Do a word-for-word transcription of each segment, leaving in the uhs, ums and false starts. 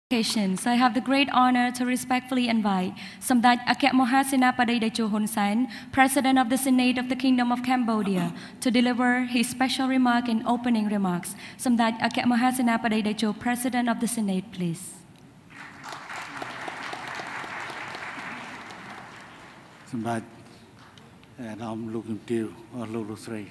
occasions, I have the great honor to respectfully invite Samdech Akek Mohasenapati Techo Hun Sen, President of the Senate of the Kingdom of Cambodia, to deliver his special remark and opening remarks. Samdech Akek Mohasenapati Techo, President of the Senate, please. សម្ដេចអាដាមលោកជំទាវលោកលោកស្រី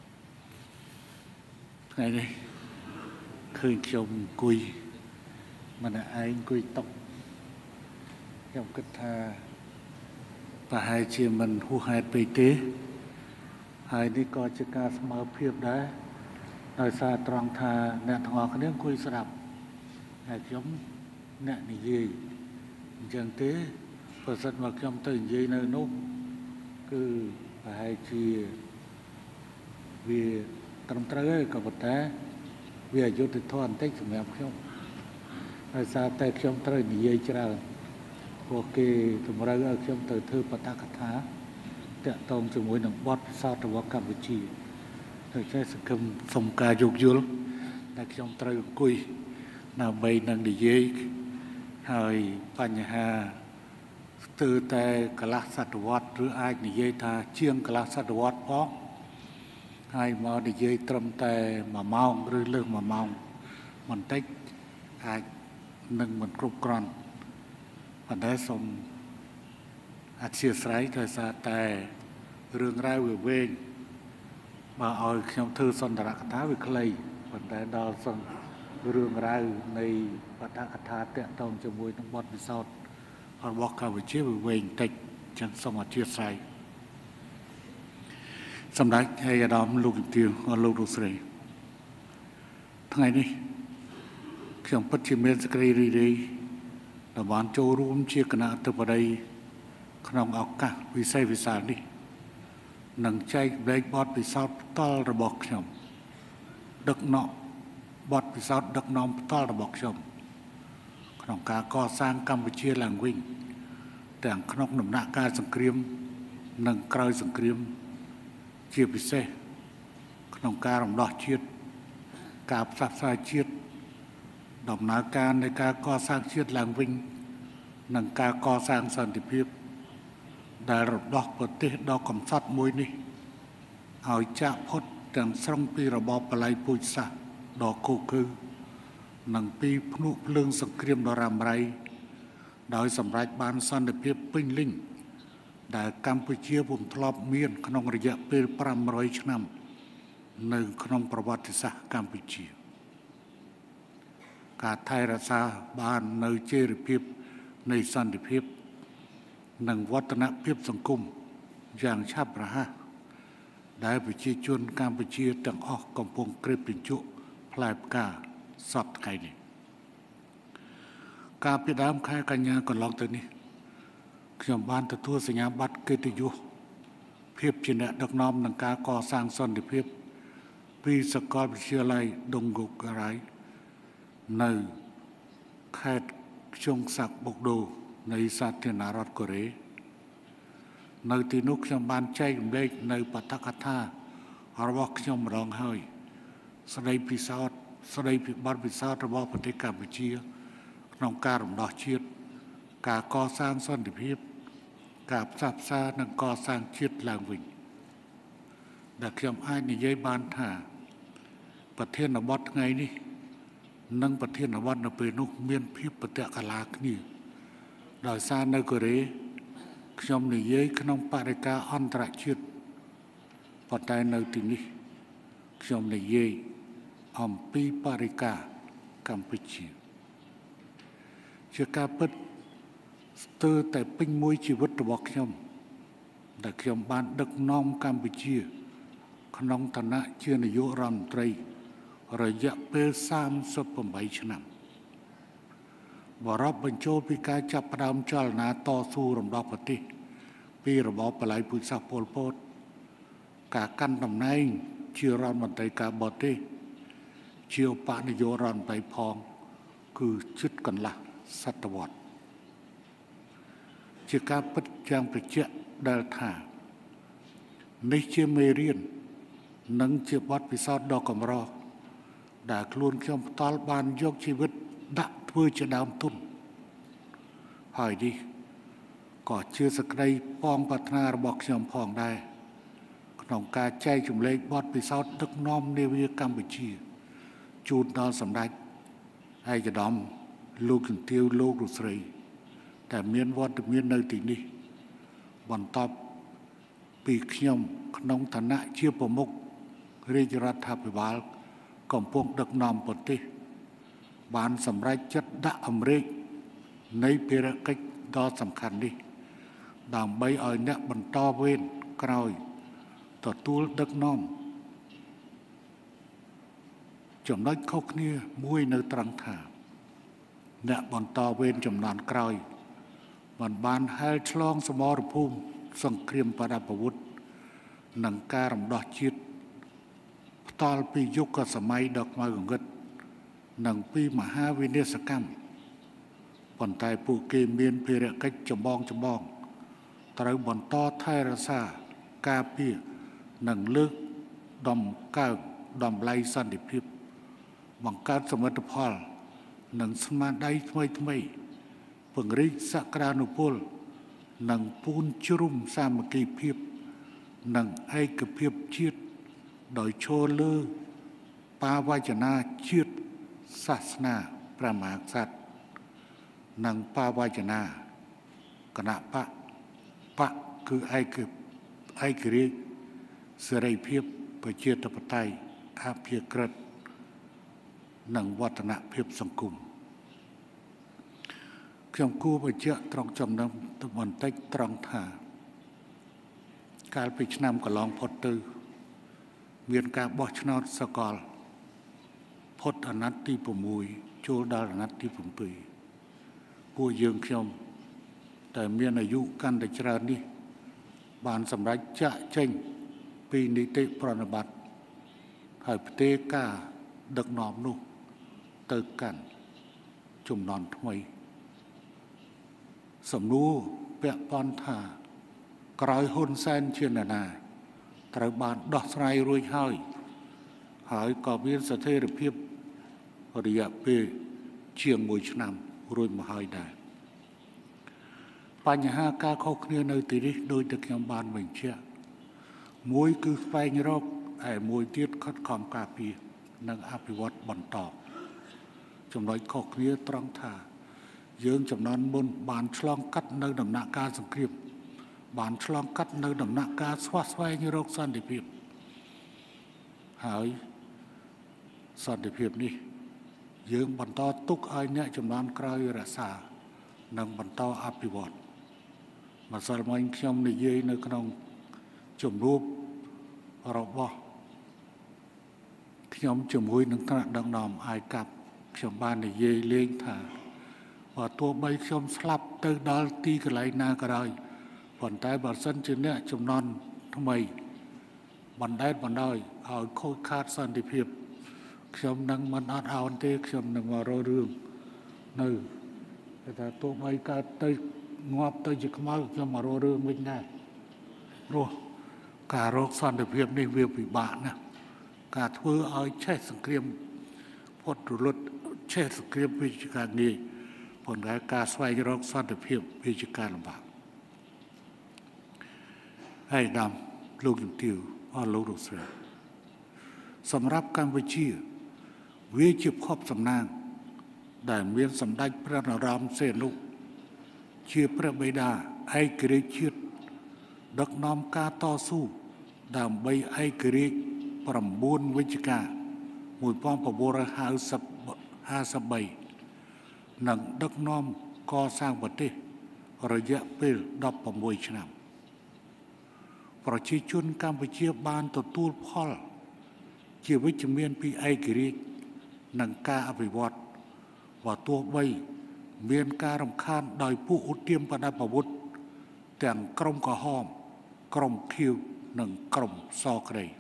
ថ្ងៃនេះឃើញខ្ញុំអង្គុយម្នាក់ឯងអង្គុយតុខ្ញុំគិតថាប្រហែលជាមិនហួសហេតុពេកទេហើយនេះក៏ជាការស្មើភាពដែរដោយសារត្រង់ថាអ្នកទាំងអស់គ្នាអង្គុយស្ដាប់ហើយខ្ញុំអ្នកនិយាយអញ្ចឹងទេប្រសិនមកខ្ញុំទៅនិយាយនៅនោះគឺប្រហែលជាវាត្រឹមត្រូវហើយក៏ប៉ុន្តែវាអយុត្តិធម៌បន្តិចសម្រាប់ខ្ញុំដោយសារតែខ្ញុំត្រូវនិយាយច្រើនពួកគេតម្រូវឲ្យខ្ញុំទៅធ្វើបទកថាតាក់ទងជាមួយនឹងបទពិសោធន៍របស់កម្ពុជាដូច្នេះសង្គមសុំការយោគយល់តែខ្ញុំត្រូវអង្គុយដើម្បីនឹងនិយាយហើយបញ្ហាស្ទើរតែកន្លះសតវត្សឬអាចនិយាយថាជាងកន្លះសតវត្សផងហើយមកនិយាយត្រឹមតែមួយម៉ោងឬលើសមួយម៉ោងបន្តិចអាចនឹងមិនគ្រប់គ្រាន់ប៉ុន្តែសូមអធិស្ឋានដោយសារតែរឿងរ៉ាវវាវែងបើឲ្យខ្ញុំធ្វើសន្ទរកថាវាខ្លីប៉ុន្តែដល់សង្ឃរឿងរ៉ាវនៃបទកថាតាក់ទងជាមួយនឹងបទពិសោធន៍របស់កម្ពុជាវាវែងតិចចឹងសូមអធិស្ឋានសម្ដេចហើយអាដាមលោកជំទាវលោកលោកស្រីថ្ងៃនេះខ្ញុំពិតជាមានសេចក្តីរីករាយដែលបានចូលរួមជាគណៈអធិបតីក្នុងឱកាសវិសេសវិសាលនេះនឹងចែកប្លែកបទពិសោធន៍ផ្ទាល់របស់ខ្ញុំដឹកនាំបទពិសោធន៍ដឹកនាំផ្ទាល់របស់ខ្ញុំក្នុងការកសាងកម្ពុជាឡើងវិញទាំងក្នុងដំណាក់កាលសង្គ្រាមនិងក្រោយសង្គ្រាមជាពិសេសក្នុងការរំដោះជាតិការផ្សះផ្សាជាតិដំណើរការនៃការកសាងជាតិឡើងវិញនិងការកសាងសន្តិភាពដែលរំដោះប្រទេសដ៏កំសត់មួយនេះឲ្យចាកផុតទាំងស្រុងពីរបបបល្ល័ង្កពូជសាសន៍ដ៏ឃោរឃៅនិងពីភ្នក់ភ្លើងសង្គ្រាមដ៏រ៉ាំរ៉ៃដោយសម្រេចបានសន្តិភាពពេញលេញដែលកម្ពុជាពុំធ្លាប់មានក្នុងរយៈពេលប្រាំរយឆ្នាំនៅក្នុងប្រវត្តិសាស្ត្រកម្ពុជាការថែរក្សាបាននៅជេរភាពនៃសន្តិភាពនិងវឌ្ឍនភាពសង្គមយ៉ាងឆាប់រហ័សដែលប្រជាជនកម្ពុជាទាំងអស់កំពុងក្រេបជញ្ជក់ផ្លែផ្កាសពថ្ងៃនេះកាលពីដើមខែកញ្ញាកន្លងទៅនេះខ្ញុំបានទទួលសញ្ញាបត្រកិត្តិយសភាពជាអ្នកដឹកនាំនឹងការកសាងសន្តិភាពពីសាកលវិទ្យាល័យដុងហ្គូការ៉ៃនៅខេត្តខ្យងសាក់បុកដូនៃសាធារណរដ្ឋកូរ៉េនៅទីនោះខ្ញុំបានចែករំលែកនៅបទកថារបស់ខ្ញុំម្ដងហើយស្ដីពិសោធន៍ស្ដីពីបទពិសោធន៍របស់ប្រទេសកម្ពុជាក្នុងការរំដោះជាតិការកសាងសន្តិភាពការផ្សះផ្សានិងកសាងជាតិឡើងវិញដែលខ្ញុំអាចនិយាយបានថាប្រធានបទថ្ងៃនេះនិងប្រធានបទនៅពេលនោះមានភាពប្រតិកាឡាគ្នាដោយសារនៅកូរ៉េខ្ញុំនិយាយក្នុងបរិយាកាសអន្តរជាតិប៉ុន្តែនៅទីនេះខ្ញុំនិយាយអំពីបរិយាកាសកម្ពុជាជាការពិតស្ទើរតែពេញមួយជីវិតរបស់ខ្ញុំដែលខ្ញុំបានដឹកនាំកម្ពុជាក្នុងឋានៈជានាយករដ្ឋមន្ត្រីរយៈពេលសាមសិបប្រាំឆ្នាំបរិបបញ្ចូលពីការចាប់ផ្ដើមចលនាតស៊ូរំដោះប្រទេសពីរបបបល្ល័ង្កពូជសាសន៍ប៉ុល ពត ការកាន់តំណែងជារដ្ឋមន្ត្រីការបរទេសជាឧបនាយករដ្ឋមន្ត្រីផងគឺជិតកន្លះសតវត្សជាការពិតយ៉ាងប្រជែកដែលថានេះជាមេរៀននិងជាបទពិសោធន៍ដ៏កម្រដែលខ្លួនខ្ញុំផ្ទាល់បានយកជីវិតដាក់ធ្វើជាដើមទុនហើយនេះក៏ជាសក្តីប៉ងប្រាថ្នារបស់ខ្ញុំផងដែរក្នុងការចែកចម្លែកបទពិសោធន៍ដឹកនាំនាវាកម្ពុជាជូនដល់សម្ដេចឯកឧត្តមលោកជំទាវលោករស្រីតែមានវត្តមាននៅទីនេះបន្ទាប់ពីខ្ញុំក្នុងឋានៈជាប្រមុខរាជរដ្ឋាភិបាលកំពុងដឹកនាំប្រទេសបានសម្រេចចិត្តដាក់អំរែកនៃភារកិច្ចដ៏សំខាន់នេះដើម្បីឲ្យអ្នកបន្តវេនក្រោយទទួលដឹកនាំចំណុចខុសគ្នាមួយនៅត្រង់ថាអ្នកបន្តវេនចំនួនក្រោយបានបានហែលឆ្លងសមរភូមិសង្គ្រាមបដាប្រវត្តិនិងការរំដោះជាតិផ្ដាល់ពីយុគសម័យដ៏ខ្មៅងងឹតនិងពីមហាវិនាសកម្មប៉ុន្តែពួកគេមានភារកិច្ចចម្បងចម្បងត្រូវបន្តថែរក្សាការពារនិងលើកដំកើងតម្លៃសន្តិភាពបង្កើតសមិទ្ធផលនិងស្មារតីថ្មីថ្មីពង្រីកសក្តានុពលនិងពូនជ្រុំសាមគ្គីភាពនិងឯកភាពជាតិដោយឈរលើបាវចនាជាតិសាសនាព្រះមហាក្សត្រនិងបាវចនាគណៈបកបកគឺឯកឯករាជ្យសេរីភាពប្រជាធិបតេយ្យអភិក្រិតនិងវឌ្ឍនភាពសង្គមខ្ញុំគួរបញ្ជាក់ត្រង់ចំណុចបន្តិចត្រង់ថាកាលពីឆ្នាំកន្លងផុតទៅមានការបោះឆ្នោតសកលផុតអាណត្តិទី6ចូលដល់អាណត្តិទី7ពួកយើងខ្ញុំតែមានអាយុកាន់តែច្រើននេះបានសម្រេចចាក់ចេញពីនីតិប្រណិប័តហើយផ្ទេរការដឹកនាំនោះទៅកាន់ជំនាន់ថ្មីសំណួរពាក់ព័ន្ធថាក្រោយហ៊ុនសែនជាអ្នកណាត្រូវបានដោះស្រាយរួចហើយហើយក៏មានស្ថិរភាពរយៈពេលជាងមួយឆ្នាំរួចមកហើយដែរបញ្ហាការខុសគ្នានៅទីនេះដោយតែខ្ញុំបានបញ្ជាក់មួយគឺស្វែងរកហើយមួយទៀតខិតខំការពារនិងអភិវឌ្ឍបន្តចំណុចខុសគ្នាត្រង់ថាយើងចំនួនមុនបានឆ្លងកាត់នៅដំណាក់កាលសង្គ្រាមបានឆ្លងកាត់នៅដំណាក់កាលស្វះស្វែងរកសន្តិភាពហើយសន្តិភាពនេះយើងបន្តទុកឲ្យអ្នកចំនួនក្រោយរក្សានិងបន្តអភិវឌ្ឍម្សិលមិញខ្ញុំនិយាយនៅក្នុងជំនួបរបស់ខ្ញុំជាមួយនឹងថ្នាក់ដឹកនាំអាយកាប់ខ្ញុំបាននិយាយលេងថាបើទោះបីខ្ញុំស្លាប់ទៅដល់ទីកន្លែងណាក៏ដោយប៉ុន្តែបើសិនជាអ្នកចំនួនថ្មីបណ្ដែតបណ្ដោយឲ្យខូចខាតសន្តិភាពខ្ញុំនឹងមិនអត់ឱនទេខ្ញុំនឹងមករករឿងនៅតែថាទោះបីកើតទៅងាប់ទៅជាខ្មៅខ្ញុំមករករឿងវិញដែរព្រោះការរកសន្តិភាពនេះវាពិបាកណាស់ការធ្វើឲ្យឆេះសង្គ្រាមផុតរលត់ឆេះសង្គ្រាមវាជាការងាយប៉ុន្តែការស្វែងរកសន្តិភាពវាជាការលំបាកហើយតាមលោកជំទាវអស់លោករស្រីសម្រាប់កម្ពុជាវាជាភពសំណាងដែលមានសម្ដេចព្រះនរោត្តមសីហនុជាព្រះបិតាឯករាជ្យជាតិដឹកនាំការតស៊ូដើម្បីឯករាជ្យ9វិច្ឆិកា1953និងដឹកនាំកសាងប្រទេសរយៈពេល16ឆ្នាំប្រជាជនកម្ពុជាបានទទួលផលជាវិជ្ជមានពីឯករាជ្យនិងការអភិវឌ្ឍបើទោះបីមានការរំខានដោយពួកឧទាមបដិប្រវត្តិទាំងក្រុមក្រហមក្រុមខៀវនិងក្រុមសក្រី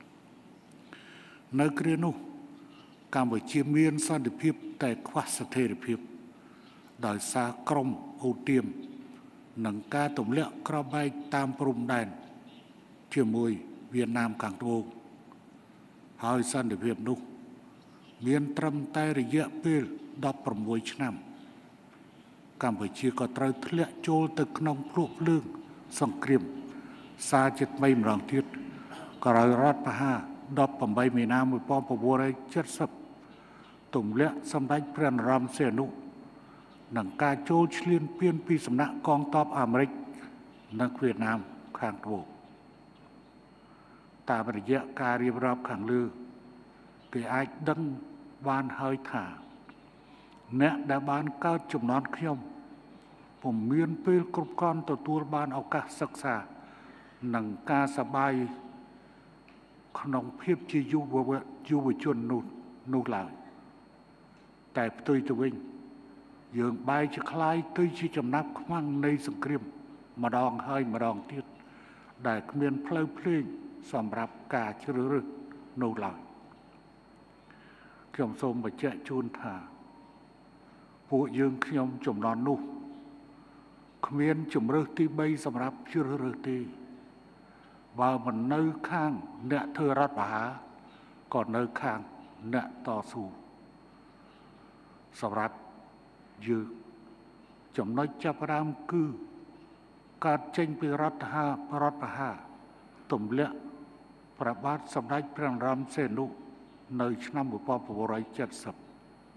នៅគ្រានោះកម្ពុជាមានសន្តិភាពតែខ្វះស្ថិរភាពដោយសារក្រុមឧទាមនិងការទម្លាក់ក្របែកតាមព្រំដែនជាមួយវៀតណាមខាងត្បូងហើយសន្តិភាពនោះមានត្រឹមតែរយៈពេលដប់ប្រាំមួយឆ្នាំកម្ពុជាក៏ត្រូវធ្លាក់ចូលទៅក្នុងភ្លុកភ្លើងសង្គ្រាមសារជាថ្មីម្ដងទៀតក្រោយរដ្ឋប្រហារដប់ប្រាំបីមីនាមួយពាន់៩រយ칠십ទម្លាក់សម្ដេចព្រះនរោត្តមសីហនុនិងការចូលឈ្លានពានពីសំណាក់កងទ័ពអាមេរិកនិងវៀតណាមខាងត្បូងតាមរយៈការរៀបរាប់ខាងលើគេអាចដឹងបានហើយថាអ្នកដែលបានកើតចំនួនខ្ញុំពុំមានពេលគ្រប់គ្រាន់ទទួលបានឱកាសសិក្សានិងការសប្បាយក្នុងភាពជាយុវយុវជននោះនោះឡើយតែផ្ទុយទៅវិញយើងបែរជាคล้ายទៅជាចំណាប់ខ្មាំងនៃសង្គ្រាមម្ដងហើយម្ដងទៀតដែលគ្មានផ្លូវភ្លេងសម្រាប់ការជ្រើសរើសនោះឡើយខ្ញុំសូមបញ្ជាក់ជូនថាពួកយើងខ្ញុំចំនួននោះគ្មានជំរើសទីបីសម្រាប់ជ្រើសរើសទេបើមិននៅខាងអ្នកធ្វើរដ្ឋប្រហារក៏នៅខាងអ្នកតស៊ូសម្រាប់យើងចំណុចចាប់ផ្ដើមគឺកើតចេញពីរដ្ឋារដ្ឋប្រហារទម្លាក់ព្រះបាទសម្ដេចព្រះនរោត្តមសីហនុនៅឆ្នាំmột nghìn chín trăm七mươi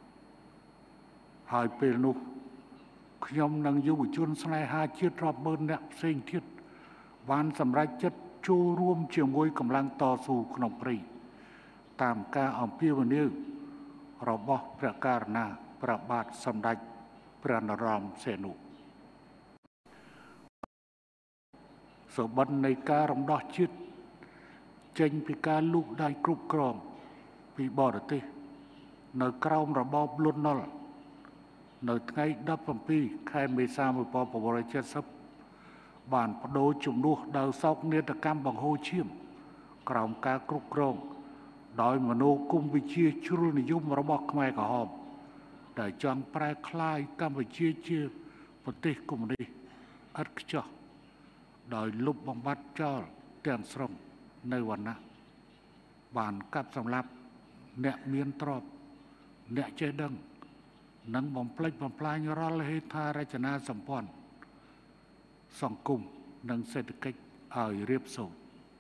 ហើយពេលនោះខ្ញុំនិងយុវជនស្នេហាជាតិរាប់ម៉ឺនអ្នកផ្សេងទៀតបានសម្រេចចិត្តចូលរួមជាមួយកម្លាំងតស៊ូក្នុងព្រៃតាមការអំពាវនាវរបស់ព្រះករុណាព្រះបាទសម្ដេចព្រះនរោត្តមសីហនុសុបិននៃការរំដោះជាតិចេញពីការលូកដៃគ្រប់គ្រងពីបរទេសនៅក្រោមរបបលន់នល់នៅថ្ងៃដប់ប្រាំពីរខែមេសាmột nghìn chín trăm七mươiបានបដូរជំនួសដោយសោកនាដកម្មបង្ហូរឈាមក្រោមការគ្រប់គ្រងដោយមនោគមវិជ្ជាជ្រុលនិយមរបស់ខ្មែរក្រហមដែលចង់ប្រែក្លាយកម្ពុជាជាប្រទេសកុម្មុយនីសឥតខ្ចោះដោយលុបបំបាត់ចោលទាំងស្រុងនៅវណ្ណៈបានកាប់សម្លាប់អ្នកមានទ្រព្យអ្នកចេះដឹងនិងបំផ្លិចបំផ្លាញរាល់ហេដ្ឋារចនាសម្ព័ន្ធសង្គមនិងសេដ្ឋកិច្ចឲ្យរៀបសូន្យ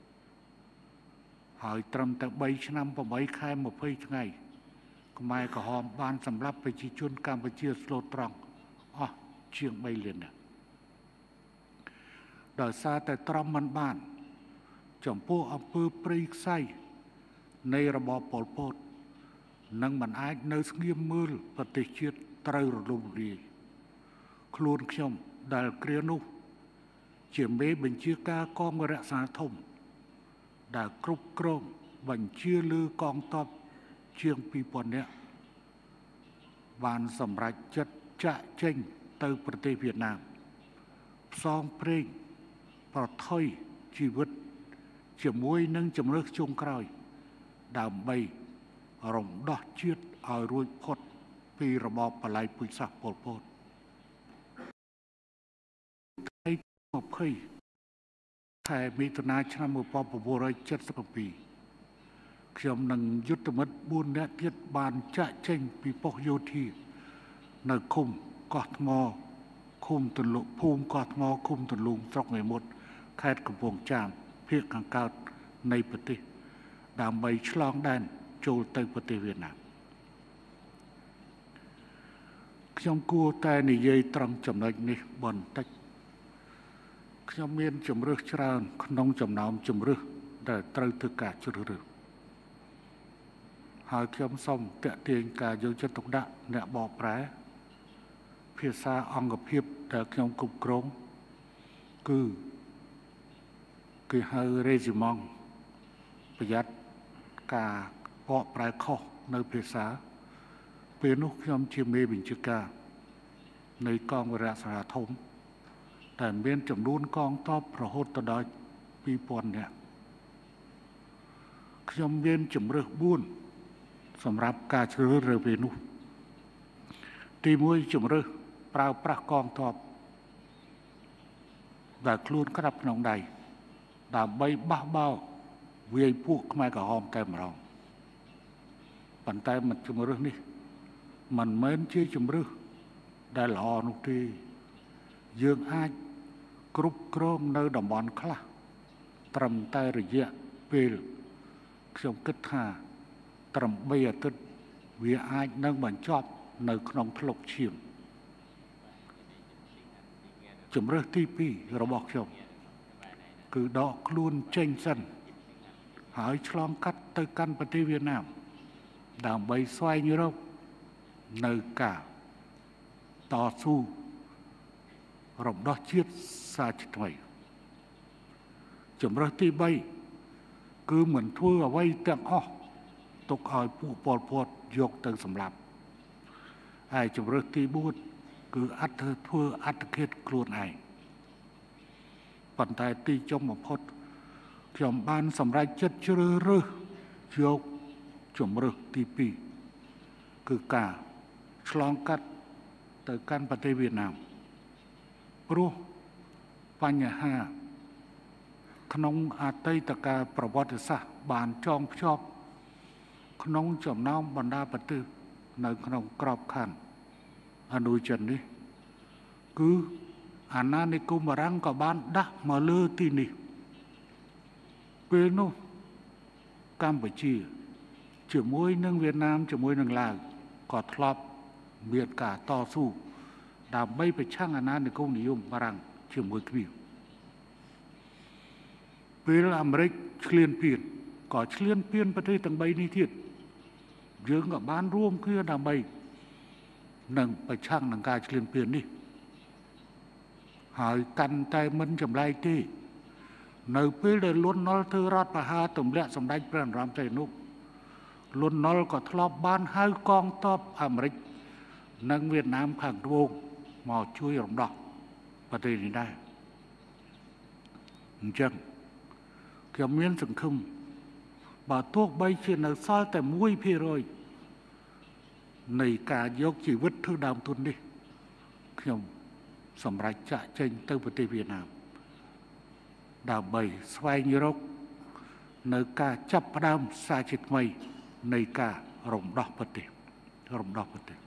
ហើយត្រឹមតែបីឆ្នាំប្រាំបីខែម្ភៃថ្ងៃខ្មែរក្រហមបានសម្លាប់ប្រជាជនកម្ពុជាស្លូតត្រង់អស់ជាងបីលាននាក់ដោយសារតែទ្រាំមិនបានចំពោះអំពើព្រៃខ្សៃនៃរបបប៉ុលពតនឹងមិនអាចនៅស្ងៀមមើលប្រទេសជាតិត្រូវរលំរលាយខ្លួនខ្ញុំដែលគ្រានោះជាមេបញ្ជាការកងរក្សាធំដែលគ្រប់គ្រងបញ្ជាលើកងទ័ពជាងពីរពាន់នាក់បានសម្រេចចិត្តចាក់ចេញទៅប្រទេសវៀតណាមផ្សងព្រេងប្រថុយជីវិតជាមួយនឹងជំរើសជុំក្រោយដើម្បីរំដោះជាតិឲ្យរួចផុតពីរបបបល្ល័ង្កពូជសាសន៍ប៉ុលពតថ្ងៃម្ភៃខែមិថុនាឆ្នាំmột nghìn chín trăm七mươi bảyខ្ញុំនិងយុទ្ធមិត្តបួននាក់ទៀតបានចាក់ចេញពីប៉ុស្តិ៍យោធានៅឃុំកោះថ្មឃុំទន្លុភូមិកោះថ្មឃុំទន្លូងស្រុកមេមត់ខេត្តកំពង់ចាមភាគខាងកើតនៃប្រទេសដើម្បីឆ្លងដែនចូលទៅប្រទេសវៀតណាមខ្ញុំគួរតែនិយាយត្រង់ចំណុចនេះបន្តិចខ្ញុំមានជំរើសច្រើនក្នុងចំណោមជំរើសដែលត្រូវធ្វើការជ្រើសរើសហើយខ្ញុំសូមតាក់ទាញការយកចិត្តទុកដាក់អ្នកបកប្រែភាសាអង្គភាពដែលខ្ញុំគ្រប់គ្រងគឺគេហៅ régiment ប្រយ័ត្នការបកប្រែខុសនៅភាសាពេលនោះខ្ញុំជាមេបញ្ជាការនៃកងរក្សាធំតែមានចំនួនកងទ័ពរហូតដល់ពីរពាន់នាក់ខ្ញុំមានជំរើសបួនសម្រាប់ការជ្រើសរើសពេលនោះទីមួយជំរើសប្រើប្រាស់កងទ័ពដែលខ្លួនក្តាប់ក្នុងដៃដើម្បីបះបោវាយពួកខ្មែរក្រហមតែម្ដងប៉ុន្តែមិនជំរឿសនេះមិនមែនជាជំរឿសដែលល្អនោះទេយើងអាចគ្រប់គ្រងនៅតំបន់ខ្លះត្រឹមតែរយៈពេលខ្ញុំគិតថាត្រឹមបីអាទិត្យវាអាចនឹងបញ្ចប់នៅក្នុងផ្លុកឈាមជំរឿសទីពីររបស់ខ្ញុំគឺដកខ្លួនចេញសិនហើយឆ្លងកាត់ទៅកាន់ប្រទេសវៀតណាមដើម្បីស្វែងរកនៅការតស៊ូរំដោះជាតិសាជាថ្មីជំរឿសទីបីគឺមិនធ្វើអ្វីទាំងអស់ទុកឲ្យពួកប៉ុលពតយកទៅសម្លាប់ហើយជំរឿសទីបួនគឺអត់ធ្វើអត្តឃាតខ្លួនឯងប៉ុន្តែទីចុងបំផុតខ្ញុំបានសម្រេចចិត្តជ្រើសរើសយកជំរឿសទីពីរគឺការឆ្លងកាត់ទៅកាន់ប្រទេសវៀតណាមព្រោះបញ្ហាក្នុងអតីតកាលប្រវត្តិសាស្ត្របានចងភ្ជាប់ក្នុងចំណោមបណ្ដាប្រទេសនៅក្នុងក្របខ័ណ្ឌអនុចិននេះគឺអាណានិគមបារាំងក៏បានដាក់មកលើទីនេះពេលនោះកម្ពុជាជាមួយនឹងវៀតណាមជាមួយនឹងឡាវក៏ធ្លាប់មានការតស៊ូដើម្បីប្រឆាំងអាណានិគមនិយមបារាំងជាមួយគ្នាពេលអាមេរិកឈ្លានពានក៏ឈ្លានពានប្រទេសទាំងបីនេះទៀតយើងក៏បានរួមគ្នាដើម្បីនឹងប្រឆាំងនឹងការឈ្លានពាននេះហើយកាន់តែមិនចម្លែកទេនៅពេលដែលលន់នល់ធ្វើរដ្ឋប្រហារទម្លាក់សម្ដេចព្រះនរោត្តមសីហនុលន់នល់ក៏ធ្លាប់បានហៅកងទ័ពអាមេរិកនិងវៀតណាមខាងត្បូងមកជួយរំដោះប្រទេសនេះដែរអញ្ចឹងខ្ញុំមានសង្ឃឹមបើទោះបីជានៅសល់តែមួយភាគរយនៃការយកជីវិតធ្វើដើមទុននេះខ្ញុំសម្រេចចាក់ចេញទៅប្រទេសវៀតណាមដើម្បីស្វែងរកនៅការចាប់ផ្ដើមសាជាថ្មីនៃការរំដោះប្រទេសរំដោះប្រទេស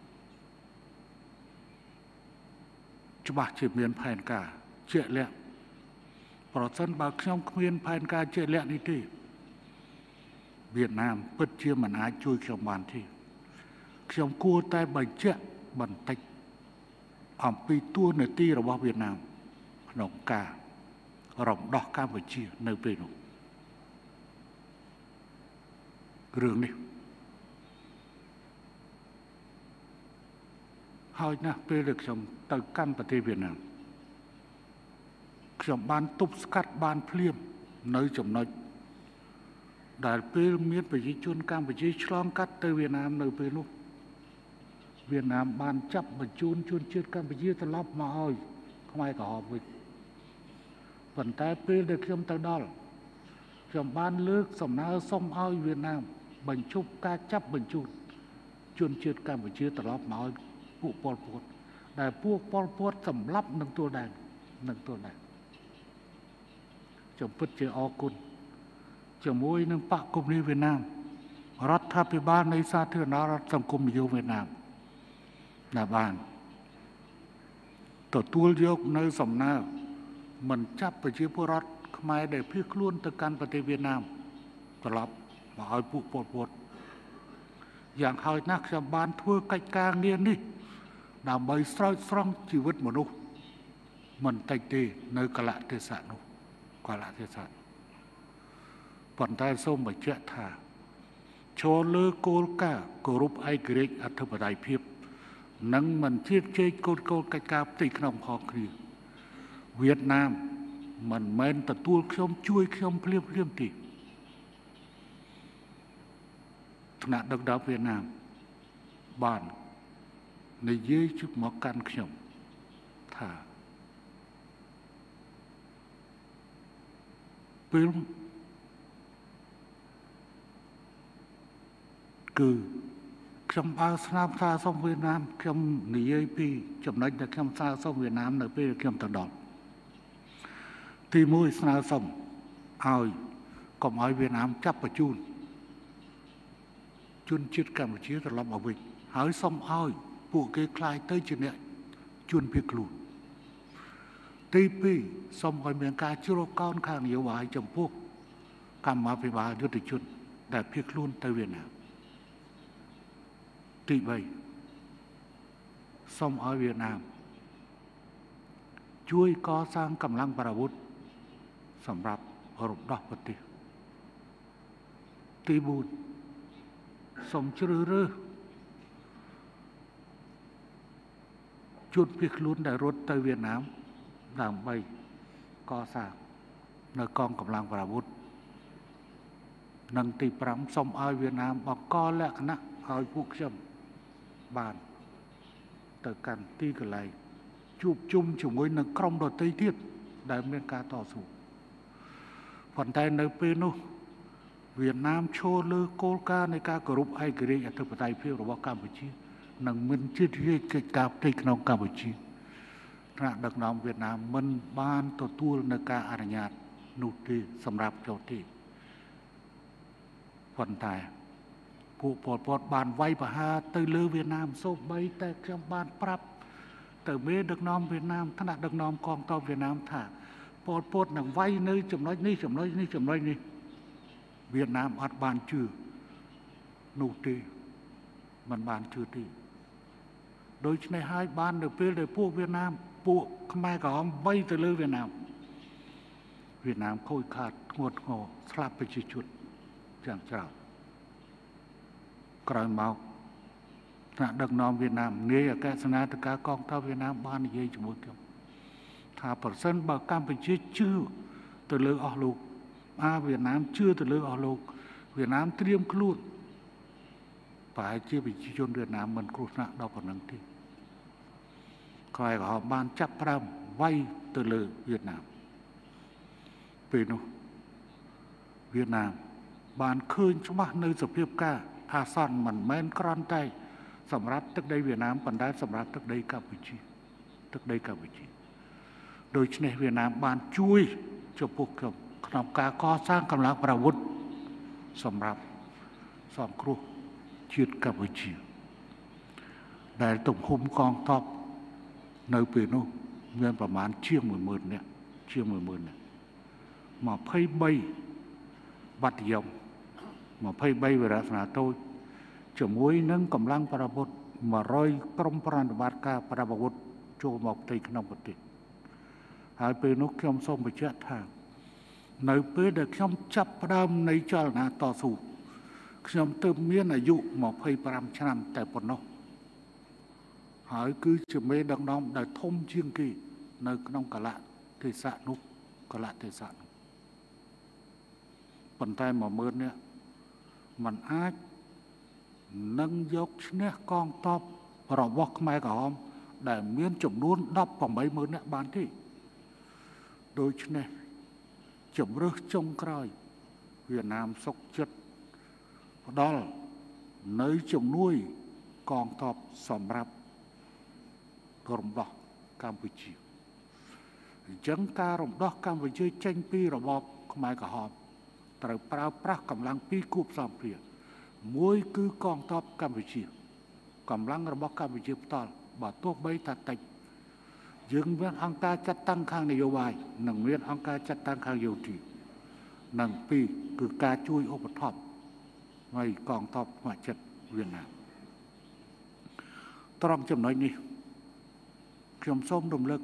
ច្បាស់ជាមានផែនការជាក់លាក់ប្រសិនបើខ្ញុំគ្មានផែនការជាក់លាក់នេះទេវៀតណាមពិតជាមិនអាចជួយខ្ញុំបានទេខ្ញុំគួរតែបញ្ជាក់បន្តិចអំពីតួនាទីរបស់វៀតណាមក្នុងការរំដោះកម្ពុជានៅពេលនោះរឿងនេះហើយណាស់ពេលដែលខ្ញុំទៅកាន់ប្រទេសវៀតណាមខ្ញុំបានទប់ស្កាត់បានភ្លាមនៅចំណុចដែលពេលមានប្រជាជនកម្ពុជាឆ្លងកាត់ទៅវៀតណាមនៅពេលនោះវៀតណាមបានចាប់បញ្ជូនជនជាតិកម្ពុជាត្រឡប់មកឲ្យខ្មែរក្រហមវិញប៉ុន្តែពេលដែលខ្ញុំទៅដល់ខ្ញុំបានលើកសំណើសុំឲ្យវៀតណាមបញ្ឈប់ការចាប់បញ្ជូនជនជាតិកម្ពុជាត្រឡប់មកឲ្យពួកប៉ុលពតដែលពួកប៉ុលពតសម្លាប់នឹងទួលដែននឹងទួលដែនខ្ញុំពិតជាអរគុណជាមួយនឹងបកគមនីវៀតណាមរដ្ឋាភិបាលនៃសាធារណរដ្ឋសង្គមនិយមវៀតណាមដែលបានទទួលយកនៅសំណើមិនចាប់ប្រជាពលរដ្ឋខ្មែរដែលភៀសខ្លួនទៅកាន់ប្រទេសវៀតណាមត្រឡប់មកឲ្យពួកប៉ុលពតយ៉ាងហោចណាស់ខ្ញុំបានធ្វើកិច្ចការងារនេះដើម្បីស្រោចស្រង់ជីវិតមនុស្សមិនតិចទេនៅកលៈទេសៈនោះកលៈទេសៈប៉ុន្តែសូមបញ្ជាក់ថាឈរលើគោលការណ៍គោរពឯករាជ្យអធិបតេយ្យភាពនិងមិនជៀសជែកកូនកូនកិច្ចការផ្ទៃក្នុងផងគ្នាវៀតណាមមិនមែនទទួលខ្ញុំជួយខ្ញុំភ្លាមភ្លាមទេថ្នាក់ដឹកនាំវៀតណាមបាននិយាយជិះមកកាន់ខ្ញុំថាពេលគឺខ្ញុំបើស្នាមសារសុំវៀតណាមខ្ញុំនិយាយពីចំណុចដែលខ្ញុំសារសុំវៀតណាមនៅពេលខ្ញុំទៅដល់ទីមួយស្នើសុំឲ្យកុំឲ្យវៀតណាមចាប់បញ្ជូនជជនជាតិកម្ពុជាត្រឡប់មកវិញហើយសូមឲ្យពួកគេខ្លាយទៅជាអ្នកជួនភៀសខ្លួនទីពីរសូមឲ្យមានការជ្រកកោនខាងនយោបាយចំពោះកម្មាភិបាលយុទ្ធជនដែលភៀសខ្លួនទៅវៀតណាមទីបីសូមឲ្យវៀតណាមជួយកសាងកម្លាំងប្រវត្តិសម្រាប់រំដោះប្រទេសទីបួនសូមជ្រើសរើសជួនភៀសខ្លួនដែលរត់ទៅវៀតណាមដើម្បីកសាងនៅកងកម្លាំងប្រវត្តិនិងទីប្រាំសូមឲ្យវៀតណាមបង្កលក្ខណៈឲ្យពួកខ្ញុំបានទៅកាន់ទីកន្លែងជួបជុំជាមួយនឹងក្រុមដទៃទៀតដែលមានការតស៊ូប៉ុន្តែនៅពេលនោះវៀតណាមឈរលើគោលការណ៍នៃការគោរពឯករាជ្យអធិបតេយ្យភាពរបស់កម្ពុជានិងមិនជាតិរាជកិច្ចការផ្ទៃក្នុងកម្ពុជាថ្នាក់ដឹកនាំវៀតណាមមិនបានទទួលនៅការអនុញ្ញាតនោះទេសម្រាប់ចូលទីប៉ុន្តែពួកប៉ុលពតបានវាយប្រហារទៅលើវៀតណាមសូម្បីតែខ្ញុំបានប្រាប់ទៅមេដឹកនាំវៀតណាមថ្នាក់ដឹកនាំកងទ័ពវៀតណាមថាប៉ុលពតនឹងវាយនៅចំណុចនេះចំណុចនេះចំណុចនេះវៀតណាមអត់បានជឿនោះទេមិនបានជឿទេដូច្នេះហើយបាននៅពេលដែលពួកវៀតណាមពួកខ្មែរក្រហមវាយទៅលើវៀតណាមវៀតណាមខូចខាតធ្ងន់ធ្ងរស្លាប់ប្រជាជនយ៉ាងច្រើនក្រោយមកថ្នាក់ដឹកនាំវៀតណាមនាយអគ្គសេនាធិការកងទ័ពវៀតណាមបាននិយាយជាមួយខ្ញុំថាប្រសិនបើកម្ពុជាជឿទៅលើអស់លោកអាវៀតណាមជឿទៅលើអស់លោកវៀតណាមត្រៀមខ្លួនប្រហែលជាប្រជាជនវៀតណាមមិនគ្រោះថ្នាក់ដល់ប៉ុណ្ណឹងទេខ្មែរក្រហមបានចាប់ផ្ដើមវាយទៅលើវៀតណាមពេលនោះវៀតណាមបានឃើញច្បាស់នៅសភាពការអាសន្នមិនមែនគ្រាន់តែសម្រាប់ទឹកដីវៀតណាមប៉ុន្តែសម្រាប់ទឹកដីកម្ពុជាទឹកដីកម្ពុជាដូច្នេះវៀតណាមបានជួយចំពោះខ្ញុំក្នុងការកសាងកម្លាំងប្រវត្តិសម្រាប់សង្គ្រោះជាតិកម្ពុជាដែលទំហំកងទ័ពនៅពេលនោះមានប្រមាណជាង មួយម៉ឺន នាក់ជាង មួយម៉ឺន នាក់ยี่สิบสามបាតាយ៉ុងยี่สิบสามវរៈសេនាតូចជាមួយនឹងកម្លាំងប្រវត្តិmột trămក្រុមប្រតិបត្តិការប្រវត្តិចូលមកផ្ទៃក្នុងប្រទេសហើយពេលនោះខ្ញុំសូមបញ្ជាក់ថានៅពេលដែលខ្ញុំចាប់ផ្ដើមនៃចលនាតស៊ូខ្ញុំទើបមានអាយុยี่สิบห้าឆ្នាំតែប៉ុណ្ណោះហើយគឺជាមេដឹកនាំដែលធំជាងគេនៅក្នុងកលៈទេសៈនោះកលៈទេសៈនោះប៉ុន្តែមួយម៉ឺននេះมันអាចនឹងយកឈ្នះកងទ័ពរបស់ខ្មែរក្រហមដែលមានចំនួនដប់ប្រាំបីម៉ឺននាក់បានទេដូច្នេះជំរើសចុងក្រោយវៀតណាមសុកចិត្តផ្ដល់នៅជំនួយកងទ័ពសម្រាប់រំដោះកម្ពុជាអញ្ចឹងការរំដោះកម្ពុជាចេញពីរបបខ្មែរក្រហមត្រូវប្រើប្រាស់កម្លាំងពីរគូផ្សំគ្នាមួយគឺកងទ័ពកម្ពុជាកម្លាំងរបស់កម្ពុជាផ្ទាល់បើទោះបីថាតិចយើងមានអង្គការចាត់តាំងខាងនយោបាយនិងមានអង្គការចាត់តាំងខាងយោធានិងពីរគឺការជួយឧបត្ថម្ភហើយកងទ័ពស្ម័គ្រចិត្តវៀតណាមត្រង់ចំណុចនេះខ្ញុំសូមរំលឹក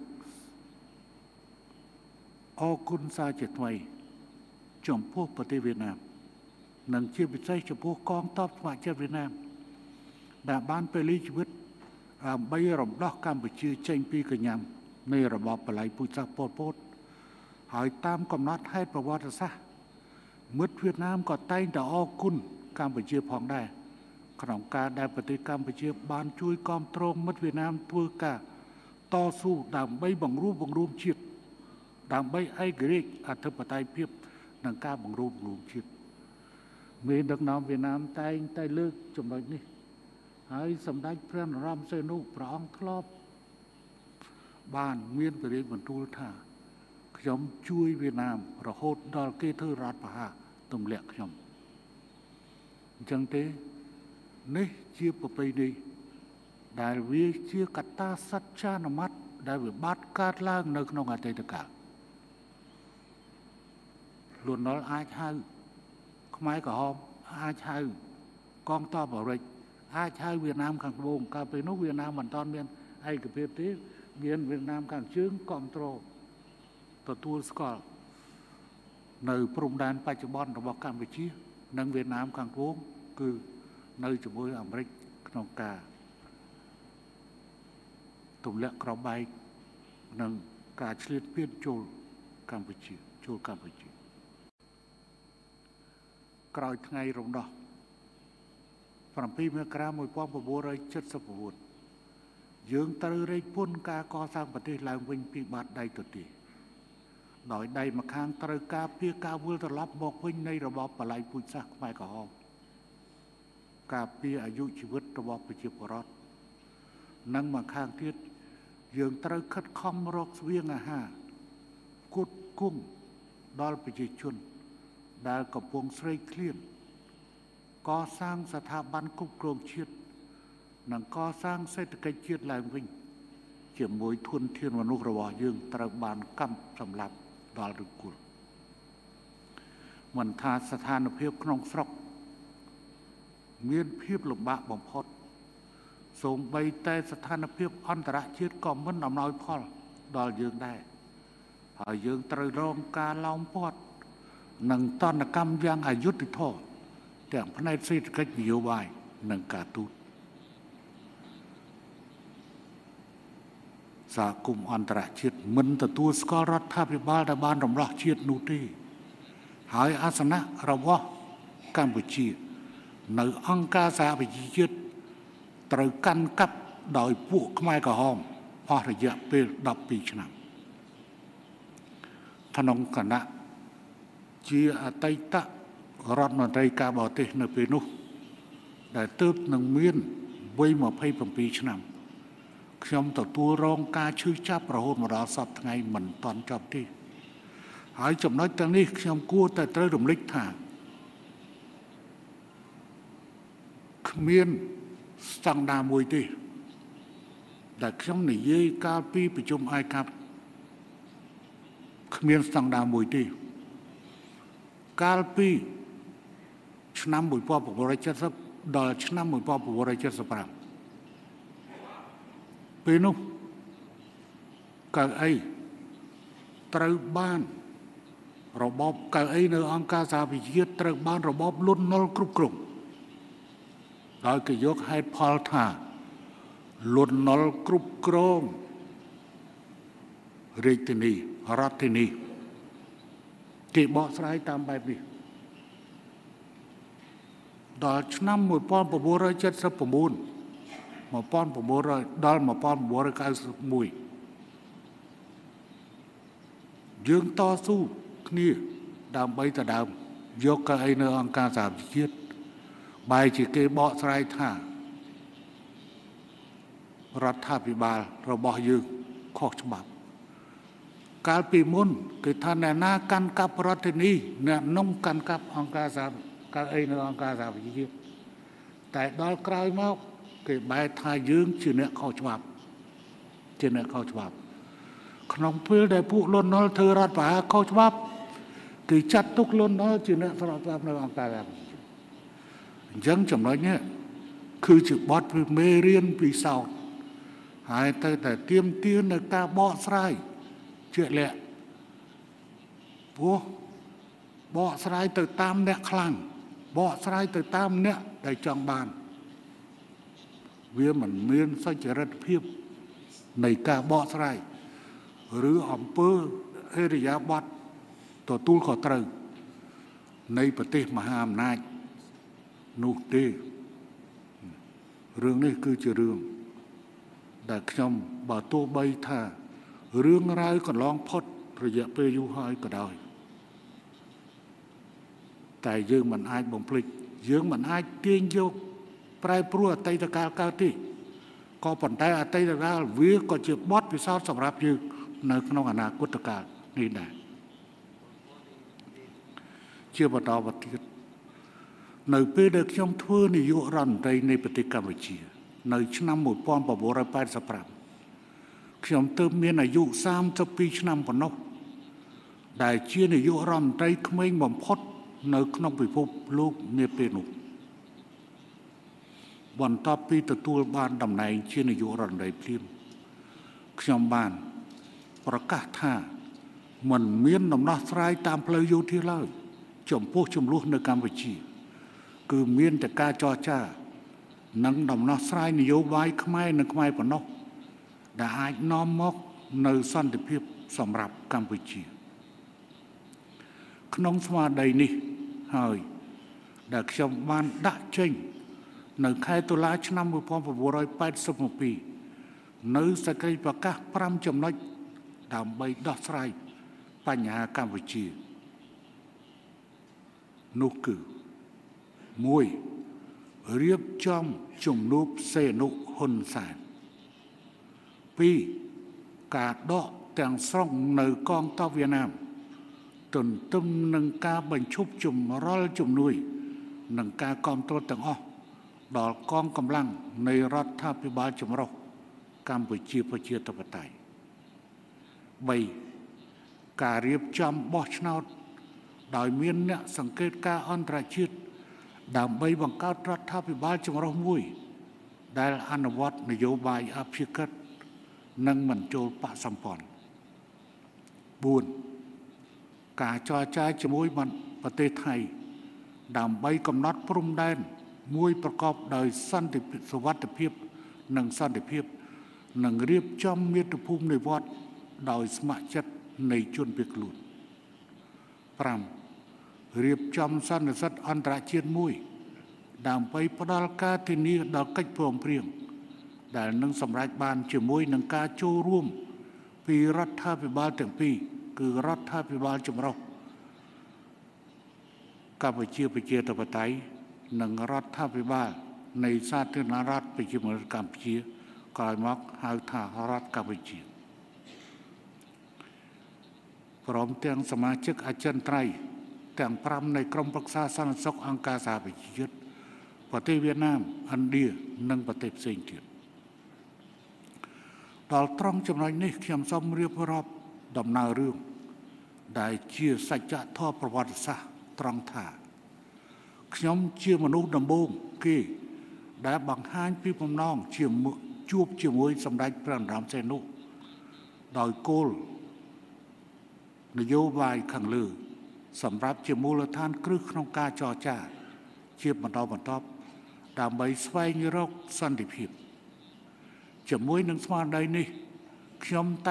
អរគុណសារជាថ្មីចំពោះប្រទេសវៀតណាមនិងជាពិសេសចំពោះកងទ័ពស្ម័គ្រចិត្តវៀតណាមដែលបានពលីជីវិតដើម្បីរំដោះកម្ពុជាចេញពីកញ្ញាំនៃរបបបល្ល័ង្កពូជសាសន៍ប៉ុលពតហើយតាមកំណត់ហេតុប្រវត្តិសាស្ត្រមិត្តវៀតណាមក៏តែងតែអរគុណកម្ពុជាផងដែរក្នុងការដែលប្រទេសកម្ពុជាបានជួយគាំទ្រមិត្តវៀតណាមធ្វើការតស៊ូដើម្បីបង្រួបបង្រួមជាតិដើម្បីឯករាជ្យអធិបតេយ្យភាពនិងការបង្រួបបង្រួមជាតិមេដឹកនាំវៀតណាមតែងតែលើកចំណុចនេះហើយសម្ដេចព្រះនរោត្តមសីហនុព្រះអង្គធ្លាប់បានមានព្រះរាជបន្ទូលថាខ្ញុំជួយវៀតណាមរហូតដល់គេធ្វើរដ្ឋប្រហារទម្លាក់ខ្ញុំអញ្ចឹងទេនេះជាប្រពៃណីដែលវាជាកត្តាសច្ចានុមត្តដែលវាបាត់កើតឡើងនៅក្នុងអតីតកាលលន់នល់អាចហៅខ្មែរក្រហមអាចហៅកងទ័ពអាមេរិកអាចហៅវៀតណាមខាងត្បូងកាលពេលនោះវៀតណាមមិនទាន់មានឯកភាពទេមានវៀតណាមខាងជើងគ្រប់គ្រងទទួលស្គាល់នៅព្រំដែនបច្ចុប្បន្នរបស់កម្ពុជានិងវៀតណាមខាងត្បូងគឺនៅជាមួយអាមេរិកក្នុងការទម្លាក់ក្របបែកនិងការឆ្លៀតពៀនចូលកម្ពុជាចូលកម្ពុជាក្រោយថ្ងៃរំដោះប្រាំពីរមករា១៩៧៩យើងត្រូវរែកពុនការកសាងប្រទេសឡើងវិញពីបាតដៃទទេដោយដៃម្ខាងត្រូវការពារការវិលត្រឡប់មកវិញនៃរបបបល្ល័ង្កពូជសាសន៍ខ្មែរក្រហមការពារអាយុជីវិតរបស់ប្រជាពលរដ្ឋនិងម្ខាងទៀតយើងត្រូវខិតខំរកស្បៀងអាហារគត់គង់ដល់ប្រជាជនដែលកំពុងស្រេកឃ្លានកសាងស្ថាប័នគ្រប់គ្រងជាតិនិងកសាងសេដ្ឋកិច្ចជាតិឡើងវិញជាមួយធនធានមនុស្សរបស់យើងត្រូវបានកម្មសម្លាប់ដល់ឫសគល់មិនថាស្ថានភាពក្នុងស្រុកមានភាពលំបាកបំផុតសូម្បីតែស្ថានភាពអន្តរជាតិក៏មិនអំណោយផលដល់យើងដែរហើយយើងត្រូវរងការឡោមព័ទ្ធនិងតនកម្មយ៉ាងអយុត្តិធម៌ទាំងផ្នែកសេដ្ឋកិច្ចនយោបាយនិងការទូតសហគមន៍អន្តរជាតិមិនទទួលស្គាល់រដ្ឋាភិបាលដែលបានរំដោះជាតិនោះទេហើយអាសនៈរបស់កម្ពុជានៅអង្គការសហប្រជាជាតិត្រូវកាន់កាប់ដោយពួកខ្មែរក្រហមអស់រយៈពេលដប់ពីរឆ្នាំក្នុងគណៈជាអតីតរដ្ឋមន្ត្រីការបរទេសនៅពេលនោះដែលទើបនឹងមានវ័យម្ភៃប្រាំពីរឆ្នាំខ្ញុំទទួលរងការឈឺចាប់រហូតមកដល់សពថ្ងៃមិនតាន់ចប់ទេហើយចំណុចទាំងនេះខ្ញុំគួរតែត្រូវរំលឹកថាគ្មានស្តង់ដារមួយទេដែលខ្ញុំនិយាយកាលពីប្រជុំអាយកាប់គ្មានស្តង់ដារមួយទេកាលពីឆ្នាំ១៩៧០ដល់ឆ្នាំ១៩៧៥ពេលនោះកៅអីត្រូវបានរបបកៅអីនៅអង្គការសហប្រជាជាតិត្រូវបានរបបលន់នល់គ្រប់គ្រងដោយគេយកហេតុផលថាលន់នល់គ្រប់គ្រងរាជធានីរដ្ឋធានីគេបកស្រាយតាមបែបនេះដល់ឆ្នាំ១៩៧៩ ១៩ដល់១៩៩១យើងតស៊ូគ្នាដើម្បីដណ្ដើមយកកៅអីនៅអង្គការសហប្រជាជាតិបែរជាគេបកស្រាយថារដ្ឋាភិបាលរបស់យើងខុសច្បាប់កាលពីមុនគេថាអ្នកណាកាន់កាប់រដ្ឋធានីអ្នកនោះកាន់កាប់អង្គការសហកៅអីនៅអង្គការសហប្រជាជាតិតែដល់ក្រោយមកគេបែរថាយើងជាអ្នកខុសច្បាប់ជាអ្នកខុសច្បាប់ក្នុងពេលដែលពួកលន់នល់ធ្វើរដ្ឋប្រហារខុសច្បាប់គេចាត់ទុកលន់នល់ជាអ្នកស្របច្បាប់នៅអង្គការសហប្រជាជាតិអញ្ចឹងចំណុចនេះគឺជាបទពីមេរៀនពិសោធន៍ហើយទៅតែទៀមទាននៅការបកស្រាយជាក់លាក់ព្រោះបកស្រាយទៅតាមអ្នកខ្លាំងបកស្រាយទៅតាមអ្នកដែលចង់បានវាមិនមានសុចរិតភាពនៃការបកស្រាយឬអំពើអេរិយាបថទទួលខុសត្រូវនៃប្រទេសមហាអំណាចនោះទេរឿងនេះគឺជារឿងដែលខ្ញុំបើទោះបីថារឿងរ៉ាវកន្លងផុតរយៈពេលយូរហើយក៏ដោយតែយើងមិនអាចបំភ្លេចយើងមិនអាចទាញយកប្រែប្រួលអតីតកាលកើតទេក៏ប៉ុន្តែអតីតកាលវាក៏ជាបទពិសោធន៍សម្រាប់យើងនៅក្នុងអនាគតកាលនេះដែរជាបន្តទៅទៀតនៅពេលដែលខ្ញុំធ្វើនាយករដ្ឋមន្ត្រីនៃប្រទេសកម្ពុជានៅឆ្នាំmột nghìn chín trăm八十五ខ្ញុំទើបមានអាយុសាមសិបពីរឆ្នាំប៉ុណ្ណោះដែលជានាយករដ្ឋមន្ត្រីក្មេងបំផុតនៅក្នុងពិភពលោកនាពេលនោះបន្ទាប់ពីទទួលបានតំណែងជានាយករដ្ឋមន្ត្រីភ្លាមខ្ញុំបានប្រកាសថាមិនមានដំណោះស្រាយតាមផ្លូវយោធាឡើយចំពោះចំនួននៅកម្ពុជាគឺមានតែការចរចានិងដំណោះស្រាយនយោបាយខ្មែរនិងខ្មែរប៉ុណ្ណោះដែលអាចនាំមកនៅសន្តិភាពសម្រាប់កម្ពុជាក្នុងស្មារតីនេះហើយដែលខ្ញុំបានដាក់ចេញនៅខែតុលាឆ្នាំmột nghìn chín trăm八十bảyនៅសេចក្តីប្រកាសប្រាំចំណុចដើម្បីដោះស្រាយបញ្ហាកម្ពុជានោះគឺមួយរៀបចំជំនួបសេនុហ៊ុនសែនពីរការដកទាំងស្រុងនៅកងទ័ពវៀតណាមទន្ទឹមនឹងការបញ្ឈប់ចម្រុលជំនួយនិងការគាំទ្រទាំងអស់ដល់កងកម្លាំងនៃរដ្ឋាភិបាលចម្រុះកម្ពុជាប្រជាធិបតេយ្យបីការរៀបចំបោះឆ្នោតដោយមានអ្នកសង្កេតការអន្តរជាតិដើម្បីបង្កើតរដ្ឋាភិបាលចម្រុះមួយដែលអនុវត្តនយោបាយអភិក្រិតនិងមិនចូលបកសម្ព័ន្ធបួនការចរចាជាមួយប្រទេសថៃដើម្បីកំណត់ព្រំដែនមួយប្រកបដោយសន្តិសុវត្ថិភាពនិងសន្តិភាពនិងរៀបចំមាតុភូមិនិវត្តន៍ដោយស្ម័គ្រចិត្តនៃជនភៀសខ្លួនប្រាំរៀបចំសន្និសីទអន្តរជាតិមួយដើម្បីផ្ដល់ការធានាដល់កិច្ចព្រមព្រៀងដែលនឹងសម្រេចបានជាមួយនឹងការចូលរួមពីរដ្ឋាភិបាលទាំងពីរគឺរដ្ឋាភិបាលចម្រុះកម្ពុជាប្រជាធិបតេយ្យនិងរដ្ឋាភិបាលនៃសាធារណរដ្ឋប្រជាមានិតកម្ពុជាក្រោយមកហៅថារដ្ឋកម្ពុជាព្រមទាំងសមាជិកអចិន្ត្រៃយ៍ទាំងប្រាំនៃក្រុមប្រឹក្សាសន្តិសុខអង្គការសហប្រជាជាតិប្រទេសវៀតណាមឥណ្ឌានិងប្រទេសផ្សេងទៀតដល់ត្រង់ចំណុចនេះខ្ញុំសូមរៀបរាប់ដំណើររឿងដែលជាសច្ចធម៌ប្រវត្តិសាស្ត្រត្រង់ថាខ្ញុំជាមនុស្សដំបូងគេដែលបង្ហាញពីបំណងជាជួបជាមួយសម្ដេចព្រះនរោត្តមសីហនុដោយគោលនយោបាយខាងលើសម្រាប់ជាមូលដ្ឋានគ្រឹះក្នុងការចរចាជាបន្តបន្ទាប់ដើម្បីស្វែងរកសន្តិភាពជាមួយនឹងស្មារតីនេះខ្ញុំតែ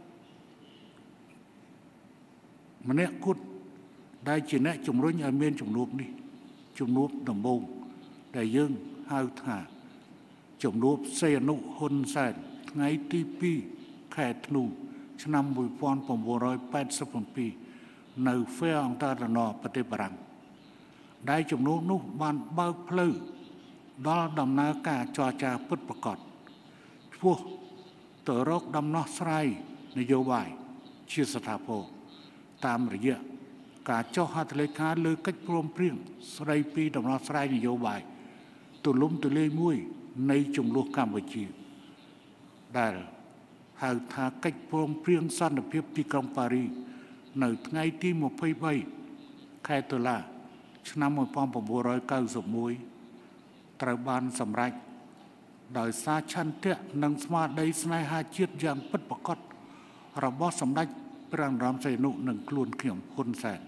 ម្នាក់គត់ដែលជាអ្នកជំរុញឲ្យមានជំនួបនេះជំនួបដំបូងដែលយើងហៅថាជំនួបសេនុហ៊ុនសែនថ្ងៃទីពីរខែធ្នូឆ្នាំmột nghìn chín trăm八十bảyនៅហ្វែអង់តារណប្រទេសបារាំងដែលជំនួបនោះបានបើកផ្លូវដល់ដំណើរការចរចាពិតប្រាកដឆ្ពោះទៅរកដំណោះស្រាយនយោបាយជាស្ថាពរតាមរយៈការចុះហត្ថលេខាលើកិច្ចព្រមព្រៀងស្តីពីដំណោះស្រាយនយោបាយទូលំទូលាយមួយនៃចំនួនកម្ពុជាដែលហៅថាកិច្ចព្រមព្រៀងសន្តិភាពទីក្រុងប៉ារីសនៅថ្ងៃទីยี่สิบสามខែតុលាឆ្នាំmột nghìn chín trăm chín mươi mốtត្រូវបានសម្រេចដោយសារឆន្ទៈនិងស្មារតីស្នេហាជាតិយ៉ាងពិតប្រាកដរបស់សម្ដេចព្រះនរោត្តមសីហនុនិងខ្លួនខ្ញុំហ៊ុនសែន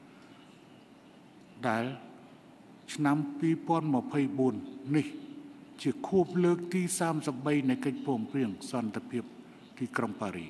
ដែលឆ្នាំពីរពាន់ម្ភៃបួននេះជាខួបលើកទីសាមសិបបីនៃកិច្ចព្រមព្រៀងសន្តិភាពទីក្រុងប៉ារីស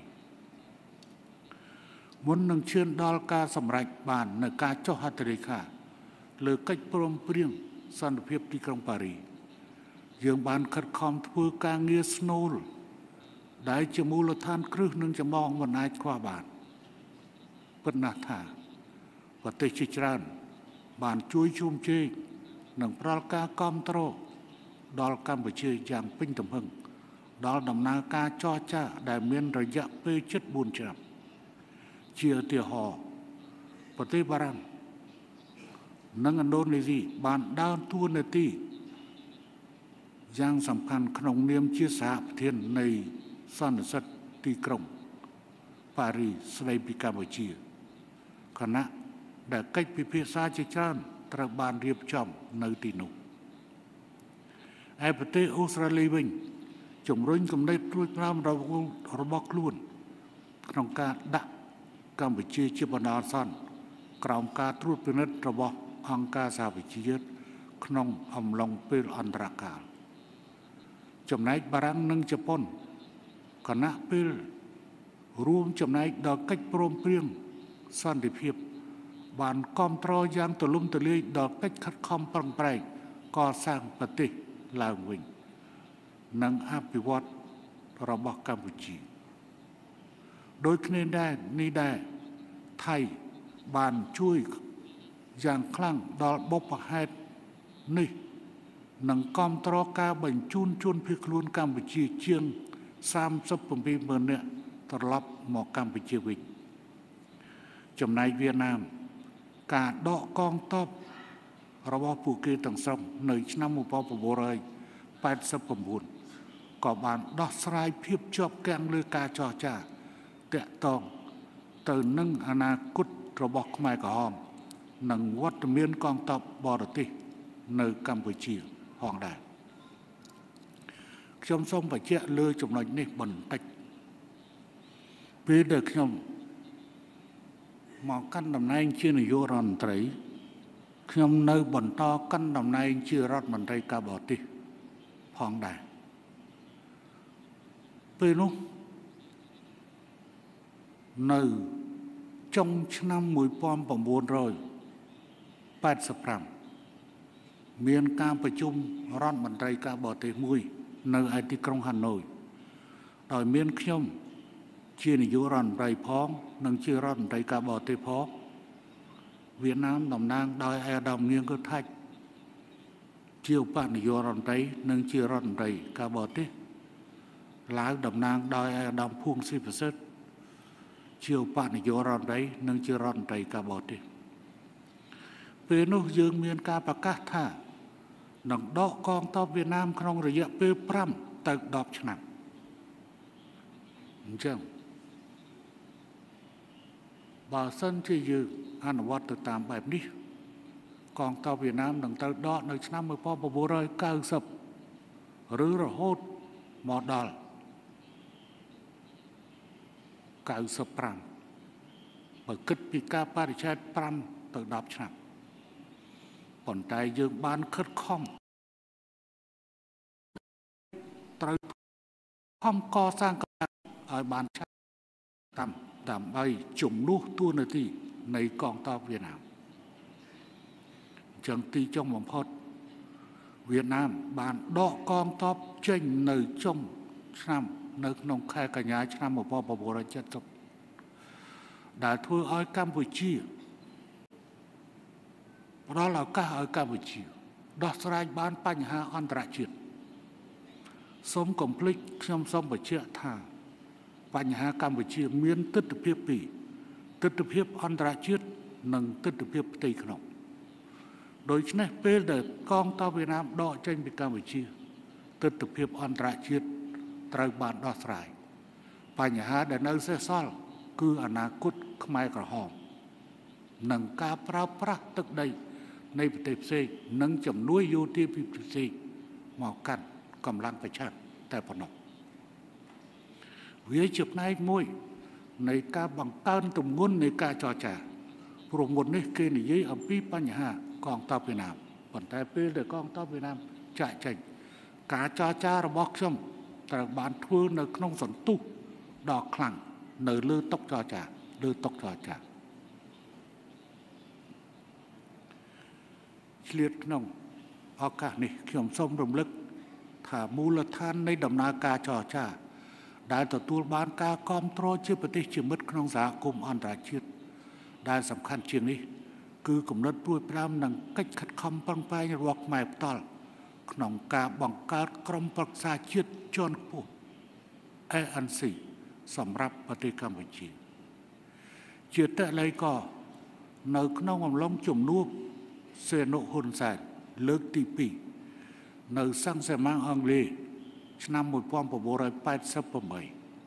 មុននឹងឈានដល់ការសម្រេចបាននៅការចុះហត្ថលេខាលើកិច្ចព្រមព្រៀងសន្តិភាពទីក្រុងប៉ារីសយើងបានខិតខំធ្វើការងារស្នូលដែលជាមូលដ្ឋានគ្រឹះនិងចម្បងមិនអាចខ្វះបានពិតណាស់ថាប្រទេសជាច្រើនបានជួយជុំជែកនិងផ្ដល់ការគាំទ្រដល់កម្ពុជាយ៉ាងពេញទំហឹងដល់ដំណើរការចរចាដែលមានរយៈពេលជិតបួនឆ្នាំជាឧទាហរណ៍ប្រទេសបារាំងនិងឥណ្ឌូនេស៊ីបានដើរតួនាទីយ៉ាងសំខាន់ក្នុងនាមជាសហប្រធាននៃសន្និសីទទីក្រុងប៉ារីស្ដីពីកម្ពុជាខណៈដែលកិច្ចពិភាក្សាជាច្រើនត្រូវបានរៀបចំនៅទីនោះឯប្រទេសអូស្ត្រាលីវិញជំរុញគំនិតព្រួយបារម្ភរបស់ខ្លួនក្នុងការដាក់កម្ពុជាជាបណ្ដោះអាសន្នក្រោមការត្រួតពិនិត្យរបស់អង្គការសហប្រជាជាតិក្នុងអំឡុងពេលអន្តរកាលចំណែកបារាំងនិងជប៉ុនគណៈពេលរួមចំណែកដល់កិច្ចព្រមព្រៀងសន្តិភាពបានគាំទ្រយ៉ាងទូលំទូលាយដល់កិច្ចខិតខំប្រឹងប្រែងកសាងប្រទេសឡើងវិញនិងអភិវឌ្ឍរបស់កម្ពុជាដោយគ្នាដែរនេះដែរថៃបានជួយយ៉ាងខ្លាំងដល់បុព្វហេតុនេះនិងគាំទ្រការបញ្ជូនជនភៀសខ្លួនកម្ពុជាជាងសាមសិបប្រាំពីរម៉ឺននាក់ត្រឡប់មកកម្ពុជាវិញចំណែកវៀតណាមការដកកងទ័ពរបស់ពួកគេទាំងស្រុងនៅឆ្នាំmột nghìn chín trăm tám mươi chínក៏បានដោះស្រាយភាពជាប់គាំងលើការចរចាតាក់ទងទៅនឹងអនាគតរបស់ខ្មែរក្រហមនិងវត្តមានកងទ័ពបរទេសនៅកម្ពុជាផងដែរខ្ញុំសូមបញ្ជាក់លើចំណុចនេះបន្តិចពេលដែលខ្ញុំមកកាន់តំណែងជានាយករដ្ឋមន្ត្រីខ្ញុំនៅបន្តកាន់តំណែងជារដ្ឋមន្ត្រីការបរទេសផងដែរពេលនោះនៅចុងឆ្នាំmột nghìn chín trăm tám mươi lămមានការប្រជុំរដ្ឋមន្ត្រីការបរទេសមួយនៅឯទីក្រុងហាណូយដោយមានខ្ញុំជានាយករដ្ឋមន្ត្រីផងនិងជារដ្ឋមន្ត្រីការបរទេសផងវៀតណាមតំណាងដោយអាដាមងៀងកូថាច់ជាឧបនាយករដ្ឋមន្ត្រីនិងជារដ្ឋមន្ត្រីការបរទេសឡាវតំណាងដោយអាដាមភួងស៊ីប្រសិទ្ធជាឧបនាយករដ្ឋមន្ត្រីនិងជារដ្ឋមន្ត្រីការបរទេសពេលនោះយើងមានការប្រកាសថានឹងដកកងទ័ពវៀតណាមក្នុងរយៈពេលប្រាំទៅដប់ឆ្នាំអញ្ចឹងបើសិនជាយើងអនុវត្តទៅតាមបែបនេះកងទ័ពវៀតណាមនឹងត្រូវដកនៅឆ្នាំmột nghìn chín trăm chín mươiឬរហូតមកដល់九十五បើគិតពីការបរិច្ឆេទប្រាំទៅដប់ឆ្នាំប៉ុន្តែយើងបានខិតខំត្រូវខំកសាងឲ្យបានឆាប់តាមដើម្បីជំនួសតួនាទីនៃកងទ័ពវៀតណាមចឹងទីចុងបំផុតវៀតណាមបានដកកងទ័ពចេញនៅចុងឆ្នាំនៅក្នុងខែកញ្ញាឆ្នាំmột nghìn chín trăm七mươiដែលធ្វើឲ្យកម្ពុជាផ្ដល់ឱកាសឲ្យកម្ពុជាដោះស្រាយបានបញ្ហាអន្តរជាតិសូមកុំភ្លេចខ្ញុំសូមបញ្ជាក់ថាបញ្ហាកម្ពុជាមានទិដ្ឋភាពពីរទិដ្ឋភាពអន្តរជាតិនិងទិដ្ឋភាពផ្ទៃក្នុងដូច្នេះពេលដែលកងទ័ពវៀតណាមដកចេញពីកម្ពុជាទិដ្ឋភាពអន្តរជាតិត្រូវបានដោះស្រាយបញ្ហាដែលនៅសេសសល់គឺអនាគតខ្មែរក្រហមនិងការប្រើប្រាស់ទឹកដីនៃប្រទេសផ្សេងនិងជំនួយយោធាពីប្រទេសមកកាន់កម្លាំងប្រឆាំងតែប៉ុណ្ណោះវាជាផ្នែកមួយនៃការបង្កើនទម្ងន់នៃការចរចាព្រោះមុននេះគេនិយាយអំពីបញ្ហាកងទ័ពវៀតណាមប៉ុន្តែពេលដែលកងទ័ពវៀតណាមចាក់ចេញការចរចារបស់ខ្ញុំត្រូវបានធ្វើនៅក្នុងសន្ទុះដ៏ខ្លាំងនៅលើតុចរចាលើតុចរចាឆ្លៀតក្នុងឱកាសនេះខ្ញុំសូមរំលឹកថាមូលដ្ឋាននៃដំណើរការចរចាដែលទទួលបានការគាំទ្រជាប្រទេសជាមិត្តក្នុងសហគមន៍អន្តរជាតិដែលសំខាន់ជាងនេះគឺគំនិតព្រួយបារម្ភនិងកិច្ចខិតខំប្រឹងប្រែងរបស់ខ្មែរផ្ទាល់ក្នុងការបង្កើតក្រុមប្រឹក្សាជាតិជាន់ខ្ពស់ A N C សម្រាប់ប្រទេសកម្ពុជាជាតេឡេក៏នៅក្នុងអំឡុងជំនួបសេនុហ៊ុនសែនលើកទីពីរនៅសង្ឃសមាអង់គ្លេសឆ្នាំmột nghìn chín trăm tám mươi tám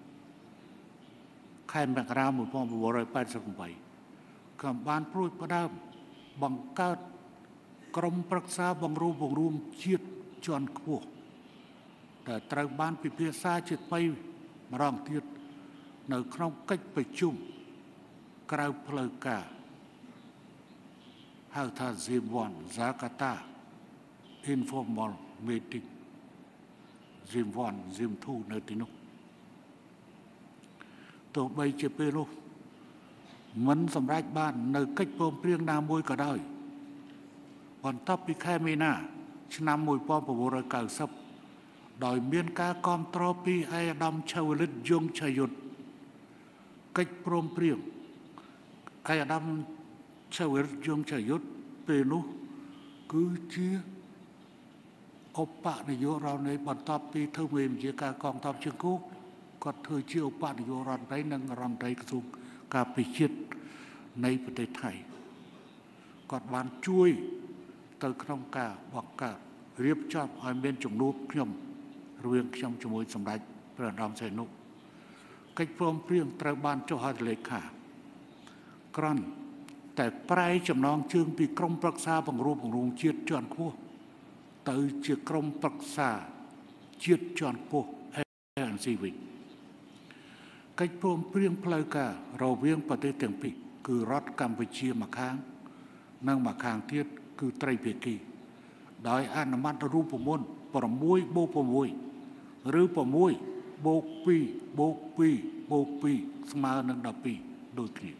ខែមករាmột nghìn chín trăm tám mươi támក៏បានព្រួយផ្ដើមបង្កើតក្រុមប្រឹក្សាបង្រួបបង្រួមជាតិជាន់ខ្ពស់ដែលត្រូវបានពិភាក្សាជាថ្មីម្ដងទៀតនៅក្នុងកិច្ចប្រជុំក្រៅផ្លូវការហៅថា Zim one Jakarta Informal Meeting Zim one Zim two នៅទីនោះទោះបីជាពេលនោះមិនសម្រេចបាននៅកិច្ចព្រមព្រៀងណាមួយក៏ដោយបន្ទាប់ពីខែមីនាឆ្នាំmột nghìn chín trăm chín mươiដោយមានការគាំទ្រពីឯកឧត្តមឆៅលិតយងឆយុទ្ធកិច្ចព្រមព្រៀងឯកឧត្តមឆៅលិតយងឆយុទ្ធពេលនោះគឺជាឧបនាយករដ្ឋមន្ត្រីបន្ទាប់ពីធ្វើមេបញ្ជាការកងទ័ពជើងគោកគាត់ធ្វើជាឧបនាយករដ្ឋមន្ត្រីនិងរដ្ឋមន្ត្រីក្រសួងការពារជាតិនៃប្រទេសថៃគាត់បានជួយទៅក្នុងការបង្កើតរៀបចំឲ្យមានជំនួបខ្ញុំរវាងខ្ញុំជាមួយសម្ដេចព្រះឧត្តមសីហនុកិច្ចព្រមព្រៀងត្រូវបានចុះហត្ថលេខាគ្រាន់តែប្រែចំណងជើងពីក្រមប្រឹក្សាបង្រួបបង្រួមជាតិជាន់ខ្ពស់ទៅជាក្រមប្រឹក្សាជាតិជាន់ខ្ពស់ เอ เอ็น ซี វិញកិច្ចព្រមព្រៀងផ្លូវការរវាងប្រទេសទាំងពីរគឺរដ្ឋកម្ពុជាមួយខាងនិងមួយខាងទៀតគឺត្រីភាគីដោយអនុម័តរូបមន្ត6បូក6ឬ6បូក2បូក2បូក2ស្មើនឹង12ដូចគ្នា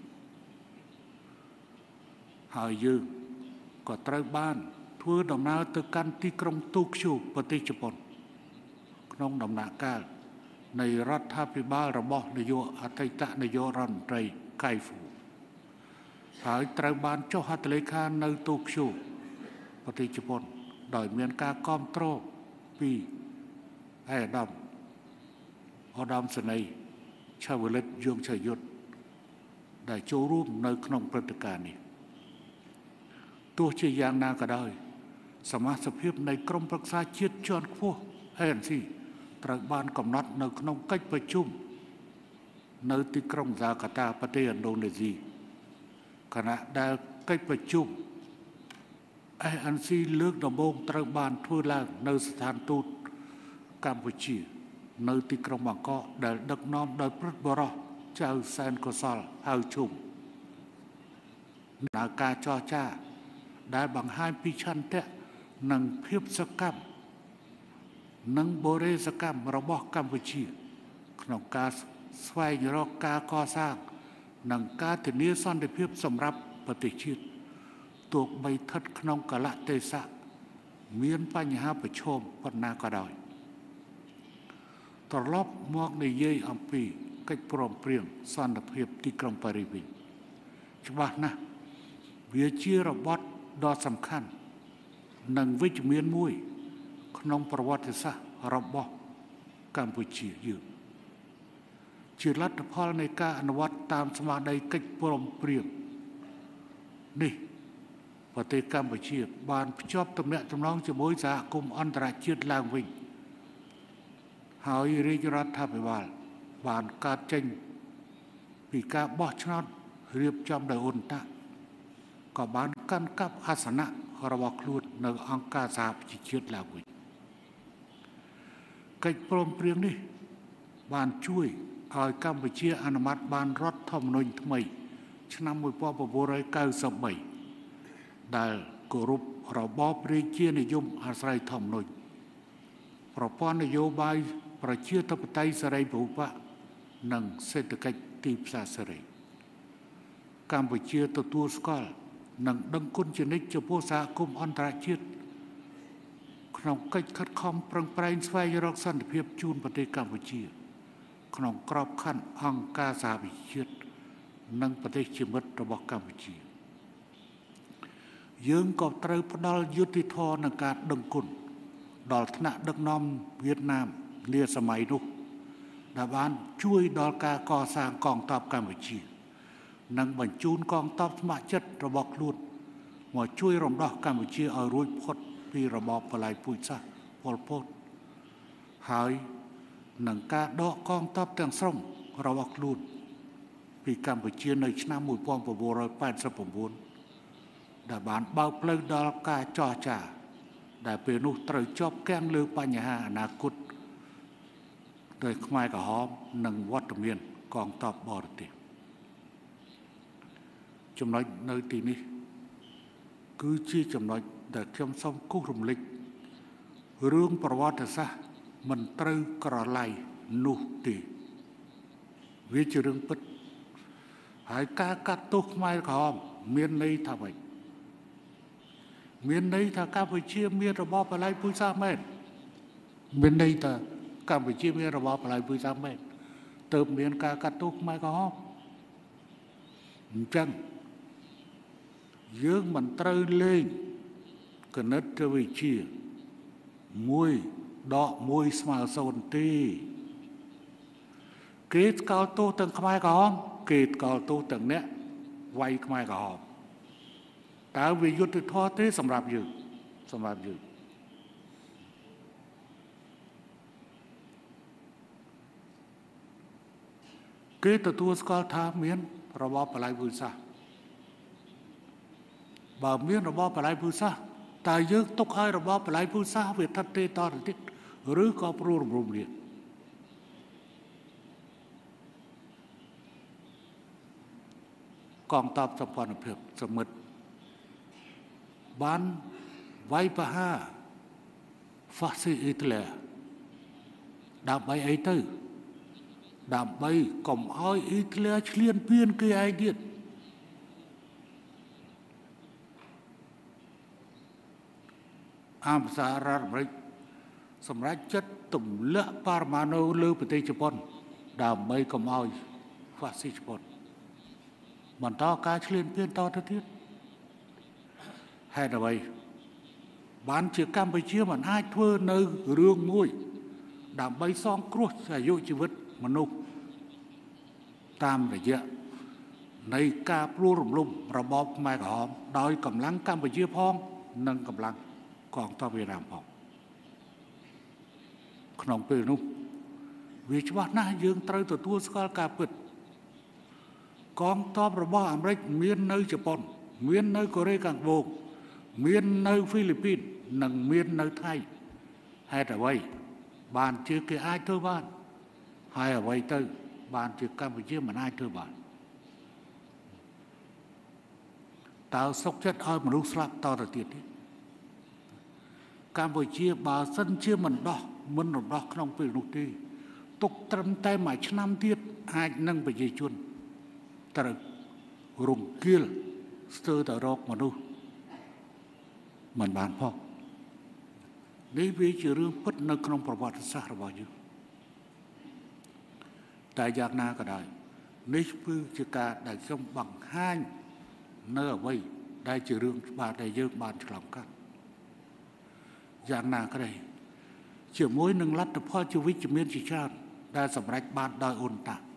ហើយយើងក៏ត្រូវបានធ្វើដំណើរទៅកាន់ទីក្រុងតូក្យូប្រទេសជប៉ុនក្នុងដំណាក់កាលនៃរដ្ឋាភិបាលរបស់នាយកអតីតនាយករដ្ឋមន្ត្រីកៃហ្វូហើយត្រូវបានចុះហត្ថលេខានៅតូក្យូប្រទេសជប៉ុនដោយមានការគាំទ្រពីឯកឧត្តមឧត្តមសេនីយ៍ឆៅលិតយងឆយុទ្ធដែលចូលរួមនៅក្នុងព្រឹត្តិការណ៍នេះទោះជាយ៉ាងណាក៏ដោយសមាជិកភាពនៃក្រមប្រឹក្សាជាតិជាន់ខ្ពស់ เอ เอ็น ซี ត្រូវបានកំណត់នៅក្នុងកិច្ចប្រជុំនៅទីក្រុងហ្សាកាតាប្រទេសឥណ្ឌូនេស៊ីខណៈដែលកិច្ចប្រជុំ เอ เอ็น ซี លើកដំបូងត្រូវបានធ្វើឡើងនៅស្ថានទូតកម្ពុជានៅទីក្រុងបាងកកដែលដឹកនាំដោយព្រឹទ្ធបរិះចៅសែនកុសលហៅជុំនៅការចរចាដែលបង្ហាញពីឆន្ទៈនិងភាពសកម្មនិងបរិយាកម្មរបស់កម្ពុជាក្នុងការស្វែងរកការកសាងនិងការធានាសន្តិភាពសម្រាប់ប្រទេសជាតិទោះបីស្ថិតក្នុងកលៈទេសៈមានបញ្ហាប្រឈមប៉ុណ្ណាក៏ដោយត្រឡប់មកនិយាយអំពីកិច្ចព្រមព្រៀងសន្តិភាពទីក្រុងប៉ារីសវិញច្បាស់ណាស់វាជារបត់ដ៏សំខាន់និងវិជ្ជមានមួយក្នុងប្រវត្តិសាស្ត្ររបស់កម្ពុជាយើងជាលទ្ធផលនៃការអនុវត្តតាមស្មារតីកិច្ចព្រមព្រៀងនេះប្រទេសកម្ពុជាបានភ្ជាប់ទំនាក់ទំនងជាមួយសហគមន៍អន្តរជាតិឡើងវិញហើយរាជរដ្ឋាភិបាលបានកើតចេញពីការបោះឆ្នោតរៀបចំដោយអ៊ុនតាក៏បានកាន់កាប់អាសនៈរបស់ខ្លួននៅអង្គការសហប្រជាជាតិឡើងវិញកិច្ចព្រមព្រៀងនេះបានជួយឲ្យកម្ពុជាអនុម័តបានរដ្ឋធម្មនុញ្ញថ្មីឆ្នាំmột nghìn chín trăm chín mươi baដែលគោរពរបបរាជានិយមអាស្រ័យធម្មនុញ្ញប្រព័ន្ធនយោបាយប្រជាធិបតេយ្យសេរីពហុបកនិងសេដ្ឋកិច្ចទីផ្សារសេរីកម្ពុជាទទួលស្គាល់និងដឹងគុណជានិច្ចចំពោះសហគមន៍អន្តរជាតិក្នុងកិច្ចខិតខំប្រឹងប្រែងស្វែងរកសន្តិភាពជូនប្រទេសកម្ពុជាក្នុងក្របខ័ណ្ឌអង្គការសហប្រជាជាតិនិងប្រទេសជាមិត្តរបស់កម្ពុជាយើងក៏ត្រូវផ្ដល់យុត្តិធម៌នឹងការដឹងគុណដល់ថ្នាក់ដឹកនាំវៀតណាមនាសម័យនោះដែលបានជួយដល់ការកសាងកងទ័ពកម្ពុជានិងបញ្ជូនកងទ័ពស្ម័គ្រចិត្តរបស់ខ្លួនមកជួយរំដោះកម្ពុជាឲ្យរួចផុតពីរបបបល្ល័ង្កពូជសាសន៍ប៉ុលពតហើយនឹងការដកកងទ័ពទាំងស្រុងរបស់ខ្លួនពីកម្ពុជានៅឆ្នាំmột nghìn chín trăm tám mươi chínដែលបានបើកផ្លូវដល់ការចរចាដែលពេលនោះត្រូវជាប់គាំងលើបញ្ហាអនាគតដោយខ្មែរក្រហមនិងវត្តមានកងទ័ពបរទេសចំណុចនៅទីនេះគឺជាចំណុចដែលខ្ញុំសូមគូសរំលឹករឿងប្រវត្តិសាស្ត្រមិនត្រូវក្រឡៃនោះទេវាជារឿងពិតហើយការកាត់ទោសខ្មែរក្រហមមានន័យថាម៉េចមានន័យថាកម្ពុជាមានរបបបល្ល័ង្កពូជសាសន៍មែនមានន័យថាកម្ពុជាមានរបបបល្ល័ង្កពូជសាសន៍មែនទើបមានការកាត់ទោសខ្មែរក្រហមអញ្ចឹងយើងមិនត្រូវលេងគណិតវិទ្យាមួយដកមួយស្មើសូន្យទេគេស្គាល់ទោសទាំងខ្មែរក្រហមគេស្គាល់ទោសទាំងអ្នកវាយខ្មែរក្រហមតើវាយុត្តិធម៌ទេសម្រាប់យើងសម្រាប់យើងគេទទួលស្គាល់ថាមានរបបបល្ល័ង្កពូជសាសន៍បើមានរបបបល្ល័ង្កពូជសាសន៍តើយើងទុកឲ្យរបបបល្ល័ង្កពូជសាសន៍វាថិតទេតទៅទៀតឬក៏ព្រួលរំលំនេះកងទ័ពសម្ព័ន្ធភាពសមិទ្ធបានវាយប្រហារហ្វាស៊ីអ៊ីតាលីដើម្បីអីទៅដើម្បីកុំឲ្យអ៊ីតាលីឈ្លានពានគេឯងទៀតអាមេសាររដ្ឋអាមេរិកសម្រាប់ចិត្តទម្លាក់ប៉ារ៉ាម៉ាណូលើប្រទេសជប៉ុនដើម្បីកុំឲ្យហ្វាស៊ីជប៉ុនបន្តការឈ្លានពានតទៅទៀតហេតុអ្វីបានជាកម្ពុជាមិនអាចធ្វើនៅរឿងមួយដើម្បីសងគ្រោះអាយុជីវិតមនុស្សតាមរយៈនៃការព្រួលរំលំរបបខ្មែរក្រហមដោយកម្លាំងកម្ពុជាផងនិងកម្លាំងកងទ័ពវៀតណាមផងក្នុងពេលនោះវាច្បាស់ណាស់យើងត្រូវទទួលស្គាល់ការពិតកងទ័ពរបស់អាមេរិកមាននៅជប៉ុនមាននៅកូរ៉េខាងត្បូងមាននៅហ្វីលីពីននិងមាននៅថៃហេតុអ្វីបានជាគេអាចធ្វើបានហើយអ្វីទៅបានជាកម្ពុជាមិនអាចធ្វើបានតើសុខចិត្តឲ្យមនុស្សស្លាប់តទៅទៀតទេកម្ពុជាបើសិនជាមិនដោះមិនរំដោះក្នុងពេលនោះទេទុកត្រឹមតែមួយឆ្នាំទៀតអាចនឹងប្រជាជនត្រូវរំគាលស្ទើរតែរកមនុស្សមិនបានផងនេះវាជារឿងពិតនៅក្នុងប្រវត្តិសាស្ត្ររបស់យើងតែយ៉ាងណាក៏ដោយនេះគឺជាការដែលខ្ញុំបង្ហាញនៅអ្វីដែលជារឿងច្បាស់ដែលយើងបានឆ្លងកាត់យ៉ាងណាក៏ដោយជាមួយនឹងលទ្ធផលជាវិជ្ជមានជាច្រើនដែលសម្រេចបានដោយអ៊ុនតា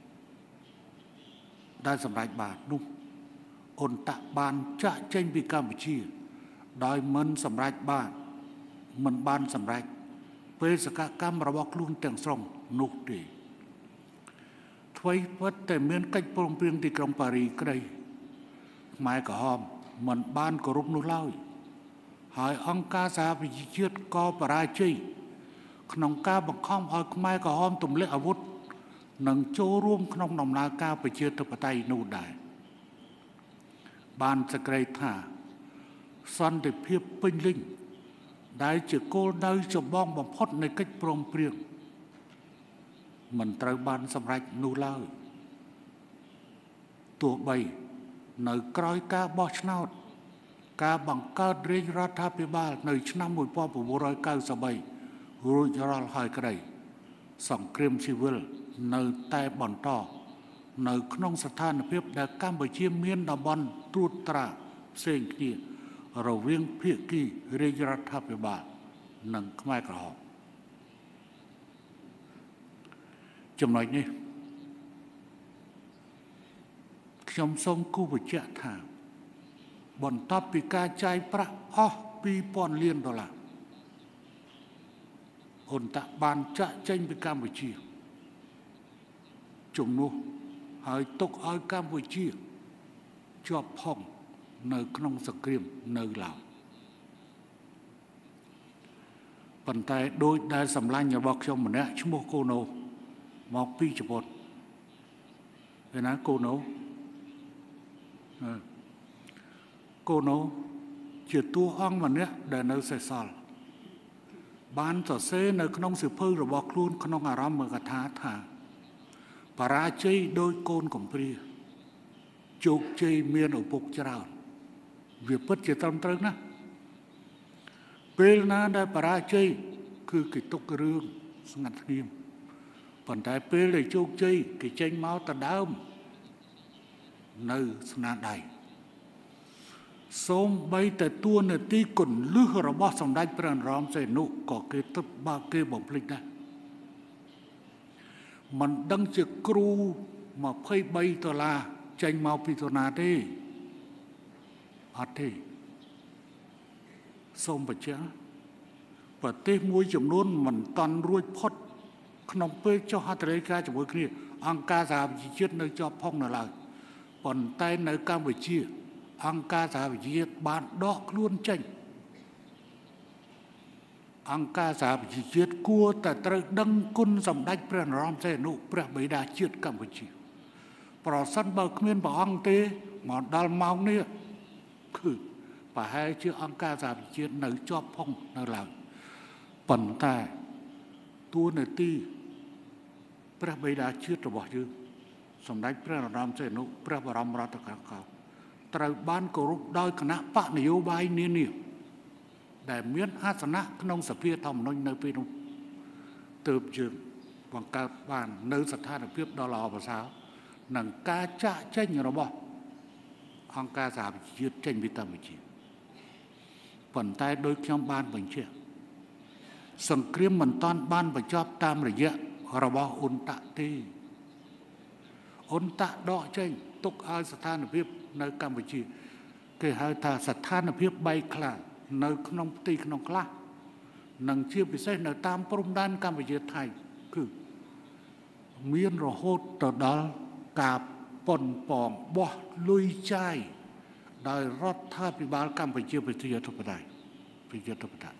ដែលសម្រេចបាននោះអ៊ុនតាបានចាក់ចេញពីកម្ពុជាដោយមិនសម្រេចបានមិនបានសម្រេចពេលសកម្មរបស់ខ្លួនទាំងស្រុងនោះទេអ្វីពិតតែមានកិច្ចព្រមព្រៀងទីក្រុងប៉ារីក្តីខ្មែរក្រហមមិនបានគោរពនោះឡើយហើយអង្គការសហប្រជាជាតិក៏បរាជ័យក្នុងការបង្ខំឲ្យខ្មែរក្រហមទម្លាក់អាវុធនិងចូលរួមក្នុងដំណើរការប្រជាធិបតេយ្យនោះដែរបានសេចក្តីថាសន្តិភាពពេញលេញដែលជាគោលដៅចម្បងបំផុតនៃកិច្ចព្រមព្រៀងមិនត្រូវបានសម្រេចនោះឡើយទោះបីនៅក្រោយការបោះឆ្នោតការបង្កើតរាជរដ្ឋាភិបាលនៅឆ្នាំmột nghìn chín trăm chín mươi baរួចរាល់ហើយក្តីសង្គ្រាមស៊ីវិលនៅតែបន្តនៅក្នុងស្ថានភាពដែលកម្ពុជាមានតំបន់ត្រួតត្រាផ្សេងគ្នារវាងភាគីរាជរដ្ឋាភិបាលនិងខ្មែរក្រហមចំណុចនេះខ្ញុំសូមគូបញ្ជាក់ថាបន្ទាប់ពីការចាយប្រាក់អស់ពីរពាន់លានដុល្លារហ៊ុនតាក់បានចាក់ចេញពីកម្ពុជាជំនួសហើយទុកឲ្យកម្ពុជាជាប់ផុងនៅក្នុងសង្គ្រាមនៅឡាវប៉ុន្តែដោយដែលសម្លាញ់របស់ខ្ញុំម្នាក់ឈ្មោះកូណូមកពីជប៉ុនឯណាកូណូកូណូជាតួអង្គម្នាក់ដែលនៅសេសសល់បានសរសេរនៅក្នុងសៀវភៅរបស់ខ្លួនក្នុងអារម្មណ៍កថាថាបរាជ័យដោយកូនកំព្រាជោគជ័យមានឪពុកច្រើនវាពិតជាត្រឹមត្រូវណាស់ពេលណាដែលបរាជ័យគឺគេទុករឿងស្ងាត់ស្ងៀមប៉ុន្តែពេលដែលជោគជ័យគេចេញមកដដើមនៅស្នាដៃសូមបីតែតួនាទីគន្លឹះរបស់សម្ដេចព្រះនរោត្តមសីហនុក៏គេទឹកបើគេបំភ្លេចដែរមិនដឹងជាគ្រូម្ភៃបីដុល្លារចេញមកពីណាទេអត់ទេសូមបញ្ជាក់ប្រទេសមួយចំនួនមិនតាន់រួចផុតក្នុងពេលចុះហត្ថលេខាជាមួយគ្នាអង្គការសហប្រជាជាតិនៅជាប់ផុងនៅឡើយប៉ុន្តែនៅកម្ពុជាអង្គការសហប្រជាជាតិបានដកខ្លួនចេញអង្គការសហប្រជាជាតិគួរតែត្រូវដឹងគុណសម្ដេចព្រះនរោត្តមសីហនុព្រះបិតាជាតិកម្ពុជាប្រសិនបើគ្មានព្រះអង្គទេមកដល់ម៉ោងនេះគឺប្រហែលជាអង្គការសហប្រជាជាតិនៅជាប់ផុងនៅឡើយប៉ុន្តែតួនាទីព្រះបិតាជាតិរបស់យើងសម្ដេចព្រះនរោត្តមសីហនុព្រះបរមរដ្ឋាភិបាលត្រូវបានគោរពដោយគណៈបកនយោបាយនានាដែលមានអាសនៈក្នុងសភាធម្មនុញ្ញនៅពេលនោះទើបយើងបង្កើតបាននៅស្ថានភាពដ៏ល្អប្រសើរនិងការចាក់ចេញរបស់អង្គការសហប្រជាជាតិចេញពីកម្ពុជាប៉ុន្តែដោយខ្ញុំបានបញ្ជាក់សង្គ្រាមមិនតាន់បានបញ្ចប់តាមរយៈរបស់អ៊ុនតាក់ទេអ៊ុនតាក់ដកចេញទុកឲ្យស្ថានភាពនៅកម្ពុជាគេហៅថាស្ថានភាពបែកខ្លះនៅក្នុងផ្ទៃក្នុងខ្លះនិងជាពិសេសនៅតាមព្រំដែនកម្ពុជាថៃគឺមានរហូតទៅដល់ការប៉ុនប៉ងបោះលុយចាយដោយរដ្ឋាភិបាលកម្ពុជាប្រជាធិបតេយ្យប្រជាធិបតេយ្យ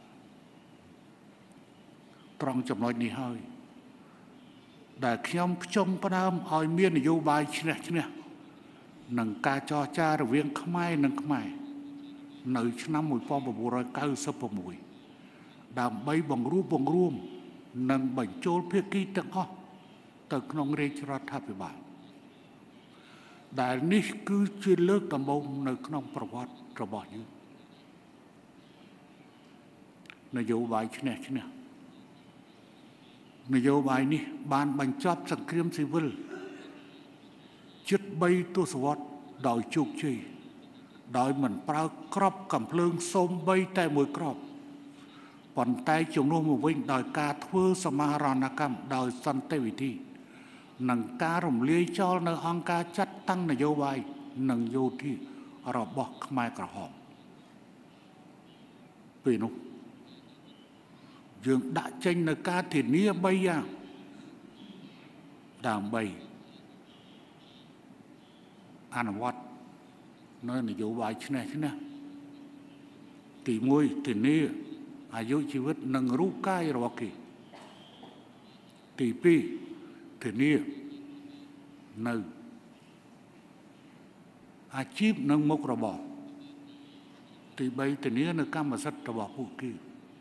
ត្រង់ចំណុចនេះហើយដែលខ្ញុំខ្ចង់ផ្ដើមឲ្យមាននយោបាយឈ្នះឈ្នះនឹងការចរចារវាងខ្មែរនិងខ្មែរនៅឆ្នាំmột nghìn chín trăm chín mươi sáuដើម្បីបង្រួបបង្រួមនិងបញ្ចូលភាគីទាំងអស់ទៅក្នុងរាជរដ្ឋាភិបាលដែលនេះគឺជាលើកដំបូងនៅក្នុងប្រវត្តិរបស់យើងនយោបាយឈ្នះឈ្នះនយោបាយនេះបានបញ្ចប់សង្គ្រាមស៊ីវិលជិតបីទសវត្សរ៍ដោយជោគជ័យដោយមិនប្រើក្របកាំភ្លើងសូម្បីតែមួយក្របប៉ុន្តែជំនួសមកវិញដោយការធ្វើសមាហរណកម្មដោយសន្តិវិធីនិងការរំលាយចោលនៅអង្គការចាត់តាំងនយោបាយនិងយោធារបស់ខ្មែរក្រហមពេលនោះយើងដាក់ចេញនៅការធានាបីយ៉ាងដើម្បីអនុវត្តនៅនយោបាយឈ្នះឈ្នះទីមួយធានាអាយុជីវិតនិងរូបកាយរបស់គេទីពីរធានានៅអាជីពនិងមុខរបរទីបីធានានៅកម្មសិទ្ធិរបស់ពួកគេ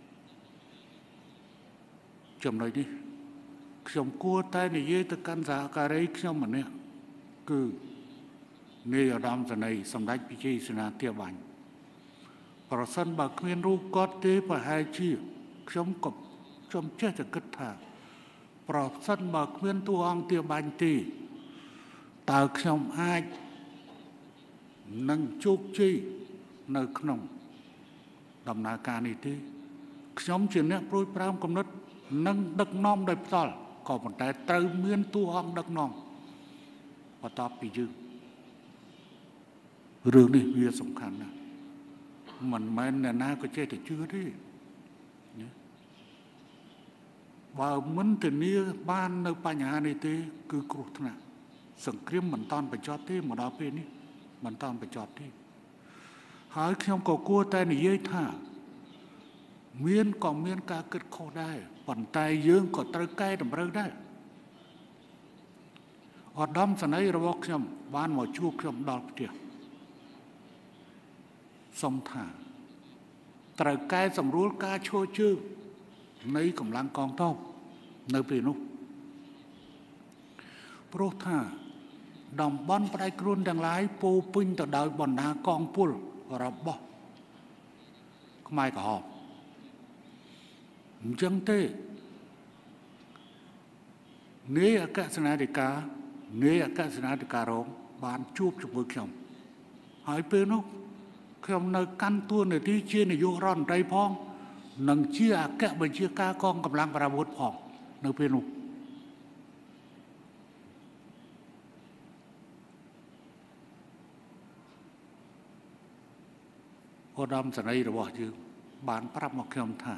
ចំណុចនេះខ្ញុំគួរតែនិយាយទៅកាន់សហការីខ្ញុំម្នាក់គឺនាយឧត្តមសេនីយ៍សម្ដេចវិជ័យសេនាធិបាញ់ប្រសិនបើគ្មានរូបគាត់ទេប្រហែលជាខ្ញុំក៏ខ្ញុំចេះតែគិតថាប្រសិនបើគ្មានតួអង្គធិបាញ់ទេតើខ្ញុំអាចនឹងជោគជ័យនៅក្នុងដំណើរការនេះទេខ្ញុំជាអ្នកព្រួយប្រាំគំនិតនិងដឹកនាំដោយផ្ទាល់ក៏ប៉ុន្តែត្រូវមានតួអង្គដឹកនាំបន្ទាប់ពីយើងរឿងនេះវាសំខាន់ណាស់មិនមែនអ្នកណាក៏ចេះតែជឿទេបើមិនធានាបាននៅបញ្ហានេះទេគឺគ្រោះថ្នាក់សង្គ្រាមមិនតាន់បញ្ចប់ទេមកដល់ពេលនេះមិនតាន់បញ្ចប់ទេហើយខ្ញុំក៏គួរតែនិយាយថាមានក៏មានការគិតខុសដែរប៉ុន្តែយើងក៏ត្រូវកែតម្រូវដែរឧត្តមសេនីយ៍របស់ខ្ញុំបានមកជួបខ្ញុំដល់ផ្ទះសុំថាត្រូវកែសម្រួលការឈរជើងនៃកម្លាំងកងទ័ពនៅពេលនោះព្រោះថាតំបន់ផ្ដាច់ខ្លួនទាំងឡាយពោពេញទៅដោយបណ្ដាកងពលរបស់ខ្មែរក្រហមអញ្ចឹងទេនាយអគ្គសេនាធិការនាយអគ្គសេនាធិការរងបានជួបជាមួយខ្ញុំហើយពេលនោះខ្ញុំនៅកាន់តួនាទីជានាយករដ្ឋមន្ត្រីផងនិងជាអគ្គបញ្ជាការកងកម្លាំងប្រវត្តិផងនៅពេលនោះឧត្តមសេនីយ៍របស់យើងបានប្រាប់មកខ្ញុំថា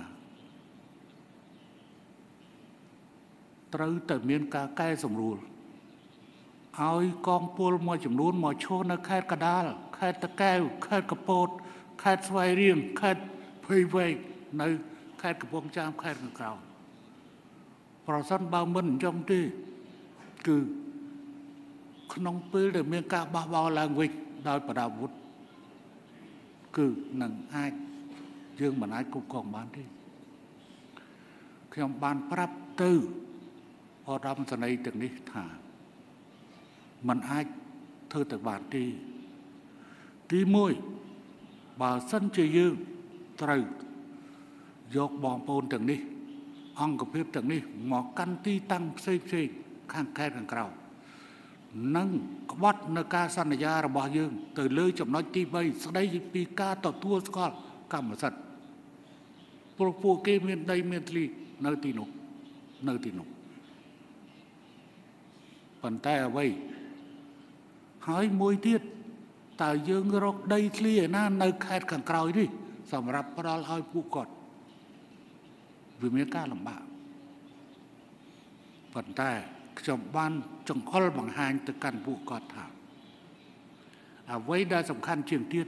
ត្រូវតែមានការកែសម្រួលឲ្យកងពលមួយចំនួនមកឈរនៅខេត្តកណ្ដាលខេត្តតាកែវខេត្តកពតខេត្តស្វាយរៀងខេត្តភ័យវែងនៅខេត្តកំពង់ចាមខេត្តខាងក្រៅប្រសិនបើមិនអញ្ចឹងទេគឺក្នុងពេលដែលមានការបះបោរឡើងវិញដោយបដាវុធគឺនឹងអាចយើងមិនអាចគ្រប់គ្រងបានទេខ្ញុំបានប្រាប់ទៅឧត្តមសេនីយ៍ទាំងនេះថាมันអាចធ្វើទៅបានទេទីមួយបើសិនជាយើងត្រូវយកបងប្អូនទាំងនេះអង្គភាពទាំងនេះមកកាន់ទីតាំងផ្សេងផ្សេងខាងខេត្តខាងក្រៅនិងក្បត់នៅការសន្យារបស់យើងទៅលើចំណុចទីបីស្ដីពីការទទួលស្គាល់កម្មសិទ្ធិព្រោះពួកគេមានដីមានធ្លីនៅទីនោះនៅទីនោះប៉ុន្តែអ្វីហើយមួយទៀតតើយើងរកដីធ្លីឯណានៅខេត្តខាងក្រោយនេះសម្រាប់ផ្ដល់ឲ្យពួកគាត់វាមានការលំបាកប៉ុន្តែខ្ញុំបានចង្អុលបង្ហាញទៅកាន់ពួកគាត់ថាអ្វីដែលសំខាន់ជាងទៀត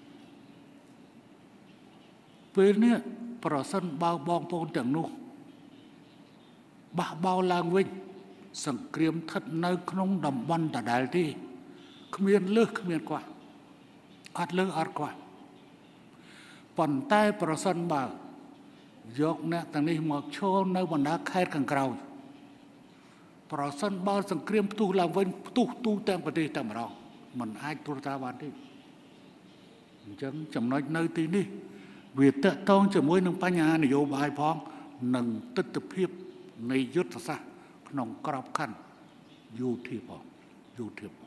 ពេលនេះប្រសិនបើបងប្អូនទាំងនោះបះបោរឡើងវិញសង្គ្រាមស្ថិតនៅក្នុងតំបន់ដដែលទេគ្មានលើសគ្មានខ្វះអត់លើសអត់ខ្វះប៉ុន្តែប្រសិនបើយកអ្នកទាំងនេះមកឈរនៅបណ្ដាខេត្តខាងក្រៅប្រសិនបើសង្គ្រាមផ្ទុះឡើងវិញផ្ទុះទូទាំងប្រទេសតែម្ដងមិនអាចត្រួតត្រាបានទេអញ្ចឹងចំណុចនៅទីនេះវាតកតងជាមួយនឹងបញ្ហានយោបាយផងនិងទស្សនវិជ្ជានៃយុទ្ធសាស្ត្រក្នុងក្របខ័ណ្ឌយោធាផងយោធាផង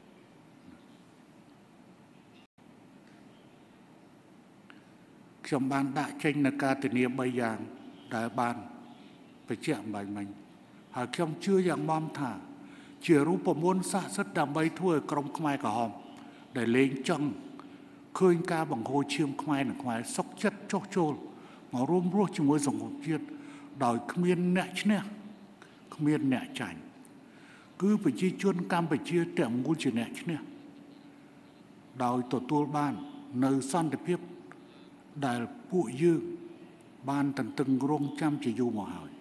ខ្ញុំបានដាក់ចេញនៅការធានាបីយ៉ាងដែលបានបញ្ជាក់អំបញ្ញមិញហើយខ្ញុំជឿយ៉ាងម៉ំថាជារូបមន្តស័ក្តិសិទ្ធិដើម្បីធ្វើឲ្យក្រុមខ្មែរក្រហមដែលលេងចង់ឃើញការបង្ហូរឈាមខ្មែរនិងខ្មែរសុខចិត្តចុះចូលមករួមរស់ជាមួយសង្គមជាតិដោយគ្មានអ្នកឈ្នះគ្មានអ្នកចាញ់គឺប្រជាជនកម្ពុជាទាំងមូលជាអ្នកឈ្នះដោយទទួលបាននៅសន្តិភាពដែលពួកយើងបានតន្ទឹងរង់ចាំជាយូរមកហើយ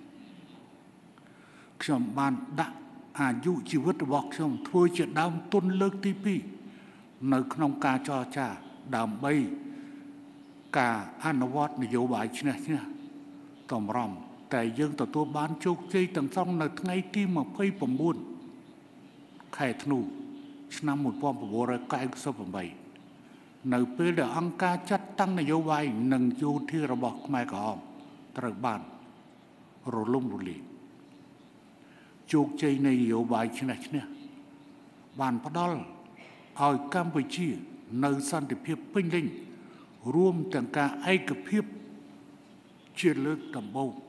ខ្ញុំបានដាក់អាយុជីវិតរបស់ខ្ញុំធ្វើជាដើមទុនលើកទីពីរនៅក្នុងការចរចាដើម្បីការអនុវត្តនយោបាយឈ្នះឈ្នះតម្រង់តែយើងទទួលបានជោគជ័យទាំងសងនៅថ្ងៃទីម្ភៃ៩ខែធ្នូឆ្នាំ១៩៩៨នៅពេលដែលអង្គការចាត់តាំងនយោបាយនិងយោធារបស់ខ្មែរក្រហមត្រូវបានរលំរលាយជោគជ័យនៃនយោបាយឈ្នះឈ្នះបានផ្ដល់ឲ្យកម្ពុជានៅសន្តិភាពពេញលេញរួមទាំងការឯកភាពជាលើកដំបូង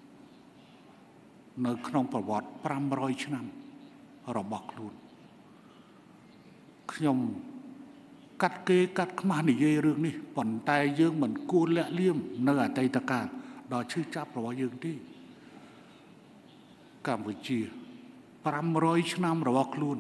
នៅក្នុងប្រវត្តិប្រាំរយឆ្នាំរបស់ខ្លួនខ្ញុំកាត់គេកាត់ខ្មាស់និយាយរឿងនេះប៉ុន្តែយើងមិនគួរលាក់លៀមនៅអតីតកាលដល់ឈឺចាប់របស់យើងទេកម្ពុជាប្រាំរយឆ្នាំរបស់ខ្លួន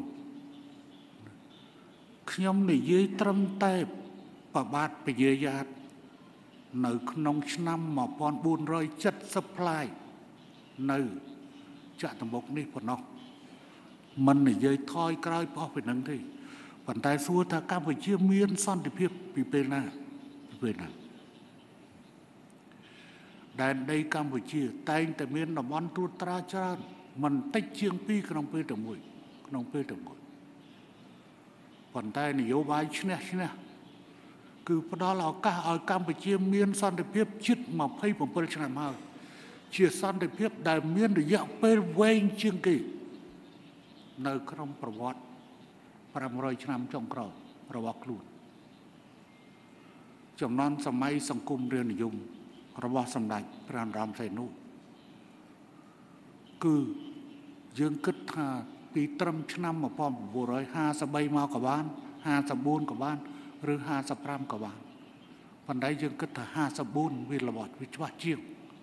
ខ្ញុំនិយាយត្រឹមតែប្របាទពយាយាតនៅក្នុងឆ្នាំmột nghìn bốn trăm七十ផ្លាយនៅចតុមុខនេះប៉ុណ្ណោះមិននិយាយថយក្រោយបោះពីនឹងទេប៉ុន្តែសួរថាកម្ពុជាមានសន្តិភាពពីពេលណាពីពេលណាដែនដីកម្ពុជាតែងតែមានតំបន់ត្រួតត្រាច្រើនមិនតិចជាងពីរក្នុងពេលតែមួយក្នុងពេលតែមួយប៉ុន្តែនយោបាយឈ្នះឈ្នះគឺផ្ដល់ឱកាសឲ្យកម្ពុជាមានសន្តិភាពជិតยี่สิบเจ็ดឆ្នាំហើយជាសន្តិភាពដែលមានរយៈពេលវែងជាងគេនៅក្នុងប្រវត្តិប្រាំរយឆ្នាំចុងក្រោយរបស់ខ្លួនចំនួនសម័យសង្គមរាស្ត្រនិយមរបស់សម្ដេចព្រះនរោត្តមសីហនុគឺយើងគិតថាពីត្រឹមឆ្នាំmột nghìn chín trămห้าสิบสามមកក៏បានห้าสิบสี่ក៏បានឬห้าสิบห้าក៏បានប៉ុន្តែយើងគិតថាห้าสิบสี่វាល្បត់វាច្បាស់ជាង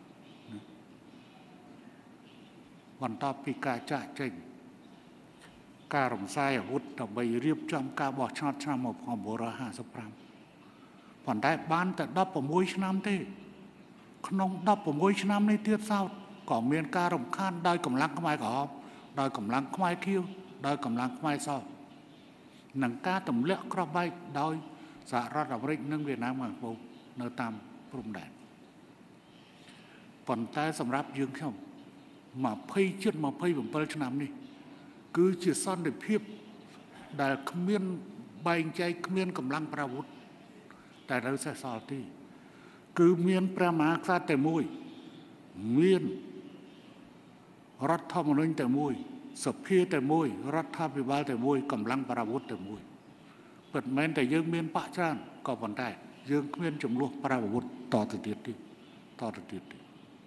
បន្ទាប់ពីការចាក់ចេញការរំសាយអាវុធដើម្បីរៀបចំការបោះឆ្នោតឆ្នាំmột nghìn chín trămห้าสิบห้าប៉ុន្តែបានតែដប់sáuឆ្នាំទេក្នុងដប់sáuឆ្នាំនេះទៀតសោតក៏មានការរំខានដោយកម្លាំងខ្មែរក្រហមដោយកម្លាំងខ្មែរខៀវដោយកម្លាំងខ្មែរសនឹងការទម្លាក់គ្រាប់បែកដោយសហរដ្ឋអាមេរិកនិងវៀតណាមខាងត្បូងនៅតាមព្រំដែនប៉ុន្តែសម្រាប់យើងខ្ញុំ20ជិតยี่สิบเจ็ดឆ្នាំនេះគឺជាសន្តិភាពដែលគ្មានបែងចែកគ្មានកម្លាំងប្រវត្តិតែនៅសេសសល់ទីគឺមានព្រះមហាក្សត្រតែមួយមានរដ្ឋធម្មនុញ្ញតែមួយសភាតែមួយរដ្ឋាភិបាលតែមួយកម្លាំងប្រវត្តិតែមួយពិតមែនតែយើងមានបកច្រើនក៏ប៉ុន្តែយើងគ្មានចំនួនប្រវត្តិតទៅទៀតទេតទៅទៀតទេ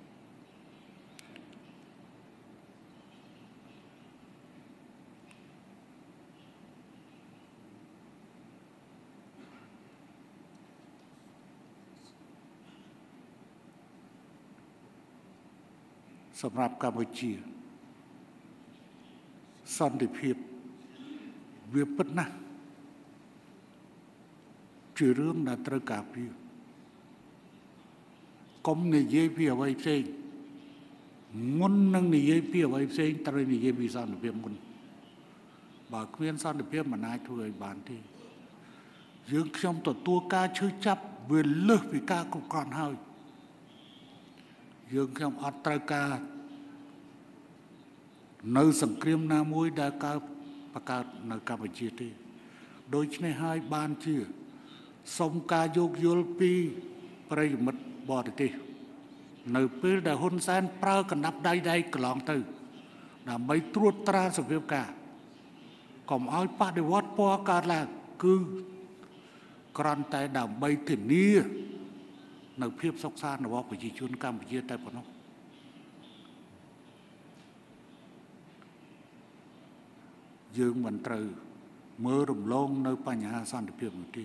សម្រាប់កម្ពុជាសន្តិភាពវាពិតណាស់ជារឿងដែលត្រូវការពារកុំនិយាយពីអ្វីផ្សេងមុននឹងនិយាយពីអ្វីផ្សេងត្រូវនិយាយពីសន្តិភាពមុនបើគ្មានសន្តិភាពមិនអាចធ្វើឲ្យបានទេយើងខ្ញុំទទួលការឈឺចាប់វាលើសពីការគ្រប់គ្រាន់ហើយយើងខ្ញុំអត់ត្រូវការនៅសង្គ្រាមណាមួយដែលកើតបង្កើតនៅកម្ពុជាទេដូច្នេះហើយបានជាសូមការយោគយល់ពីប្រិយមិត្តបរទេសនៅពេលដែលហ៊ុនសែនប្រើកណ្ដាប់ដៃដៃកន្លងទៅដើម្បីត្រួតត្រាសភាពការកុំឲ្យបដិវត្តពណ៌កើតឡើងគឺគ្រាន់តែដើម្បីធានានៅភាពសុខសាន្តរបស់ប្រជាជនកម្ពុជាតែប៉ុណ្ណោះយើងមិនត្រូវមើលរំលងនៅបញ្ហាសន្តិភាពនោះទេ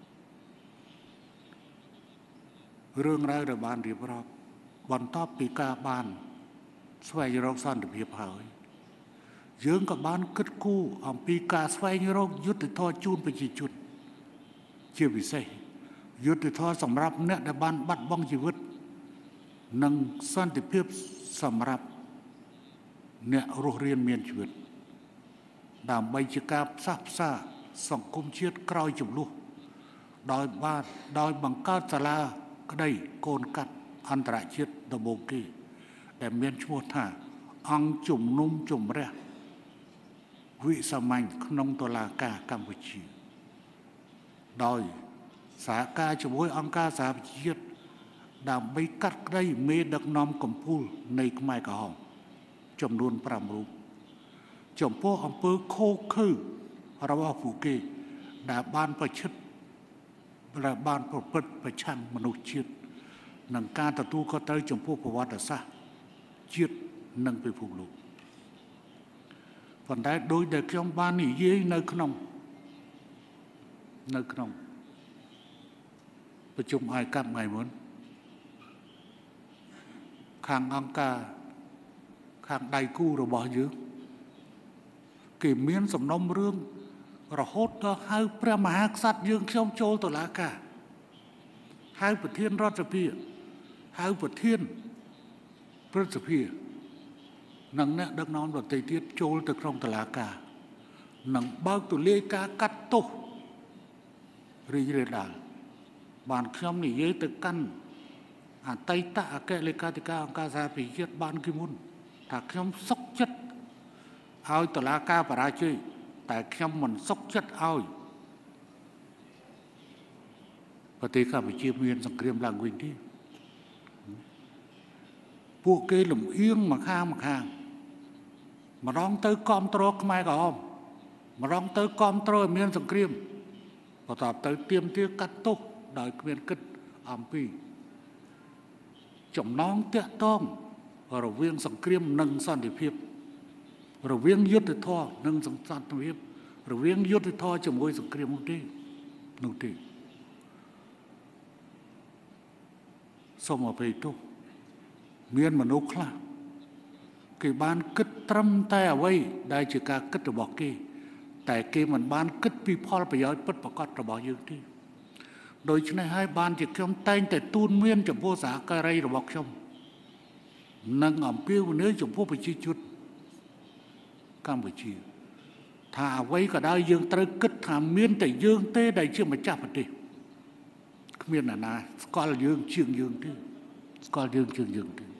រឿងរ៉ាវដែលបានរៀបរាប់បន្ទាប់ពីការបានស្វែងរកសន្តិភាពហើយយើងក៏បានគិតគូរអំពីការស្វែងរកយុត្តិធម៌ជូនប្រជាជនជាពិសេសយុត្តិធម៌សម្រាប់អ្នកដែលបានបាត់បង់ជីវិតនិងសន្តិភាពសម្រាប់អ្នករស់រានមានជីវិតដើម្បីជាការផ្សះផ្សាសង្គមជាតិក្រោយចំនួនដោយបានដោយបង្កើតសាលាក្តីកូនកាត់អន្តរជាតិដំបូងគេដែលមានឈ្មោះថាអង្គជំនុំជម្រះវិសាមញ្ញក្នុងតុលាការកម្ពុជាដោយសហការជាមួយអង្គការសហប្រជាជាតិដើម្បីកាត់ក្តីមេដឹកនាំកម្ពុជានៃខ្មែរក្រហមចំនួនប្រាំរូបចំពោះអំពើខូខើរបស់ពួកគេដែលបានប្រឈិតដែលបានប្រព្រឹត្តប្រឆាំងមនុស្សជាតិនិងការទទួលខុសត្រូវចំពោះប្រវត្តិសាស្ត្រជាតិនិងពិភពលោកប៉ុន្តែដោយដែលខ្ញុំបាននិយាយនៅក្នុងនៅក្នុងប្រជុំអាយកាប់ថ្ងៃមុនខាងអង្គការខាងដៃគូរបស់យើងគេមានសំណុំរឿងរហូតដល់ហៅព្រះមហាក្សត្រយើងខ្ញុំចូលតុលាការហៅប្រធានរដ្ឋសភាហៅប្រធានព្រឹទ្ធសភានិងអ្នកដឹកនាំដទៃទៀតចូលទៅក្នុងតុលាការនិងបើកទូលាយការកាត់ទោសរីករាលដាលបានខ្ញុំនិយាយទៅកាន់អតីតអគ្គលេខាធិការអង្គការសហប្រជាជាតិបានគីមុនថាខ្ញុំសុខចិត្តឲ្យតុលាការបរាជ័យតែខ្ញុំមិនសុខចិត្តឲ្យប្រទេសកម្ពុជាមានសង្គ្រាមឡើងវិញទេពួកគេលំអៀងមកខាងមកខាងម្ដងទៅគាំទ្រខ្មែរក្រហមម្ដងទៅគាំទ្រឲ្យមានសង្គ្រាមបន្ទាប់ទៅទាមទារកាត់ទោសដោយគ្មានគិតអំពីចំណងតាក់ទងរវាងសង្គ្រាមនិងសន្តិភាពរវាងយុទ្ធធរនិងសន្តិភាពរវាងយុទ្ធធរជាមួយសង្គ្រាមនោះទេនោះទេសូមអភ័យទោសមានមនុស្សខ្លះគេបានគិតត្រឹមតែអ្វីដែលជាការគិតរបស់គេតែគេមិនបានគិតពីផលប្រយោជន៍ពិតប្រាកដរបស់យើងទេដូច្នេះហើយបានជាខ្ញុំតែងតែទូនមានចំពោះសហការីរបស់ខ្ញុំនិងអំពាវនាវចំពោះប្រជាជនកម្ពុជាថាអ្វីក៏ដោយយើងត្រូវគិតថាមានតែយើងទេដែលជាម្ចាស់ប្រទេសគ្មានអ្នកណាស្គាល់យើងជាងយើងទេស្គាល់យើងជាងយើងទេ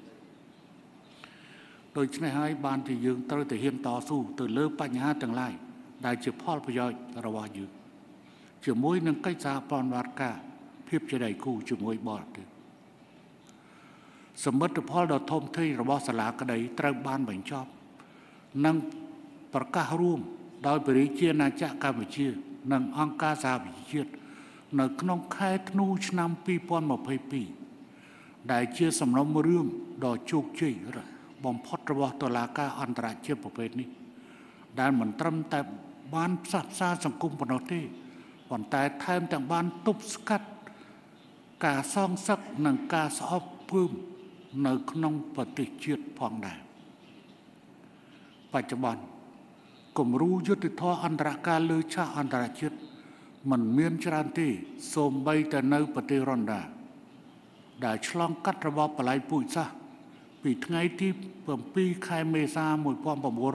ដូច្នេះហើយបានជាយើងត្រូវតែហ៊ានតស៊ូទៅលើបញ្ហាទាំងឡាយដែលជាផលប្រយោជន៍របស់យើងជាមួយនឹងកិច្ចសហប្រតិបត្តិការភាពជាដៃគូជាមួយបរទេសសមិទ្ធផលដ៏ធំធេងរបស់សាលាក្តីត្រូវបានបញ្ចប់និងប្រកាសរួមដោយព្រះរាជាណាចក្រកម្ពុជានិងអង្គការសហប្រជាជាតិនៅក្នុងខែធ្នូឆ្នាំពីរពាន់ម្ភៃពីរដែលជាសំណុំរឿងដ៏ជោគជ័យបំផុតរបស់តុលាការអន្តរជាតិប្រភេទនេះដែលមិនត្រឹមតែបានផ្សះផ្សាសង្គមប៉ុណ្ណោះទេប៉ុន្តែថែមទាំងបានទប់ស្កាត់ការសងសឹកនិងការស្អប់ពើមនៅក្នុងប្រទេសជាតិផងដែរបច្ចុប្បន្នគំរូយុទ្ធធម៌អន្តរការលើឆាកអន្តរជាតិមិនមានច្រើនទេសូម្បីតែនៅប្រទេសរុនដាដែលឆ្លងកាត់របបបល្ល័ង្កពូជសាសន៍ពីថ្ងៃទីប្រាំពីរខែមេសា១៩៩៤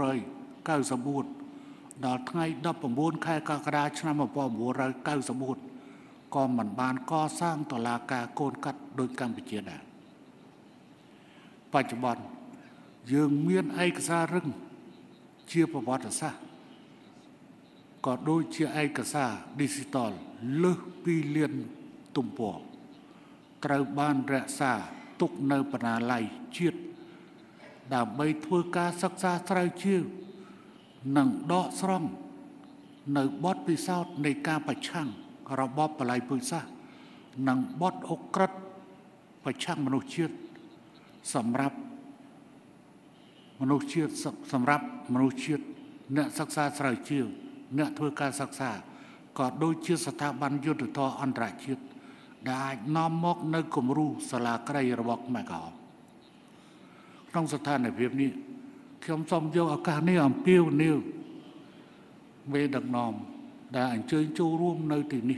ដល់ថ្ងៃដប់៩ខែកក្កដាឆ្នាំ១៩៩៤ក៏មិនបានកសាងតុលាការកូនកាត់ដូចកម្ពុជាដែរបច្ចុប្បន្នយើងមានឯកសាររឹងជាប្រវត្តិសាស្ត្រក៏ដូចជាឯកសារ Digital លើសពីលានទំព័រត្រូវបានរក្សាទុកនៅបណ្ណាល័យជាតិដើម្បីធ្វើការសិក្សាស្រាវជ្រាវនិងដកស្រង់នៅបទពិសោធន៍នៃការប្រឆាំងរបបបល្ល័ង្កពូជសាសន៍និងបទអក្រិតប្រឆាំងមនុស្សជាតិសម្រាប់មនុស្សជាតិសម្រាប់មនុស្សជាតិអ្នកសិក្សាស្រាវជ្រាវអ្នកធ្វើការសិក្សាក៏ដូចជាស្ថាប័នយុទ្ធធម៌អន្តរជាតិដែលអាចនាំមកនៅគំរូសាលាក្តីរបស់ខ្មែរក្រហមក្នុងស្ថានភាពនេះខ្ញុំសូមយកឱកាសនេះអំពាវនាវមេដឹកនាំដែលអញ្ជើញចូលរួមនៅទីនេះ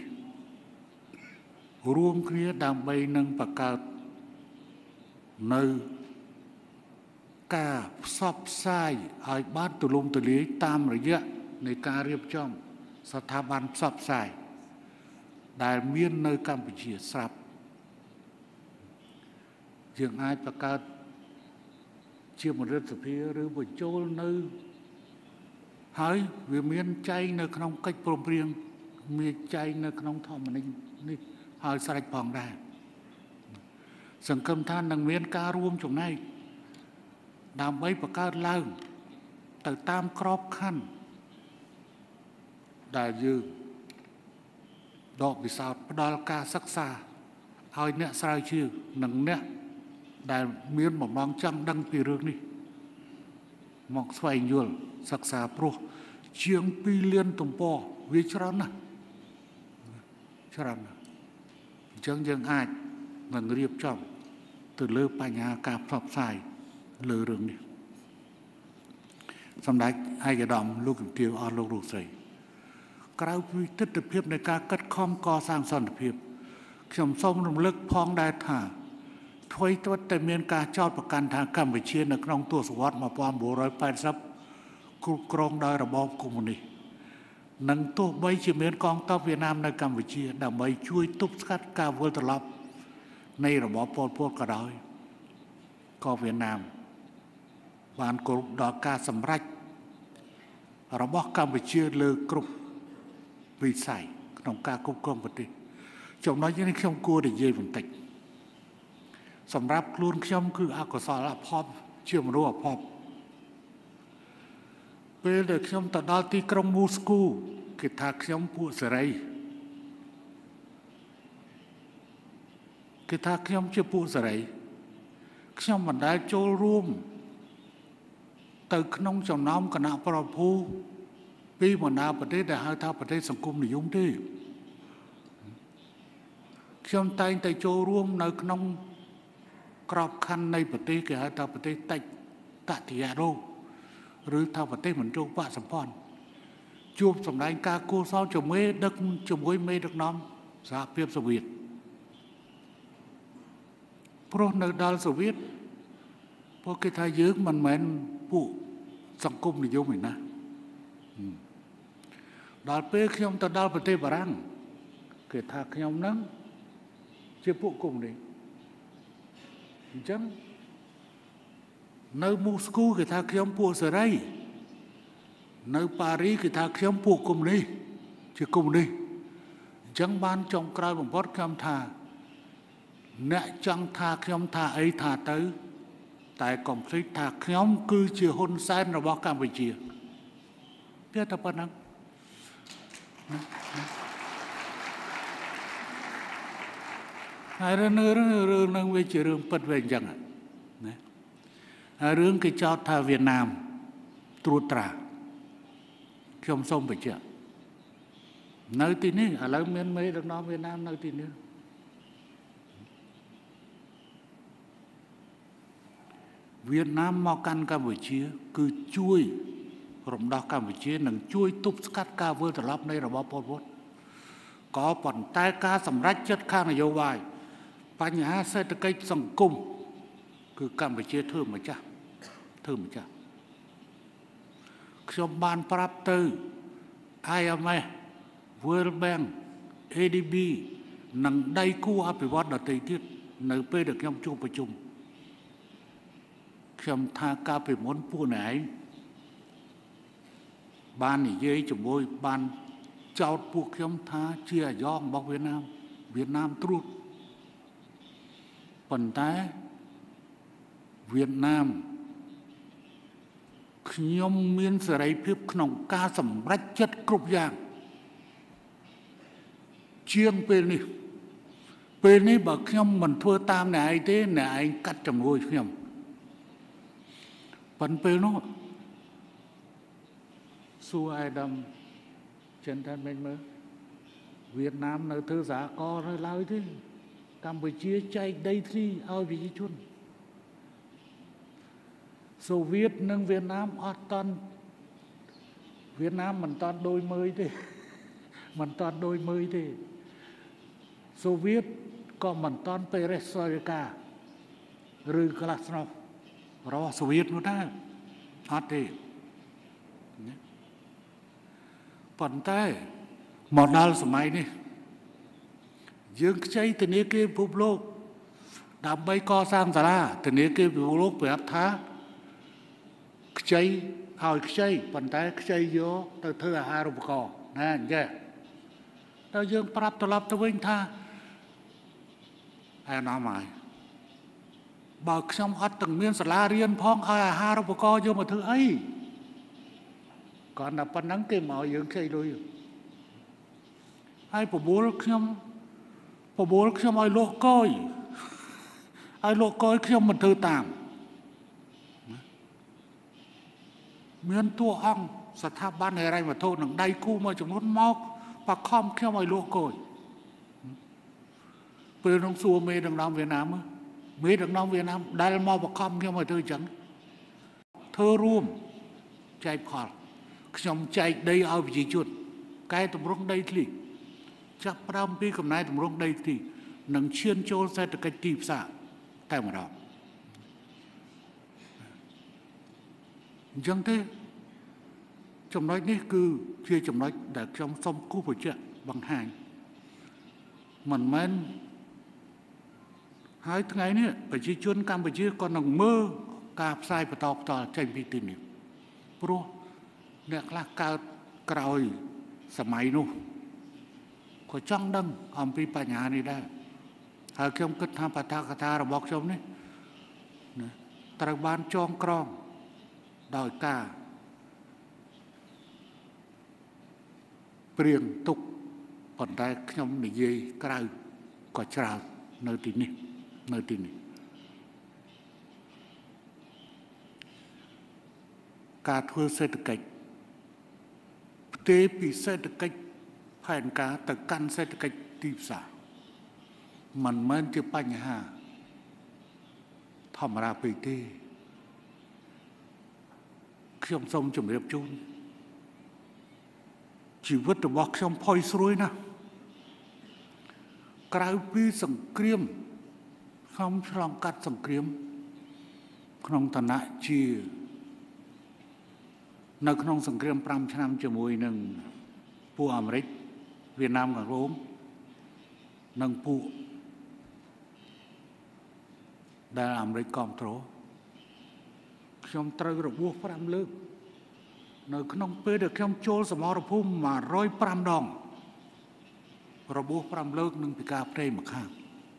រួមគ្នាដើម្បីនឹងបង្កើតនៅការផ្សព្វផ្សាយឲ្យបានទូលំទូលាយតាមរយៈនៃការរៀបចំស្ថាប័នផ្សព្វផ្សាយដែលមាននៅកម្ពុជាស្រាប់យើងអាចបង្កើតជាមន្ត្រីសភាឬបញ្ចូលនៅហើយវាមានចែងនៅក្នុងកិច្ចព្រមព្រៀងមានចែងនៅក្នុងធម្មនុញ្ញនេះហើយស្រេចផងដែរសង្ឃឹមថានឹងមានការរួមចំណែកដើម្បីបង្កើតឡើងទៅតាមក្របខ័ណ្ឌដែលយើងដកពិសោធន៍ផ្ដល់ការសិក្សាឲ្យអ្នកស្រាវជ្រាវនិងអ្នកដែលមានបំណងចង់ដឹងពីរឿងនេះមកស្វែងយល់សិក្សាព្រោះជាងពីរលានទំព័រវាច្រើនណាស់ច្រើនអញ្ចឹងយើងអាចនឹងរៀបចំទៅលើបញ្ហាការផ្សព្វផ្សាយលើរឿងនេះសម្ដេចឯកឧត្តមលោកជំទាវអស់លោករស់ស្រីក្រៅពីទស្សនវិជ្ជានៃការកាត់ខំកសាងសន្តិភាពខ្ញុំសូមរំលឹកផងដែរថាថ្មីត្បិតតែមានការចោទប្រកាន់ថាកម្ពុជានៅក្នុងទសវត្សរ៍nineteen eightyគ្រប់គ្រងដោយរបបកុម្មុយនីសនិងទោះបីជាមានកងទ័ពវៀតណាមនៅកម្ពុជាដើម្បីជួយទប់ស្កាត់ការវិលត្រឡប់នៃរបបប៉ុលពតក៏ដោយក៏វៀតណាមបានគោរពដល់ការសម្រេចរបស់កម្ពុជាលើគ្រប់វិស័យក្នុងការគ្រប់គ្រងប្រទេសចំណុចនេះខ្ញុំគួរនិយាយបន្តិចសម្រាប់ខ្លួនខ្ញុំគឺអកុសលអភ័ព្វជាមនុស្សអភ័ព្វពេលដែលខ្ញុំទៅដល់ទីក្រុងមូស្គូគេថាខ្ញុំពួកសេរីគេថាខ្ញុំជាពួកសេរីខ្ញុំមិនដែលចូលរួមទៅក្នុងចំណោមគណៈប្រភូពីបណ្ដាប្រទេសដែលហៅថាប្រទេសសង្គមនិយមទេខ្ញុំតែងតែចូលរួមនៅក្នុងក្របខ័ណ្ឌនៃប្រទេសគេហៅថាប្រទេសតិចតតិយារោឬថាប្រទេសមិនចូលបកសម្ព័ន្ធជួបសម្ដែងការគូសោជាមួយដឹកជាមួយមេដឹកនាំសហភាពសូវៀតព្រោះនៅដល់សូវៀតពួកគេថាយើងមិនមែនពួកសង្គមនិយមឯណាដល់ពេលខ្ញុំទៅដល់ប្រទេសបារាំងគេថាខ្ញុំហ្នឹងជាពួកកុម្មុយនីសអញ្ចឹងនៅមូស្គូគេថាខ្ញុំពួកសេរីនៅប៉ារីគេថាខ្ញុំពួកកុម្មុយនីសជាកុម្មុយនីសអញ្ចឹងបានចុងក្រោយបំផុតខ្ញុំថាអ្នកចង់ថាខ្ញុំថាអីថាទៅតែកុំភ្លេចថាខ្ញុំគឺជាហ៊ុនសែនរបស់កម្ពុជាគេតែប៉ុណ្ណឹងហើយរឿងរឿងនឹងវាជារឿងពិតវាអញ្ចឹងណាហើយរឿងគេចោទថាវៀតណាមត្រួតត្រាខ្ញុំសូមបញ្ជាក់នៅទីនេះឥឡូវមានមេដឹកនាំវៀតណាមនៅទីនេះវៀតណាមមកកាន់កម្ពុជាគឺជួយរំដោះកម្ពុជានិងជួយទប់ស្កាត់ការវិលត្រឡប់នៃរបបប៉ុលពតក៏ប៉ុន្តែការសម្រេចចិត្តខាងនយោបាយបញ្ហាសេដ្ឋកិច្ចសង្គមគឺកម្ពុជាធ្វើម្ចាស់ធ្វើម្ចាស់ខ្ញុំបានប្រាប់ទៅ I M F World Bank A D B និងដៃគូអភិវឌ្ឍន៍ដទៃទៀតនៅពេលដែលខ្ញុំជួបប្រជុំខ្ញុំថាការពីមុនពួកណែឯងបាននិយាយជាមួយបានចោទពួកខ្ញុំថាជាអាយ៉ងរបស់វៀតណាមវៀតណាមត្រួតប៉ុន្តែវៀតណាមខ្ញុំមានសេរីភាពក្នុងការសម្រេចចិត្តគ្រប់យ៉ាងជាងពេលនេះពេលនេះបើខ្ញុំមិនធ្វើតាមអ្នកឯងទេអ្នកឯងកាត់ចំនួនខ្ញុំប៉ុន្តែពេលនោះសួរអាយដាមចិនថាមិនមើលវៀតណាមនៅធ្វើសហករណ៍នៅឡើយទេកម្ពុជាចែកដីធ្លីឲ្យប្រជាជនសូវៀតនិងវៀតណាមអត់តន់វៀតណាមមិនតន់ដូចមើលទេមិនតន់ដូចមើលទេសូវៀតក៏មិនតន់ពេរេសសូរិកាឬក្លាស្នូវរបស់សូវៀតនោះដែរអត់ទេប៉ុន្តែមកដល់សម័យនេះយើងខ្ចីធនាគារពិភពលោកដើម្បីកសាងសាលាធនាគារពិភពលោកប្រាប់ថាខ្ចីឲ្យខ្ចីប៉ុន្តែខ្ចីយកទៅធ្វើអាហារូបករណ៍ណាអញ្ចឹងតែយើងប្រាប់ត្រឡប់ទៅវិញថាឯណាមកបើខ្ញុំអត់ទាំងមានសាលារៀនផងឲ្យអាហារូបករណ៍យកមកធ្វើអីគាត់តែប៉ុណ្ណឹងគេមកយើងខ្ចីលុយហើយប្រមូលខ្ញុំប្រមូលខ្ញុំឲ្យលោកកយឲ្យលោកកយខ្ញុំមិនធ្វើតាមមានតួអង្គស្ថាប័នហិរញ្ញវត្ថុនឹងដៃគូមួយចំនួនមកបខំខ្ញុំឲ្យលោកកយពេលក្នុងសួរមេដឹកនាំវៀតណាមមេដឹកនាំវៀតណាមដែលមកបខំខ្ញុំឲ្យធ្វើអញ្ចឹងធ្វើរួមចែកផលខ្ញុំចែកដីឲ្យប្រជាជនកែតម្រង់ដីធ្លីចាប់ផ្ដើមពីកំណែតម្រង់ដីធ្លីនឹងឈានចូលសេដ្ឋកិច្ចទីផ្សារតែម្ដងអញ្ចឹងទេចំណុចនេះគឺជាចំណុចដែលខ្ញុំសូមគូសបញ្ជាក់បង្ហាញមិនមែនហើយថ្ងៃនេះប្រជាជនកម្ពុជាក៏នឹងមើលការផ្សាយបន្តបន្តចេញពីទីនេះព្រោះអ្នកខ្លះកើតក្រោយសម័យនោះក៏ចង់ដឹងអំពីបញ្ហានេះដែរហើយខ្ញុំគិតថាបតាកថារបស់ខ្ញុំនេះត្រូវបានចងក្រងដោយការព្រៀងទុកប៉ុន្តែខ្ញុំនិយាយក្រៅក៏ច្រើននៅទីនេះនៅទីនេះការធ្វើសេដ្ឋកិច្ចផ្ទេរពីសេដ្ឋកិច្ចផែនការទៅកាន់សេដ្ឋកិច្ចទីផ្សារមិនមែនជាបញ្ហាធម្មតាពេកទេខ្ញុំសូមជម្រាបជូនជីវិតរបស់ខ្ញុំផុយស្រួយណាស់ក្រៅពីសង្គ្រាមខ្ញុំឆ្លងកាត់សង្គ្រាមក្នុងឋានៈជានៅក្នុងសង្គ្រាមប្រាំឆ្នាំជាមួយនឹងពួកអាមេរិកវៀតណាមខាងរួមនិងពួកដែលអាមេរិកគ្រប់គ្រងខ្ញុំត្រូវរបួសប្រាំលើកនៅក្នុងពេលដែលខ្ញុំចូលសមរភូមិមួយរយប្រាំដងរបួសប្រាំលើកនឹងពិការផ្ទៃម្ខាង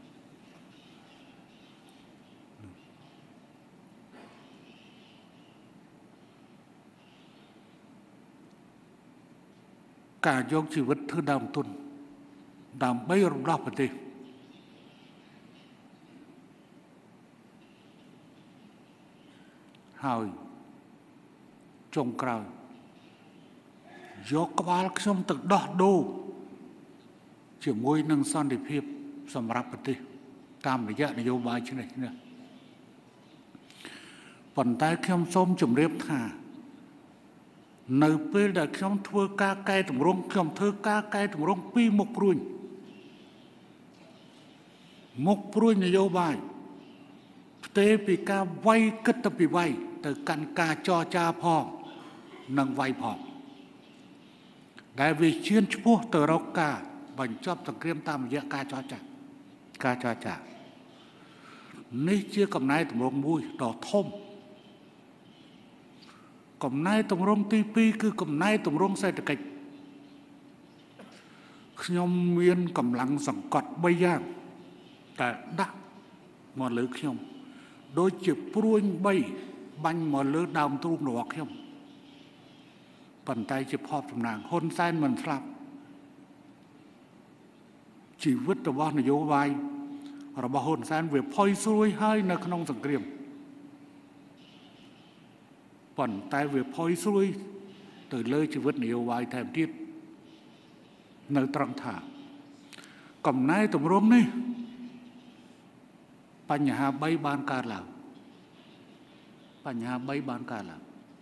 ការយកជីវិតធ្វើដើមទុនដើម្បីរំដោះប្រទេសហើយចុងក្រោយយកក្បាលខ្ញុំទៅដោះដូរជាមួយនឹងសន្តិភាពសម្រាប់ប្រទេសតាមរយៈនយោបាយឆ្នេះនេះប៉ុន្តែខ្ញុំសូមជម្រាបថានៅពេលដែលខ្ញុំធ្វើការកែតម្រង់ខ្ញុំធ្វើការកែតម្រង់ពីមុខព្រួញមុខព្រួញនយោបាយផ្ទេរពីការវាយគិតទៅពីវាយទៅកាន់ការចរចាផងនិងវាយផងដែលវាឈានឆ្ពោះទៅរកការបញ្ចប់សង្គ្រាមតាមរយៈការចរចាការចរចានេះជាកំណែតម្រង់មួយដ៏ធំកំណែតម្រង់ទីពីរគឺកំណែតម្រង់សេដ្ឋកិច្ចខ្ញុំមានកម្លាំងសង្កត់បីយ៉ាងតែដាក់មកលើខ្ញុំដូចជាព្រួញបីបាញ់មកលើដើមទ្រូងរបស់ខ្ញុំប៉ុន្តែជាភ័ព្វសំណាងហ៊ុនសែនមិនស្លាប់ជីវិតរបស់នយោបាយរបស់ហ៊ុនសែនវាផុយស្រួយហើយនៅក្នុងសង្គ្រាមប៉ុន្តែវាផុយស្រួយទៅលើជីវិតនយោបាយថែមទៀតនៅត្រង់ថាកំណែតម្រង់នេះបញ្ហាបីបានកើតឡើងបញ្ហាបីបានកើតឡើង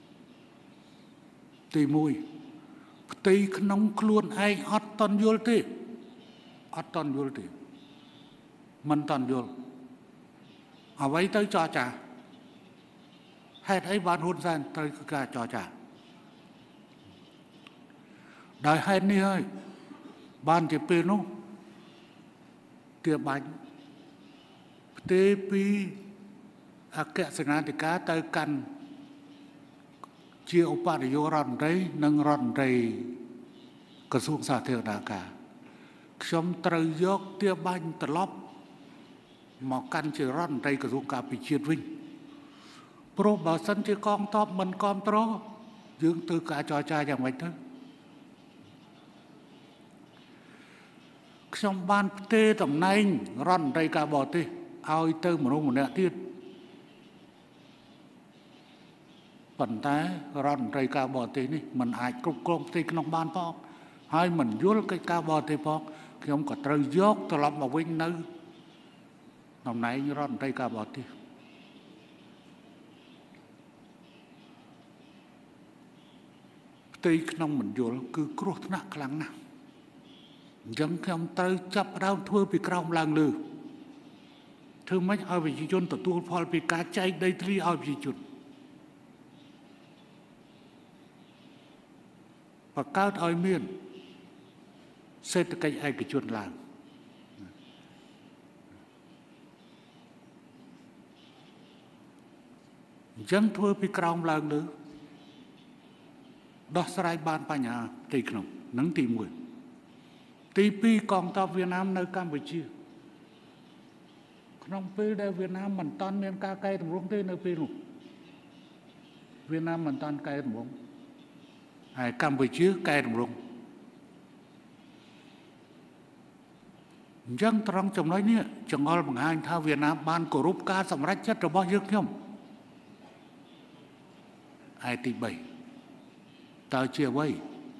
ទីមួយផ្ទៃក្នុងខ្លួនឯងអត់តន់យល់ទេអត់តន់យល់ទេមិនតន់យល់អ្វីទៅចរចាហេតុអីបានហ៊ុនសែនត្រូវការចរចាដោយហេតុនេះហើយបានជាពេលនោះទាបាញ់ផ្ទេរពីអគ្គសេនាធិការទៅកាន់ជាឧបនាយករដ្ឋមន្ត្រីនិងរដ្ឋមន្ត្រីក្រសួងសាធារណការខ្ញុំត្រូវយកទាបាញ់ត្រឡប់មកកាន់ជារដ្ឋមន្ត្រីក្រសួងការពារជាតិវិញព្រោះបើសិនជាកងទ័ពមិនគ្រប់គ្រងយើងទៅការចរចាយ៉ាងម៉េចទៅខ្ញុំបានផ្ទេរតំណែងរដ្ឋមន្ត្រីការបរទេសឲ្យទៅមនុស្សម្នាក់ទៀតប៉ុន្តែរដ្ឋមន្ត្រីការបរទេសនេះมันអាចគ្រប់គ្រងផ្ទៃក្នុងបានផងហើយមិនយល់កិច្ចការបរទេសផងខ្ញុំក៏ត្រូវយកត្រឡប់មកវិញនៅតំណែងរដ្ឋមន្ត្រីការបរទេសផ្ទៃក្នុងមណ្ឌលគឺគ្រោះថ្នាក់ខ្លាំងណាស់អញ្ចឹងខ្ញុំត្រូវចាប់ផ្ដើមធ្វើពីក្រោមឡើងលើធ្វើម៉េចឲ្យប្រជាជនទទួលផលពីការចែកដីធ្លីឲ្យប្រជាជនបង្កើតឲ្យមានសេដ្ឋកិច្ចឯកជនឡើងអញ្ចឹងធ្វើពីក្រោមឡើងលើដោះស្រាយបានបញ្ហាផ្ទៃក្នុងនឹងទីមួយទីពីរកងទ័ពវៀតណាមនៅកម្ពុជាក្នុងពេលដែលវៀតណាមមិនតាន់មានការកែតម្រង់ទេនៅពេលនោះវៀតណាមមិនតាន់កែតម្រង់ហើយកម្ពុជាកែតម្រង់អញ្ចឹងត្រង់ចំណុចនេះចង្អុលបង្ហាញថាវៀតណាមបានគោរពការសម្រេចចិត្តរបស់យើងខ្ញុំហើយទីបីតើជាអ្វី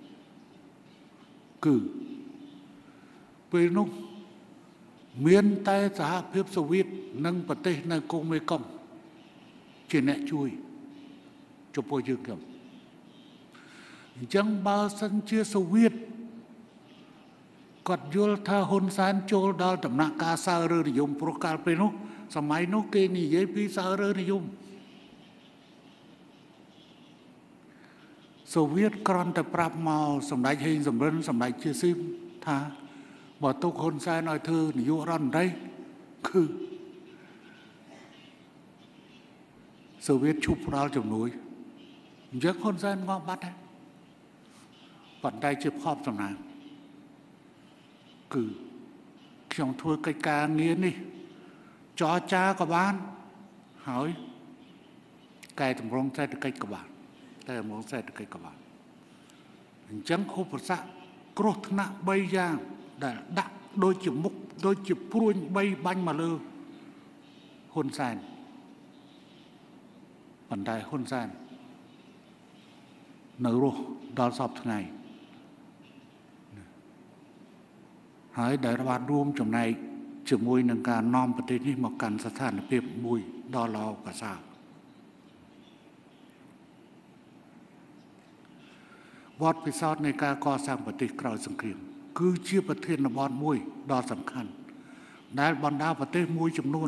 គឺពេលនោះមានតែសហភាពសូវៀតនិងប្រទេសនៅកុងមេគង្គជាអ្នកជួយចំពោះយើងខ្ញុំអញ្ចឹងបើសិនជាសូវៀតគាត់យល់ថាហ៊ុនសែនចូលដល់ដំណាក់កាលសើរើនិយមព្រោះកាលពេលនោះសម័យនោះគេនិយាយពីសើរើនិយមសូវៀតគ្រាន់តែប្រាប់មកសម្ដេចហេងសំរិនសម្ដេចជាស៊ីមថាបើទុកហ៊ុនសែនឲ្យធ្វើនាយករដ្ឋមន្ត្រីគឺសូវៀតឈប់ផ្ដាល់ជំនួយអញ្ចឹងហ៊ុនសែនងាប់បាត់ហើយប៉ុន្តែជាភ័ព្វសំណាងគឺខ្ញុំធ្វើកិច្ចការងារនេះចរចាក៏បានហើយកែតម្រង់សេដ្ឋកិច្ចក៏បានតែតម្រង់សេដ្ឋកិច្ចក៏បានអញ្ចឹងឧបសគ្គគ្រោះថ្នាក់បីយ៉ាងដែលដាក់ដូចជាមុខដូចជាព្រួញបីបាញ់មកលើហ៊ុនសែនប៉ុន្តែហ៊ុនសែននៅរស់ដល់សពថ្ងៃហើយដែលបានរួមចំណែកជាមួយនឹងការនាំប្រទេសនេះមកកាន់ស្ថានភាពមួយដ៏ល្អប្រសើរវត្តពិសោធន៍នៃការកសាងប្រទេសក្រោយសង្គ្រាមគឺជាប្រធានបទមួយដ៏សំខាន់ដែលបណ្ដាប្រទេសមួយចំនួន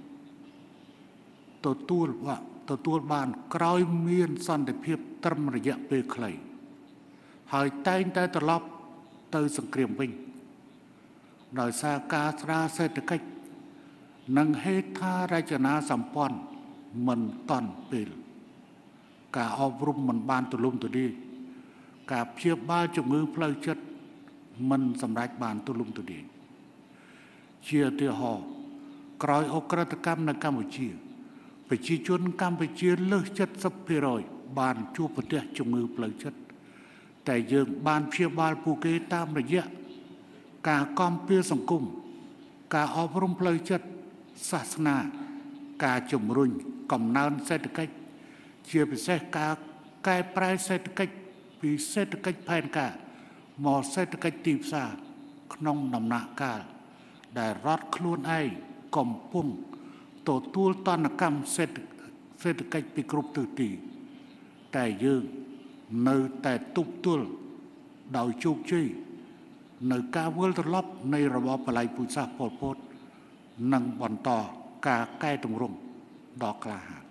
ទទួលទទួលបានក្រោយមានសន្តិភាពត្រឹមរយៈពេលខ្លីហើយតែងតែត្រឡប់ទៅសង្គ្រាមវិញដោយសារការស្ដារសេដ្ឋកិច្ចនិងហេដ្ឋារចនាសម្ព័ន្ធមិនទាន់ពេលការអប់រំមិនបានទូលំទូលាយការព្យាបាលជំងឺផ្លូវចិត្តមិនសម្រេចបានទូលំទូលាយជាឧទាហរណ៍ក្រោយអក្រិតកម្មនៅកម្ពុជាប្រជាជនកម្ពុជាលើស เจ็ดสิบเปอร์เซ็นต์ បានជួបប្រទះជំងឺផ្លូវចិត្តតែយើងបានព្យាបាលពួកគេតាមរយៈការគាំពៀសង្គមការអប់រំផ្លូវចិត្តសាសនាការជំរុញកំណើនសេដ្ឋកិច្ចជាពិសេសការកែប្រែសេដ្ឋកិច្ចពីសេដ្ឋកិច្ចផែនការមកសេដ្ឋកិច្ចទីផ្សារក្នុងដំណាក់កាលដែលរដ្ឋខ្លួនឯងកំពុងទទួលតនកម្មសេដ្ឋកិច្ចពីគ្រប់ទិសទីតែយើងនៅតែទប់ទល់ដោយជោគជ័យនៅការវិលត្រឡប់នៃរបបបល្ល័ង្កពូជសាសន៍ប៉ុល ពត និងបន្តការកែតម្រង់ដ៏ក្លាហាន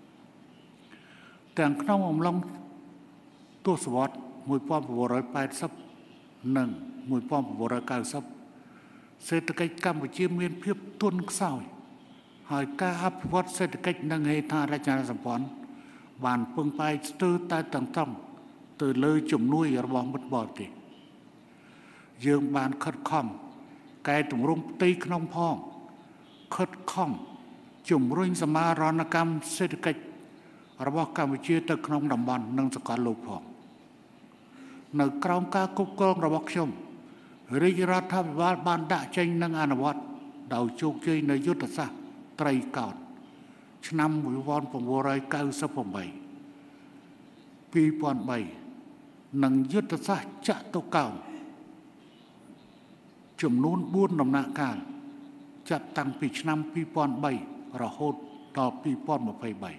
ទាំងក្នុងអំឡុងទសវត្សរ៍một nghìn chín trăm tám mươiនិងmột nghìn chín trăm chín mươiសេដ្ឋកិច្ចកម្ពុជាមានភាពទន់ខ្សោយហើយការអភិវឌ្ឍសេដ្ឋកិច្ចនិងហេដ្ឋារចនាសម្ព័ន្ធបានពឹងផ្អែកស្ទើរតែទាំងស្រុងទៅលើជំនួយរបស់មិត្តបរទេសយើងបានខិតខំកែតម្រង់ផ្ទៃក្នុងផងខិតខំជំរុញសមាហរណកម្មសេដ្ឋកិច្ចរបស់កម្ពុជាទៅក្នុងតំបន់និងសកលលោកផងនៅក្រោមការគ្រប់គ្រងរបស់ខ្ញុំរាជរដ្ឋាភិបាលបានដាក់ចេញនិងអនុវត្តដោយជោគជ័យនៅយុទ្ធសាស្ត្រត្រីកោណឆ្នាំmột nghìn chín trăm chín mươi tám ពីរពាន់បីនិងយុទ្ធសាស្ត្រចតុកោណចំនួនបួនដំណាក់កាលจับตั้งปีชนปีปอนใบระหดต่อปีปอนมาไปใบ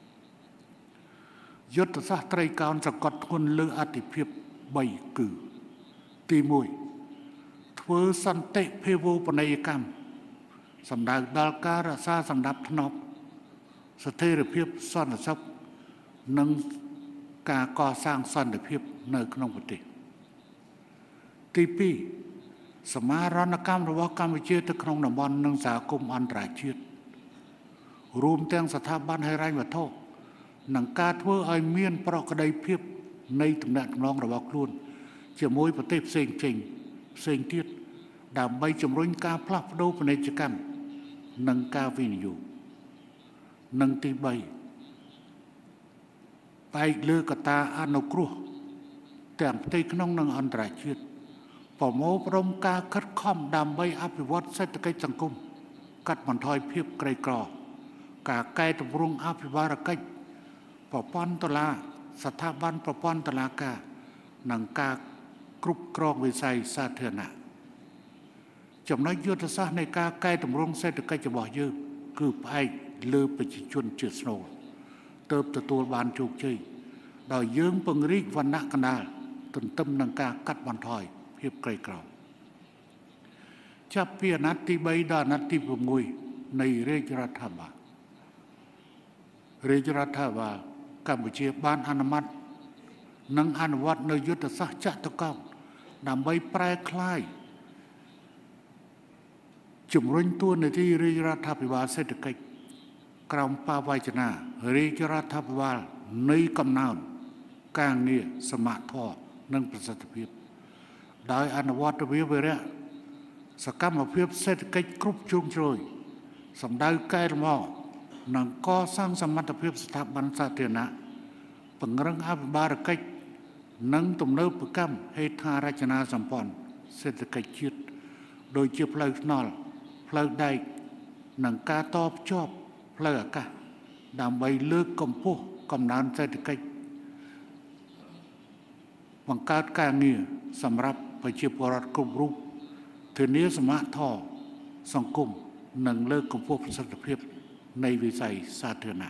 ยุทธศาสตร์ไตรการสกัดคนเลืออติเพียบใบกือตีมวยทเวสันเตเพโวปนัยกรรมสำนักดาลการซาสำนับทนอบสเตรเพียบซ่อนซับนังกาก่อสร้างซ่อนเพียบในขนมปฏิตีปีสมารณกรรมระหว่างการวิจัยตะขนมนบอนนังสากรมอันตรายชีตรวมแต่งสถาบันให้ไรมาโทษหนังกาทั่วไอเมียนปรากฏได้เพียบในตำแหน่งน้องระหว่างล้วนจะมวยประเทศเสียงจริงเสียงเทียดดำใบจำรุ่งการพลับโดปในจักรนังกาวินอยู่นังตีใบไปเลือกตาอนุกรุแต่งตีขนมนังอันตรายชีตปมโมปรมกาคัดข้อมดำใบอภิวัตเศรษฐกิจสังคมกัดมันทอยเพียบไกลกรอกาไกตบรุงอภิวารกิจปปอนตลาสถาบันปปอนตลากาหนังกากรุบกรองวิสัยสาธารณะจำนวนยุทธศาสตร์ในกาไกตบรุงเศรษฐกิจจะบอกเยอะคือไปเลือประชาชนเจือสโนเติบโตตัวบานโจกเชยโดยยืงปังริกวันนักกันดาตุนต้มหนังกากัดมันทอยเพียบไกลกรองจับเปียนัดที่ใบดานัดที่ปงุยในเรจรัฐบาลเรจรัฐบาลกัมพูชีบ้านอนุมัตินังอนุวัตในยุทธศาสตร์จัตรกรรมนำใบแปรคลายจุ่มรุ่งตัวในที่เรจรัฐบาลเศรษฐกิจกรรมปาวายจนาเรจรัฐบาลในกำนานกลางเนี่ยสมาทอนังประสิทธิภาพได้อนุวัตวิเวระสกัมอภิบเศรษฐกิจกรุบจุงโจยสำได้ใกล้ละมอนังก่อสร้างสมรรถภาพสถาบันสาธารณะปังรังอภิบาลกิจนังตุ่มเนื้อประกำให้ทาราชนาสัมพันธ์เศรษฐกิจชีตโดยเชื่อเพลิงนอลเพลิงใดนังกาตอบชอบเพลิงกะดำใบเลือกกำพูกำนานเศรษฐกิจบังการการเงี้ยสำหรับประชาชนกลุ่มรูปเทนี้สมาทอสังคมนังเลิกกำพูประสิทธิภาพในวิสัยสาธารณะ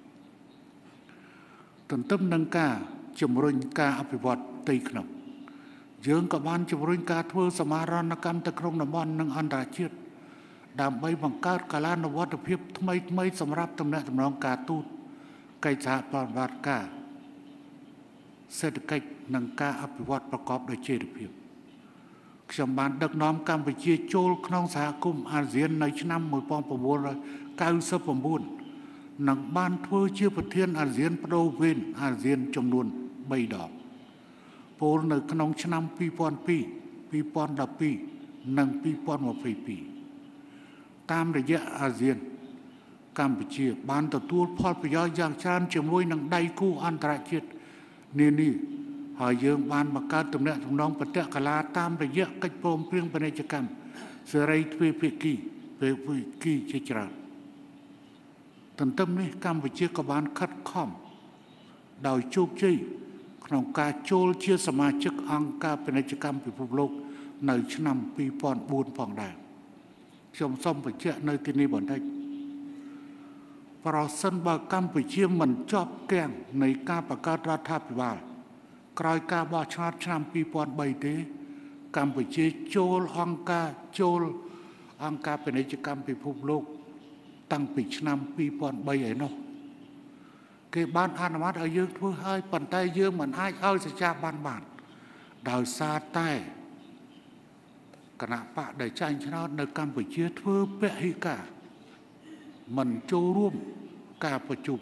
ต้นต้นนังกาจมรุนกาอภิวัตตีขนมเยื้องกับบ้านจมรุนกาทั่วสมารณกรรมตะครงนบอนนังอันตรายชีตดำใบบังการกาลานวัตเพียบทำไมไม่สำหรับตำแหน่งตำนองกาตูดไกจาปานวัดกาเศรษฐกิจนังกาอภิวัตประกอบด้วยเจริญเพียบขยมบานดักน้อมกัมพูชีโจลขนองสากุมอาเซียนในชนามมวยปองประมวลเลยเก้าสิบประมูลหนังบ้านทั่วเชื่อประเทศอาเซียนประโดเวนอาเซียนจำนวนใบดอกโพลในขนองชนามปีปอนปีปีปอนดับปีหนังปีปอนมาปีปีตามระยะอาเซียนกัมพูชีบ้านตัวพอดประโยชน์อย่างชาญจมวยหนังได้คู่อันตรายชีตนี่นี่หอยเยืองบ้านมาการตำแหน่งตำนองประเทศกลาตามระยะกิจโปมเพียงปนิจกรรมเสรีทวีพิกีเปวิกีเจจราตั้งแต่นี้กัมพูชีกับบ้านคัดข้อมดาวโชคชัยขนมกาโจลเชื่อสมาชิกอังกาปนิจกรรมพิภพโลกในชนำปีปอนบูนปองได้ชมส้มไปเชื่อในที่นี้บ่ได้เพราะสันบากัมพูชีมันชอบแกงในการประกาศรัฐบาลกลายกาบาชาติชนำปีปอนใบเตกัมพูชีโจลอังกาโจลอังกาเป็นกิจกรรมพิภพโลกตั้งปีชนำปีปอนใบไอ้นอเก็บบ้านอนุมัติเอาเยอะทั่วให้ปันใต้เยอะเหมือนให้เอาสิจ้าบ้านบ้านดาวซาใต้คณะปะได้ใจชนะในกัมพูชีทั่วเปะฮิกามันโจร่วมการประชุม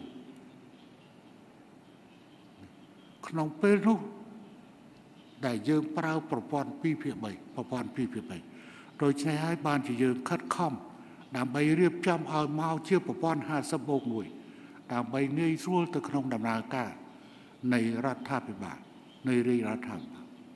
ขนมเปรุได้เยิงเปล่าประพรปีเพียบใบประพรปีเพียบใบโดยใช้ให้บ้านจะเยิงคัดข้อมดำใบเรียบจำเอาเมาเชื่อประพรหาสบงหน่วยดำใบเงยสู้ตะขนมดำนากาในรัฐาภิบาลในเรียรัฐา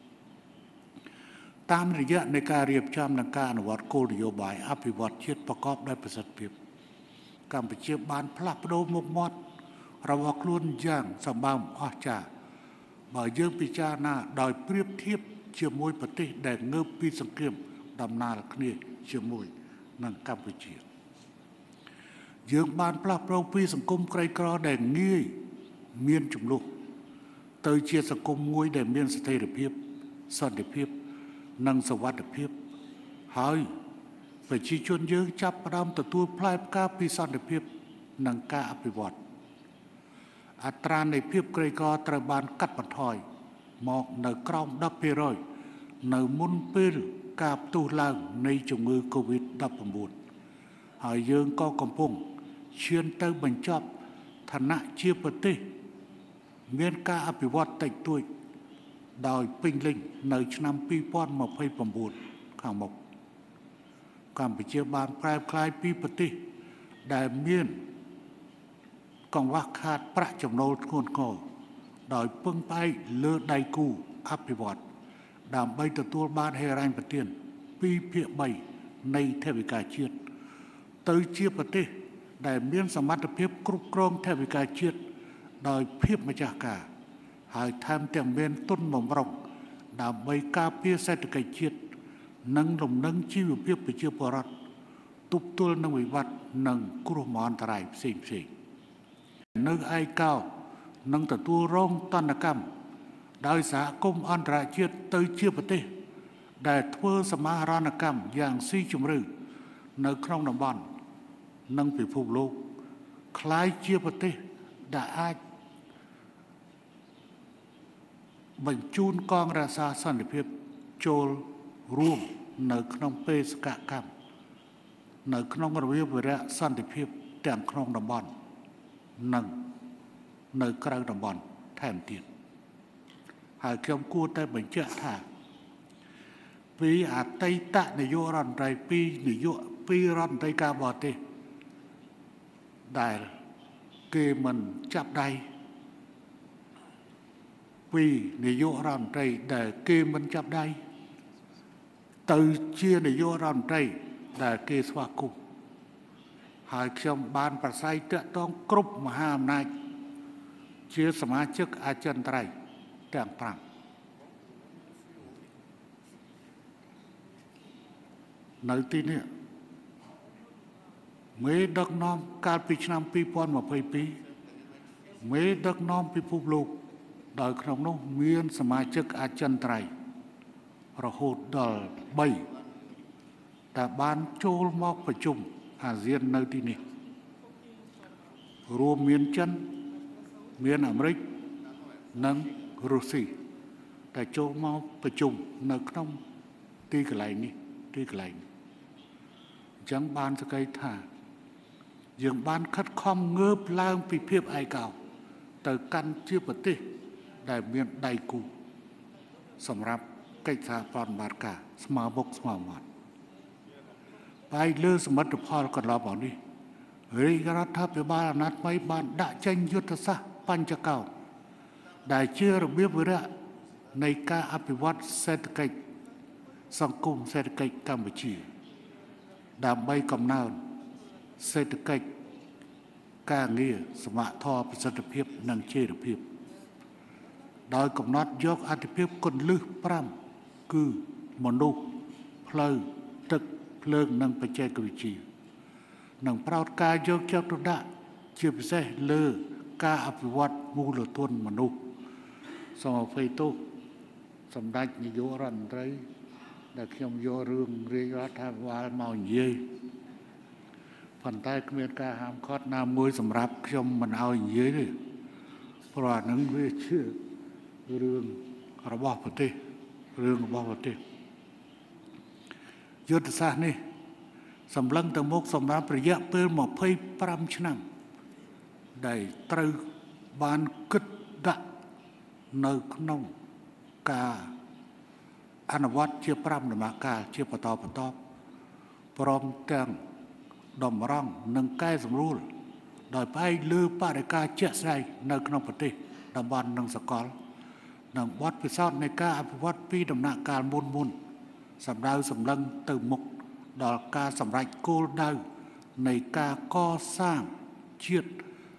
ตามระยะในการเรียบจำนักการวัดโกลโยบายอภิวัตเชิดประกอบได้ประสิทธิภาพการไปเชื่อบานพลับโดมกมอดระวักลุ่นย่างสมบัมอาจารย์บ่ายเยื่อพิจารณาโดยเปรียบเทียบเชื่อมวยปฏิแดงเงือบปีสังเกตดำนาลคณีเชื่อมวยនិងកម្ពុជាយើងបានផ្លាស់ប្ដូរពីសង្គមក្រីក្រដែលងាយមានចំនួនទៅជាសង្គមមួយដែលមានស្ថិរភាពសន្តិភាពនិងសុវត្ថិភាពហើយប្រជាជនយើងចាប់ផ្ដើមទទួលផ្លែផ្កាពីសន្តិភាពនិងការអភិវឌ្ឍអត្រានៃភាពក្រីក្រត្រូវបានកាត់បន្ថយមកនៅក្រោម ដប់ភាគរយ នៅមុនពេលការផ្ទុះឡើងនៃជំងឺ កូវីដ ដប់ប្រាំបួន ហើយយើងក៏កំពុងឈានទៅបញ្ចប់ឋានៈជាប្រទេសមានការអភិវឌ្ឍតិចតួចដោយពេញលេញនៅឆ្នាំ ពីរពាន់ម្ភៃប្រាំបួន ខាងមុខកម្ពុជាបានប្រែក្លាយពីប្រទេសដែលមានកង្វះខាតប្រាក់ចំណូលធ្ងន់ធ្ងរដោយពឹងផ្អែកលើដៃគូអភិវឌ្ឍដើម្បីទទួលបានហិរញ្ញប្បទាន ពីរភាគបី នៃថវិកាជាតិទៅជាប្រទេសដែលមានសមត្ថភាពគ្រប់គ្រងថវិកាជាតិដោយភាពម្ចាស់ការហើយថែមទាំងមានទុនបម្រុងដើម្បីការពារសេដ្ឋកិច្ចជាតិនិងលំនឹងជីវភាពប្រជាពលរដ្ឋទប់ទល់នឹងវិបត្តិនិងគ្រោះមហន្តរាយផ្សេងផ្សេងនៅឯកោនឹងទទួលរងទណ្ឌកម្មដោយសហគមន៍អន្តរជាតិទៅជាប្រទេសដែលធ្វើសមាហរណកម្មយ៉ាងស៊ីជម្រៅនៅក្នុងតំបន់និងពិភពលោកคล้ายជាប្រទេសដែលអាចបញ្ជូនកងរក្សាសន្តិភាពចូលរួមនៅក្នុងបេសកកម្មនៅក្នុងរវាងវិរៈសន្តិភាពទាំងក្នុងតំបន់និងនៅក្រៅតំបន់ថែមទៀតហើយខ្ញុំគួរតែបញ្ជាក់ថាពីអតីតនាយករដ្ឋមន្ត្រីពីនាយកពីរដ្ឋមន្ត្រីការបរទេសដែលគេមិនចាប់ដៃពីនាយករដ្ឋមន្ត្រីដែលគេមិនចាប់ដៃទៅជានាយករដ្ឋមន្ត្រីដែលគេស្វាគមន៍ហើយខ្ញុំបានប្រស័យតាក់ទងគ្រប់មហាអំណាចជាសមាជិកអចិន្ត្រៃយ៍ទាំងប្រាំនៅទីនេះមេដឹកនាំកាលពីឆ្នាំ ពីរពាន់ម្ភៃពីរ មេដឹកនាំពិភពលោកដោយក្នុងនោះមានសមាជិកអចិន្ត្រៃយ៍រហូតដល់បីដែលបានចូលមកប្រជុំអាស៊ាននៅទីនេះរួមមានចិនមានអាមេរិកនិងរុស្ស៊ីដែលចូលមកប្រជុំនៅក្នុងទីកន្លែងនេះទីកន្លែងអញ្ចឹងបានសង្កេតថាយើងបានខិតខំងើបឡើងពីភាពឯកោទៅកាន់ជាប្រទេសដែលមានដៃគូសម្រាប់កិច្ចសហប្រតិបត្តិការស្មើមុខស្មើមាត់ហើយលើសមិទ្ធផលកន្លងមកនេះរាជរដ្ឋាភិបាលអាណត្តិថ្មីបានដាក់ចេញយុទ្ធសាស្ត្របញ្ចកោណដែលជារបៀបវិរៈនៃការអភិវឌ្ឍសេដ្ឋកិច្ចសង្គមសេដ្ឋកិច្ចកម្ពុជាដើម្បីកំណើនសេដ្ឋកិច្ចការងារសមត្ថភាពប្រសិទ្ធភាពនិងចីរភាពដោយកំណត់យកអត្ថប្រយោជន៍គន្លឹះប្រាំគឺមនុស្សផ្លូវទឹកភ្លើងនិងបច្ចេកវិទ្យានិងប្រោតការយកចិត្តទុកដាក់ជាពិសេសលើការអភិវឌ្ឍមូលធនមនុស្សសូមអភ័យទោសសម្ដេចនាយករដ្ឋមន្ត្រីដែលខ្ញុំយករឿងរាជរដ្ឋាភិបាលមកនិយាយប៉ុន្តែគ្មានការហាមឃាត់ណាមួយសម្រាប់ខ្ញុំមិនឲ្យនិយាយទេព្រោះអានឹងវាជារឿងរបស់ប្រទេសរឿងរបស់ប្រទេសយុទ្ធសាស្ត្រនេះសម្លឹងទៅមុខសម្រាប់រយៈពេលម្ភៃប្រាំឆ្នាំដែលត្រូវបានគិតដាក់នៅក្នុងការអនុវត្តជាប្រាំដំណាក់កាលជាបន្តបន្តព្រមទាំងតម្រង់និងកែសម្រួលដោយផ្អែកលើបរិយាកាសជាក់ស្ដែងនៅក្នុងប្រទេសតំបន់និងសកលនិងបទពិសោធន៍នៃការអភិវឌ្ឍពីដំណាក់កាលមុនមុនសម្ដៅសម្លឹងទៅមុខដល់ការសម្រេចគោលដៅនៃការកសាងជាតិ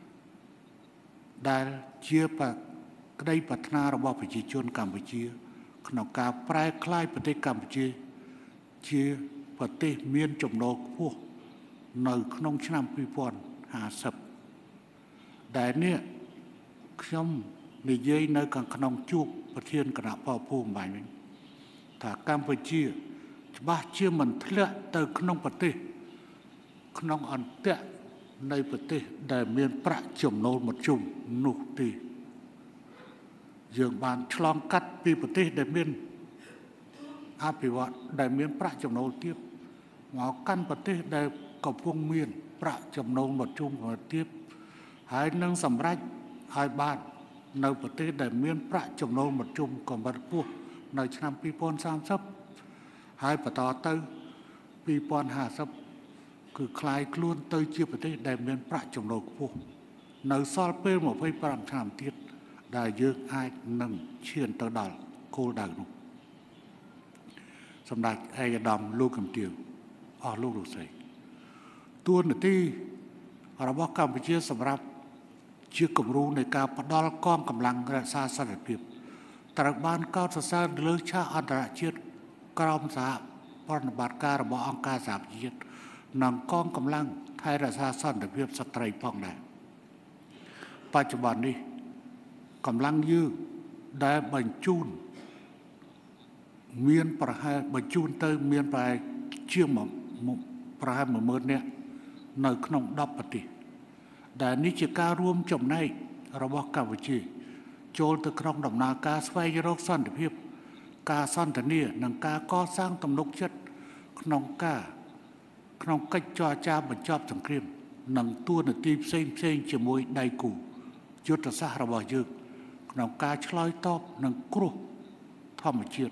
ដែលជាក្តីប្រាថ្នារបស់ប្រជាជនកម្ពុជាក្នុងការប្រែក្លាយប្រទេសកម្ពុជាជាប្រទេសមានចំណូលខ្ពស់នៅក្នុងឆ្នាំពីរពាន់ហាសិបដែលនេះខ្ញុំនិយាយនៅខាងក្នុងជួបប្រធានគណៈបព្វភូមិវិញថាកម្ពុជាច្បាស់ជាមិនធ្លាក់ទៅក្នុងប្រទេសក្នុងអន្តៈនៃប្រទេសដែលមានប្រាក់ចំណូលមធ្យមនោះទេយើងបានឆ្លងកាត់ពីប្រទេសដែលមានអភិវឌ្ឍដែលមានប្រាក់ចំណូលទាបមកកាន់ប្រទេសដែលកំពុងមានប្រាក់ចំណូលមធ្យមទាបហើយនឹងសម្រេចឲ្យបាននៅប្រទេសដែលមានប្រាក់ចំណូលមធ្យមកម្រិតខ្ពស់នៅឆ្នាំពីរពាន់សាមសិបហើយបន្តទៅពីរពាន់ហាសិបគឺคล้ายខ្លួនទៅជាប្រទេសដែលមានប្រាក់ចំណូលខ្ពស់នៅសល់ពេលยี่สิบห้าឆ្នាំទៀតដែលយើងអាចនឹងឈានទៅដល់គោលដៅនោះសម្ដេចឯកឧត្តមលោកកំទាវអស់លោកលោកស្រីតួនាទីរបស់កម្ពុជាសម្រាប់ជាគំរូនៃការផ្ដល់កងកម្លាំងរក្សាសន្តិភាពត្រូវបានកោតសរសើរលើឆាកអន្តរជាតិក្រមសហប្រតិបត្តិការរបស់អង្គការសហប្រជាជាតិនិងកងកម្លាំងថែរក្សាសន្តិភាពស្ត្រីផងដែរបច្ចុប្បន្ននេះកម្លាំងយើងដែលបញ្ជូនមានប្រហែលបញ្ជូនទៅមានប្រហែលជាងប្រហែលមួយម៉ឺននាក់នៅក្នុងដប់ប្រទេសដែលនេះជាការរួមចំណែករបស់កម្ពុជាចូលទៅក្នុងដំណើរការស្វែងរកសន្តិភាពការសន្ទនានិងការកសាងទំនុកចិត្តក្នុងការក្នុងកិច្ចចរចាបញ្ចប់សង្គ្រាមនិងទួនាទីផ្សេងផ្សេងជាមួយដៃគូយុទ្ធសាស្ត្ររបស់យើងក្នុងការឆ្លើយតបនឹងគ្រោះធម្មជាតិ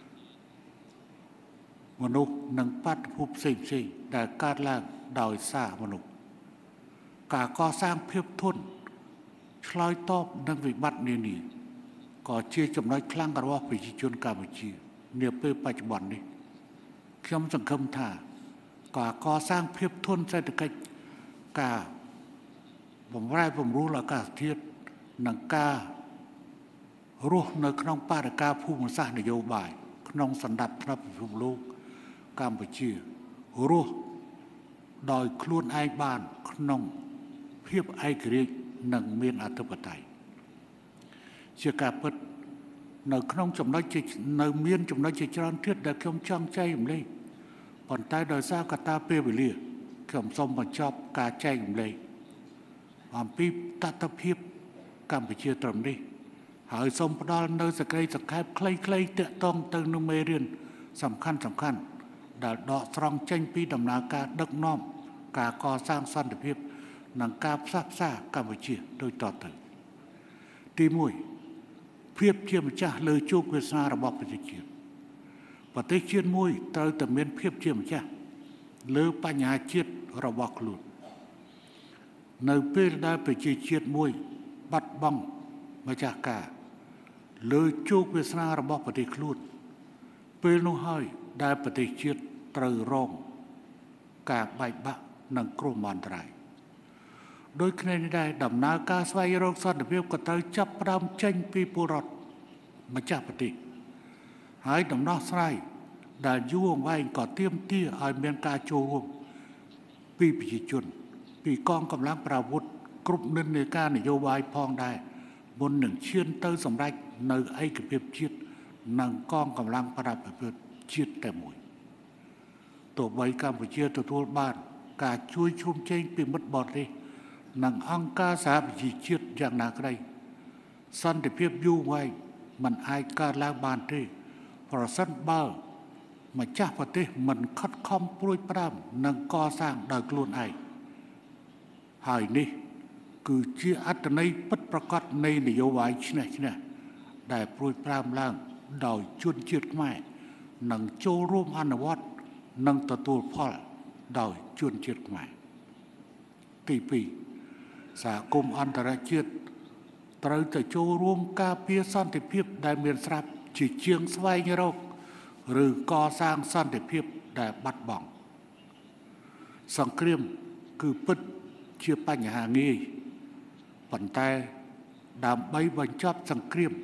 មនុស្សនិងបាតុភូតផ្សេងផ្សេងដែលកើតឡើងដោយសារមនុស្សការកសាងភាពធន់ឆ្លើយតបនឹងវិបត្តិនានាក៏ជាចំណុចខ្លាំងរបស់ប្រជាជនកម្ពុជានាពេលបច្ចុប្បន្ននេះខ្ញុំសង្ឃឹមថាការកសាងភាពធន់សេដ្ឋកិច្ចការបំរែបំរួលអាកាសធាតុនិងការរស់នៅក្នុងបរិយាកាសភូមិសាស្ត្រនយោបាយក្នុងសន្តិភាពពិភពលោកកម្ពុជារស់ដោយខ្លួនឯងបានក្នុងភាពឯករាជ្យនិងមានអធិបតេយ្យជាការពិតនៅក្នុងចំណុចនៅមានចំណុចជាច្រើនទៀតដែលខ្ញុំចង់ចែករំលែកប៉ុន្តែដោយសារកត្តាពេលវេលាខ្ញុំសូមបញ្ចប់ការចែករំលែកអំពីតថភាពកម្ពុជាត្រឹមនេះហើយសូមផ្ដល់នៅសេចក្តីសង្ខេបខ្លីៗទាក់ទងទៅនឹងមេរៀនសំខាន់សំខាន់ដែលដកស្រង់ចេញពីដំណើរការដឹកនាំការកសាងសន្តិភាពនិងការផ្សះផ្សាកម្ពុជាដូចតទៅទីមួយភាពជាម្ចាស់លើជោគវាសនារបស់ប្រជាជាតិប្រទេសជាតិមួយត្រូវតែមានភាពជាម្ចាស់លើបញ្ហាជាតិរបស់ខ្លួននៅពេលដែលប្រជាជាតិមួយបាត់បង់ម្ចាស់ការលើជោគវាសនារបស់ប្រទេសខ្លួនពេលនោះហើយដែលប្រទេសជាតិត្រូវរងការបែកបាក់និងគ្រោះមហន្តរាយដោយគ្នានេះដែរដំណើរការស្វែងរកសន្តិភាពក៏ត្រូវចាប់ផ្ដើមចេញពីពលរដ្ឋម្ចាស់ប្រទេសហើយដំណោះស្រាយដែលយូរអង្វែងក៏ទាមទារឲ្យមានការចូលរួមពីប្រជាជនពីកងកម្លាំងប្រអាវុធគ្រប់និន្នាការនយោបាយផងដែរមុននឹងឈានទៅសម្រេចនៅឯកភាពជាតិនិងកងកម្លាំងប្រដាប់អាវុធជាតិតែមួយទោះបីកម្ពុជាទទួលបានការជួយជុំជែងពីមិត្តបរទេសនិងអង្គការសហប្រជាជាតិយ៉ាងណាក្តីសន្តិភាពយូរវែងមិនអាចកើតឡើងបានទេប្រសិនបើម្ចាស់ប្រទេសមិនខិតខំព្រួយផ្ដើមនិងកសាងដោយខ្លួនឯងហើយនេះគឺជាអត្ថន័យពិតប្រាកដនៃនយោបាយឈ្នះឈ្នះដែលព្រួយផ្ដើមឡើងដោយជនជាតិខ្មែរនិងចូលរួមអនុវត្តនិងទទួលផលដោយជនជាតិខ្មែរទីពីរសហគមន៍អន្តរជាតិត្រូវតែចូលរួមការពារសន្តិភាពដែលមានស្រាប់ជាជាងស្វែងរកឬកសាងសន្តិភាពដែលបាត់បង់សង្គ្រាមគឺពិតជាបញ្ហាងាយប៉ុន្តែដើម្បីបញ្ចប់សង្គ្រាម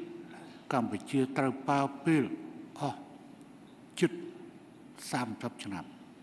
កម្ពុជាត្រូវប្រើពេលអស់ជិតសាមសិបឆ្នាំ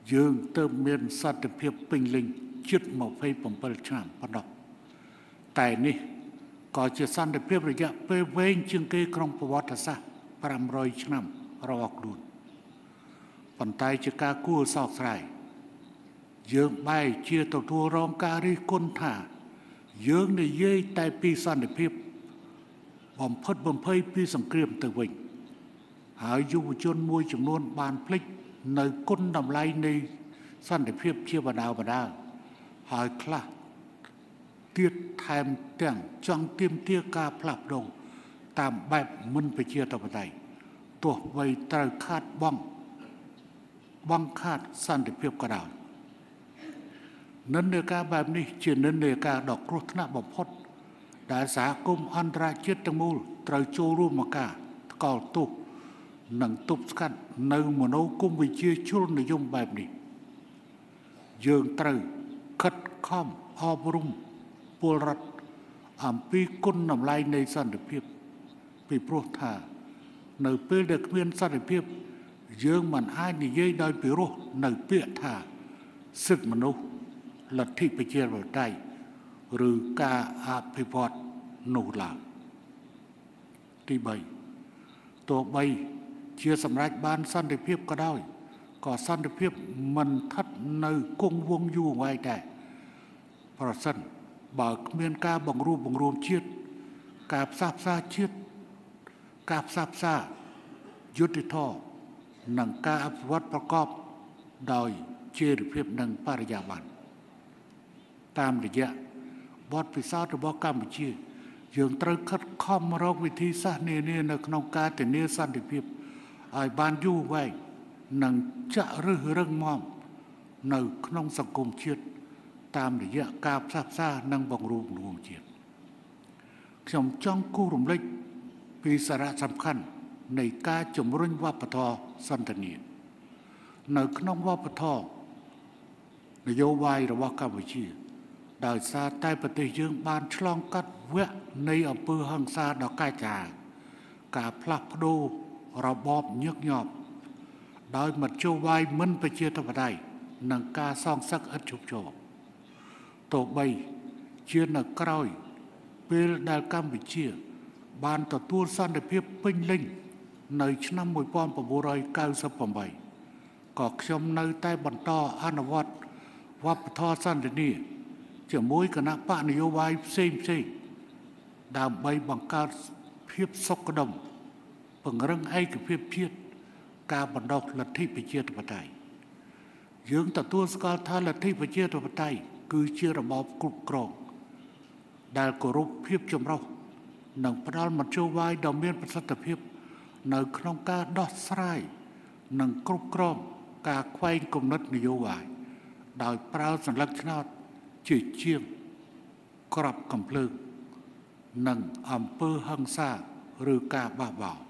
យើងទៅមានសន្តិភាពពេញលេញជិតยี่สิบเจ็ดឆ្នាំប៉ុណ្ណោះតែនេះក៏ជាសន្តិភាពរយៈពេលវែងជាងគេក្នុងប្រវត្តិសាស្ត្រfive hundredឆ្នាំរបស់ខ្លួនប៉ុន្តែជាការគួរសោកស្ដាយយើងបែរជាទទួលរងការរិះគន់ថាយើងនិយាយតែពីសន្តិភាពបំផិតបំភ័យពីសង្គ្រាមទៅវិញហើយយុវជនមួយចំនួនបានភ្លេចនៅគុណតម្លៃនៃសន្តិភាពជាបណ្ដាបណ្ដាហើយខ្លះទៀតថែមទាំងចង់ទាមទារការផ្លាស់ប្ដូរតាមបែបមិនប្រជាធិបតេយ្យទោះបីត្រូវខាតបង់បង្ខាត់សន្តិភាពក៏ដោយនិន្នាការបែបនេះជានិន្នាការដ៏គ្រោះថ្នាក់បំផុតដែលសហគមន៍អន្តរជាតិទាំងមូលត្រូវចូលរួមមកការថ្កោលទោសនិងទប់ស្កាត់នៅមនោគមវិជ្ជាជ្រុលនិយមបែបនេះយើងត្រូវខិតខំអប់រំពលរដ្ឋអំពីគុណតម្លៃនៃសន្តិភាពពីព្រោះថានៅពេលដែលគ្មានសន្តិភាពយើងមិនអាចនិយាយដោយពិរោះនៅពាក្យថាសិទ្ធិមនុស្សលទ្ធិប្រជាធិបតេយ្យឬការអភិវឌ្ឍនោះឡើយទី3ទោះបីជាសម្រេចបានសន្តិភាពក៏ដោយក៏សន្តិភាពមិនស្ថិតនៅគង់វង្សយូរអង្វែងដែរប្រសិនបើគ្មានការបង្រួបបង្រួមជាតិការផ្សះផ្សាជាតិការផ្សះផ្សាយុត្តិធម៌និងការអភិវឌ្ឍប្រកបដោយចីរភាពនិងបរិយាបន្នតាមរយៈបទពិសោធន៍របស់កម្ពុជាយើងត្រូវខិតខំរកវិធីសាស្ត្រនានានៅក្នុងការធានាសន្តិភាពឲ្យបានយូរវែងនិងចាក់ឫសរឹងមាំនៅក្នុងសង្គមជាតិតាមរយៈការផ្សះផ្សានិងបង្រួបបង្រួមជាតិខ្ញុំចង់គូរំលឹកពីសារៈសំខាន់នៃការជំរុញវប្បធម៌សន្តិនិកនៅក្នុងវប្បធម៌នយោបាយរបស់កម្ពុជាដោយសារតែប្រទេសយើងបានឆ្លងកាត់វគ្គនៃអំពើហិង្សាដ៏កាចសាហាវការផ្លាស់ប្ដូររបបញឹកញាប់ដោយមធ្យោបាយមិនប្រជាធិបតេយ្យនិងការសងសឹកឥតឈប់ឈរទោះបីជានៅក្រោយពេលដែលកម្ពុជាបានទទួលសន្តិភាពពេញលេញនៅឆ្នាំnineteen ninety-eightក៏ខ្ញុំនៅតែបន្តអនុវត្តវប្បធម៌សន្តិនិកជាមួយគណៈបកនយោបាយផ្សេងផ្សេងដើម្បីបង្កើតភាពសុខដុមពង្រឹងឯកភាពជាតិការបណ្ដុះលទ្ធិប្រជាធិបតេយ្យយើងទទួលស្គាល់ថាលទ្ធិប្រជាធិបតេយ្យគឺជារបបគ្រប់គ្រងដែលគោរពភាពចម្រុះនិងផ្ដល់មធ្យោបាយដ៏មានប្រសិទ្ធភាពនៅក្នុងការដោះស្រាយនិងគ្រប់គ្រងការខ្វែងគំនិតនយោបាយដោយប្រើសញ្ញាឆ្នោតជាជាងក្របកំភ្លើងនិងអំពើហិង្សាឬការបះបោ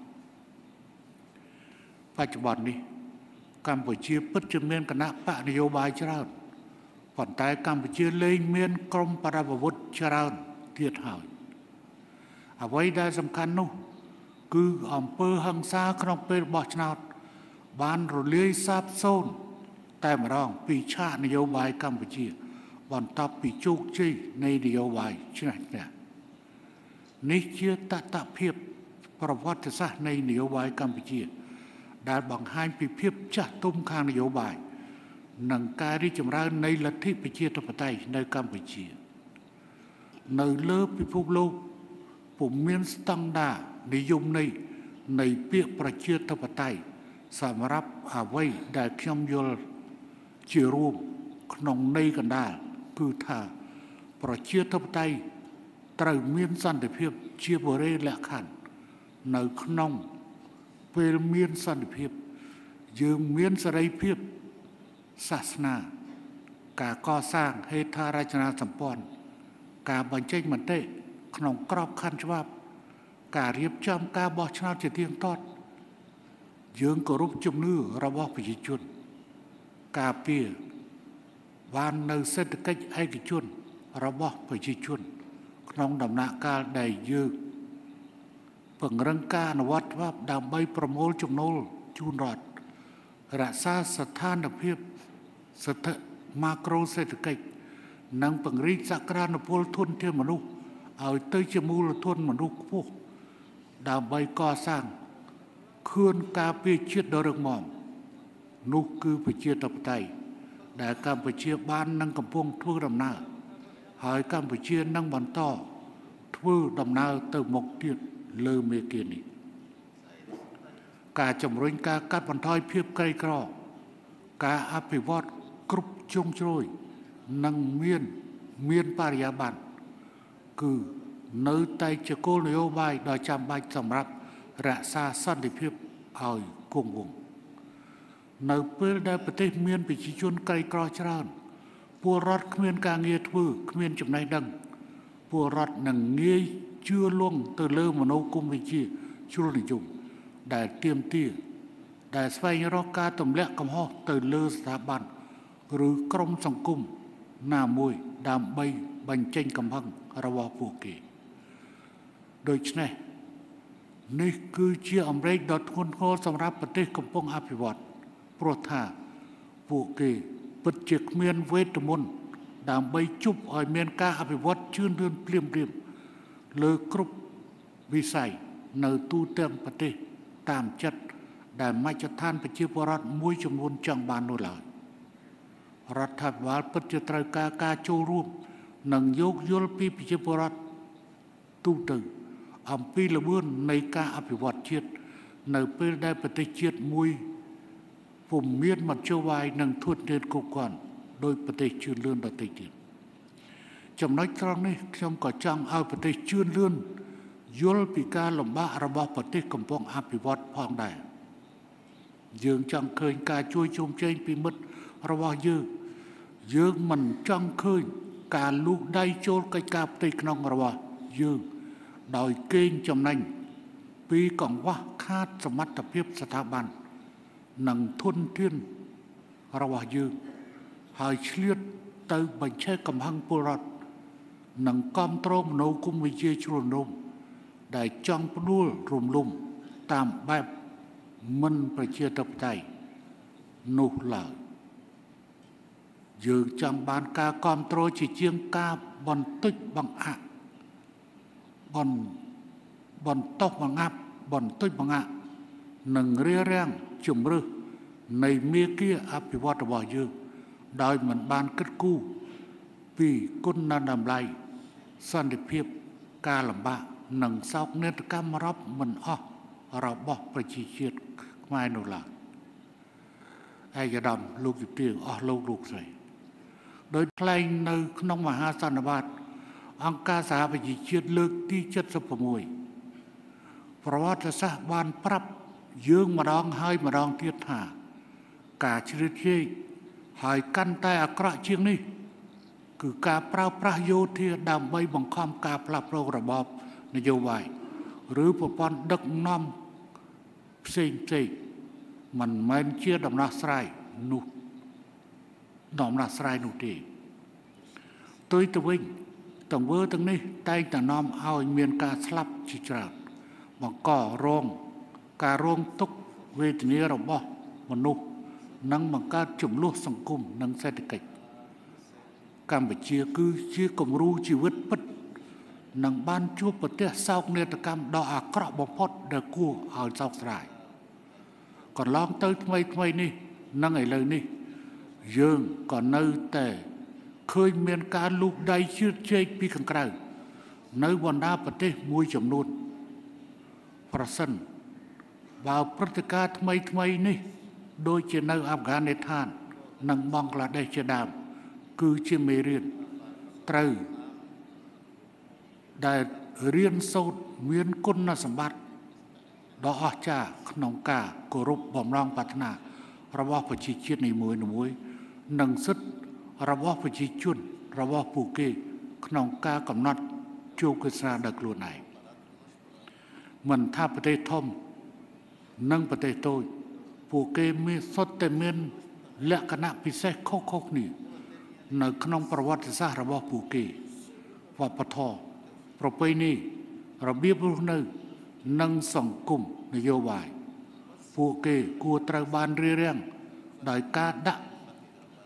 របច្ចុប្បន្ននេះកម្ពុជាពិតជាមានគណៈបកនយោបាយច្រើនប៉ុន្តែកម្ពុជាលែងមានក្រុមបដិវត្តន៍ច្រើនទៀតហើយអ្វីដែលសំខាន់នោះគឺអំពើហិង្សាក្នុងពេលបោះឆ្នោតបានរលាយសាបសូន្យតែម្ដងពីឆាកនយោបាយកម្ពុជាបន្ទាប់ពីជោគជ័យនៃនយោបាយឈ្នះឈ្នះនេះជាតថភាពប្រវត្តិសាស្ត្រនៃនយោបាយកម្ពុជាដែលបង្ហាញពីភាពចាស់ទុំខាងនយោបាយនិងការរីកចម្រើននៃលទ្ធិប្រជាធិបតេយ្យនៅកម្ពុជានៅលើពិភពលោកពុំមានស្តង់ដារនិយមន័យនៃពាក្យប្រជាធិបតេយ្យសម្រាប់អ្វីដែលខ្ញុំយល់ជារួមក្នុងន័យកណ្ដាលគឺថាប្រជាធិបតេយ្យត្រូវមានសន្តិភាពជាបរិយាលក្ខខណ្ឌនៅក្នុងពេលមានសន្តិភាពយើងមានសេរីភាពសាសនាការកសាងហេដ្ឋារចនាសម្ព័ន្ធការបញ្ចេញមតិក្នុងក្របខ័ណ្ឌច្បាប់ការរៀបចំការបោះឆ្នោតជាទៀងទាត់យើងគោរពជំនឿរបស់ប្រជាជនការពារបាននៅសេដ្ឋកិច្ចឯកជនរបស់ប្រជាជនក្នុងដំណាក់កាលដែលយើងពង្រឹងការអនុវត្តច្បាប់ដើម្បីប្រមូលចំណូលជូនរដ្ឋរក្សាស្ថានភាពស្ថិម៉ាក្រូសេដ្ឋកិច្ចនិងពង្រីកសក្តានុពលធនធានមនុស្សឲ្យទៅជាមូលធនមនុស្សខ្ពស់ដើម្បីកសាងខឿនការពារជាតិដ៏រឹងមាំនោះគឺប្រជាធិបតេយ្យដែលកម្ពុជាបាននឹងកំពុងធ្វើដំណើរហើយកម្ពុជានឹងបន្តធ្វើដំណើរទៅមុខទៀតលើមេគានេះការជំរុញការកាត់បន្ថយភាពក្រីក្រការអភិវឌ្ឍគ្រប់ជ្រុងជ្រោយនិងមានមានបរិយាបន្នគឺនៅតែជាគោលនយោបាយដ៏ចាំបាច់សម្រាប់រក្សាសន្តិភាពឲ្យគង់វង្សនៅពេលដែលប្រទេសមានប្រជាជនក្រីក្រច្រើនពលរដ្ឋគ្មានការងារធ្វើគ្មានចំណេះដឹងពលរដ្ឋនឹងងាយជឿលង់ទៅលើមនោគមវិជ្ជាជ្រុលនិយមដែលទាមទារដែលស្វែងរកការទម្លាក់កំហុសទៅលើស្ថាប័នឬក្រុមសង្គមណាមួយដើម្បីបញ្ចេញកំហឹងរបស់ពួកគេដូច្នេះនេះគឺជាអំរែកដ៏ធ្ងន់ធ្ងរសម្រាប់ប្រទេសកំពុងអភិវឌ្ឍព្រោះថាពួកគេពិតជាគ្មានវេទមន្តដើម្បីជប់ឲ្យមានការអភិវឌ្ឍជឿនលឿនភ្លាមភ្លាមលើគ្រប់វិស័យនៅទូទាំងប្រទេសតាមចិត្តដែលមជ្ឈដ្ឋានប្រជាពលរដ្ឋមួយចំនួនចង់បាននោះឡើយរដ្ឋាភិបាលពិតជាត្រូវការការចូលរួមនិងយោគយល់ពីប្រជាពលរដ្ឋទូទៅអំពីល្បឿននៃការអភិវឌ្ឍជាតិនៅពេលដែលប្រទេសជាតិមួយពុំមានមធ្យោបាយនិងធនធានគ្រប់គ្រាន់ដោយប្រទេសជឿនលឿនដទៃទៀតចំណុចត្រង់នេះខ្ញុំក៏ចង់ឲ្យប្រទេសជឿនលឿនយល់ពីការលំបាករបស់ប្រទេសកំពុងអភិវឌ្ឍផងដែរយើងចង់ឃើញការជួយជុំជែងពីមិត្តរបស់យើងយើងមិនចង់ឃើញការលូកដៃចូលកិច្ចការផ្ទៃក្នុងរបស់យើងដោយកេងចំណេញពីកង្វះខាតសមត្ថភាពស្ថាប័ននិងធនធានរបស់យើងហើយឆ្លៀតទៅបញ្ឆេះកំហឹងពលរដ្ឋនិងគ្រប់គ្រងមនោគមវិជ្ជាជ្រុលរំដែលចង់ផ្ដួលរំលំតាមបែបមិនប្រជាធិបតេយ្យនោះឡើយយើងចង់បានការគ្រប់គ្រងជាជាងការបន្តិចបង្អាក់បន្បន្តបង្អាប់បន្តិចបង្អាក់និងរារាំងជំរឹះនៃមេគាអភិវឌ្ឍរបស់យើងដោយមិនបានគិតគូរពីគុណតម្លៃសន្តិភាពការលំបាកនិងសោកនាដកម្មរាប់មិនអស់របស់ប្រជាជាតិខ្មែរនោះឡើយឯកឧត្តមលោកជំទាវអស់លោកលោកស្រីដោយថ្លែងនៅក្នុងមហាសន្និបាតអង្គការសហប្រជាជាតិលើកទីเจ็ดสิบหกប្រវត្តិសាស្ត្របានប្រាប់យើងម្ដងហើយម្ដងទៀតថាការជ្រៀតជ្រែកហើយកាន់តែអាក្រក់ជាងនេះគឺការប្រើប្រាស់យោធាដើម្បីបង្ខំការផ្លាស់ប្ដូររបបនយោបាយឬប្រព័ន្ធដឹកនាំផ្សេងផ្សេងមិនមែនជាដំណោះស្រាយនោះដំណោះស្រាយនោះទេផ្ទុយទៅវិញទង្វើទាំងនេះតែងតែនាំឲ្យមានការស្លាប់ជាច្រើនបង្ករងការរងទុក្ខវេទនារបស់មនុស្សនិងបង្កើតចំនួនសង្គមនិងសេដ្ឋកិច្ចកម្ពុជាគឺជាគំរូជីវិតពិតនិងបានជួបប្រទះសោកនាដកម្មដ៏អាក្រក់បំផុតដែលគួរឲ្យសោកស្ដាយកន្លងទៅថ្មីថ្មីនេះនិងឥឡូវនេះយើងក៏នៅតែឃើញមានការលូកដៃជឿនជែកពីខាងក្រៅនៅបណ្ដាប្រទេសមួយចំនួនប្រសិនបើព្រឹត្តិការណ៍ថ្មីថ្មីនេះដូចជានៅអាហ្វហ្គានីស្ថាននិងបង់ក្លាដេសជាដើមគឺជាមេរៀនត្រូវដែលរៀនសូត្រមានគុណសម្បត្តិដ៏អស្ចារ្យក្នុងការគោរពបំរុងប្រាថ្នារបស់ប្រជាជាតិនីមួយៗនិងសិទ្ធិរបស់ប្រជាជនរបស់ពួកគេក្នុងការកំណត់ជោគវាសនាដល់ខ្លួនឯងមិនថាប្រទេសធំនិងប្រទេសតូចពួកគេមានសុទ្ធតែមានលក្ខណៈពិសេសខុសៗគ្នានៅក្នុងប្រវត្តិសាស្ត្ររបស់ពួកគេវប្បធម៌ប្រពៃណីរបៀបរស់នៅនិងសង្គមនយោបាយពួកគេគួរត្រូវបានរារាំងដោយការដាក់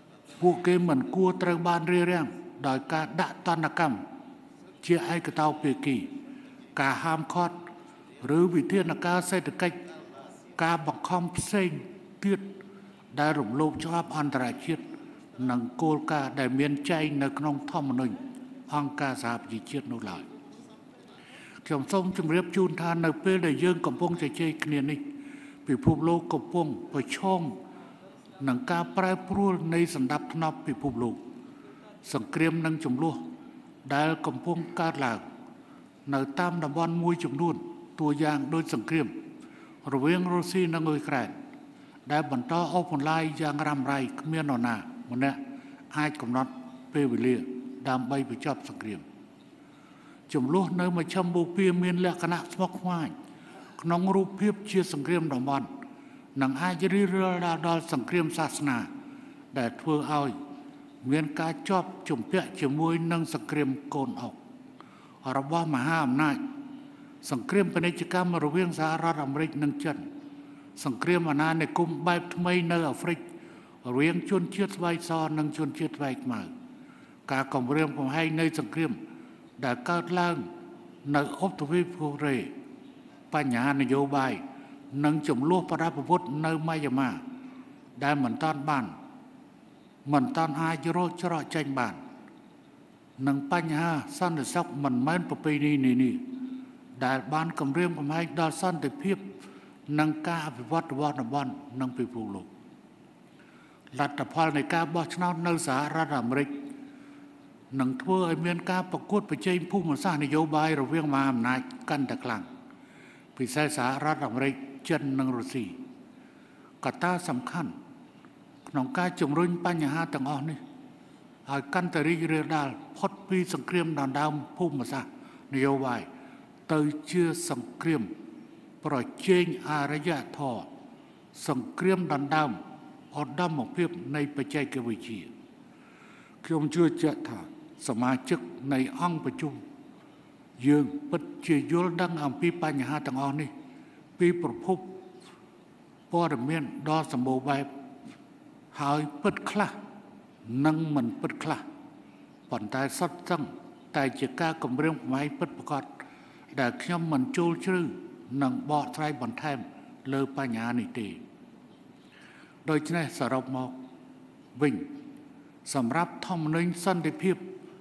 ពួកគេមិនគួរត្រូវបានរារាំងដោយការដាក់ទណ្ឌកម្មជាឯកតោភាគីការហាមឃាត់ឬវិធានការសេដ្ឋកិច្ចការបង្ខំផ្សេងទៀតដែលរំលោភច្បាប់អន្តរជាតិនិងគោលការណ៍ដែលមានចែងនៅក្នុងធម្មនុញ្ញអង្គការសហប្រជាជាតិនោះឡើយខ្ញុំសូមជម្រាបជូនថានៅពេលដែលយើងកំពុងជជែកគ្នានេះពិភពលោកកំពុងប្រឈមនឹងការប្រែប្រួលនៃសន្តិភាពពិភពលោកសង្គ្រាមនិងជម្លោះដែលកំពុងកើតឡើងនៅតាមតំបន់មួយចំនួនតួយ៉ាងដូចសង្គ្រាមរវាងរុស្ស៊ីនិងអ៊ុយក្រែនដែលបន្តអូសបន្លាយយ៉ាងរ៉ាំរ៉ៃគ្មាននរណាម្នាក់អាចកំណត់ពេលវេលាដើម្បីបញ្ចប់សង្គ្រាមជម្លោះនៅមជ្ឈមបូព៌ាមានលក្ខណៈស្មុគស្មាញក្នុងរូបភាពជាសង្គ្រាមតំបន់និងអាចរីករាលដាលដល់សង្គ្រាមសាសនាដែលធ្វើឲ្យមានការជាប់ជំពាក់ជាមួយនឹងសង្គ្រាមកូនអុករបស់មហាអំណាចសង្គ្រាមពាណិជ្ជកម្មរវាងសហរដ្ឋអាមេរិកនិងចិនសង្គ្រាមអាណានិគមបែបថ្មីនៅអាហ្វ្រិករវាងជនជាតិស្បែកសនិងជនជាតិស្បែកខ្មៅការគម្រាមកំហែងនៃសង្គ្រាមដែលកើតឡើងនៅឧបទ្វីបកូរ៉េបញ្ហានយោបាយនិងចំនួនបដិវត្តនៅម៉ាយ៉ាម៉ាដែលមិនតាន់បានមិនតាន់អាចរកច្រកចេញបាននិងបញ្ហាសន្តិសុខមិនមែនប្រពៃណីនេះនេះដែលបានគម្រាមកំហែងដល់សន្តិភាពនិងការអភិវឌ្ឍរបស់តំបន់និងពិភពលោកលទ្ធផលនៃការបោះឆ្នោតនៅសហរដ្ឋអាមេរិកនឹងធ្វើឲ្យមានការប្រកួតប្រជែងភូមិសាស្ត្រនយោបាយរវាងមហាអំណាចកាន់តែខ្លាំងពិសេសសហរដ្ឋអាមេរិកចិននិងរុស្ស៊ីកត្តាសំខាន់ក្នុងការជំរុញបញ្ហាទាំងអស់នេះឲ្យកាន់តែរីករាលដាលផុតពីសង្គ្រាមដណ្ដើមភូមិសាស្ត្រនយោបាយទៅជាសង្គ្រាមប្រជែងអរិយធម៌សង្គ្រាមដណ្ដើមឧត្តមភាពនៃបច្ចេកវិទ្យាខ្ញុំជឿជាក់ថាសមាជិកនៃអង្គប្រជុំយើងពិតជាយល់ដឹងអំពីបញ្ហាទាំងអស់នេះពីប្រភពព័ត៌មានដ៏សម្បូរបែបហើយពិតខ្លះនិងមិនពិតខ្លះប៉ុន្តែសុទ្ធសឹងតែជាការគម្រាមកំហែងពិតប្រាកដដែលខ្ញុំមិនចូលជ្រៅនិងបកស្រាយបន្ថែមលើបញ្ហានេះទេដូច្នេះសរុបមកវិញសម្រាប់ធម្មនុញ្ញសន្តិភាព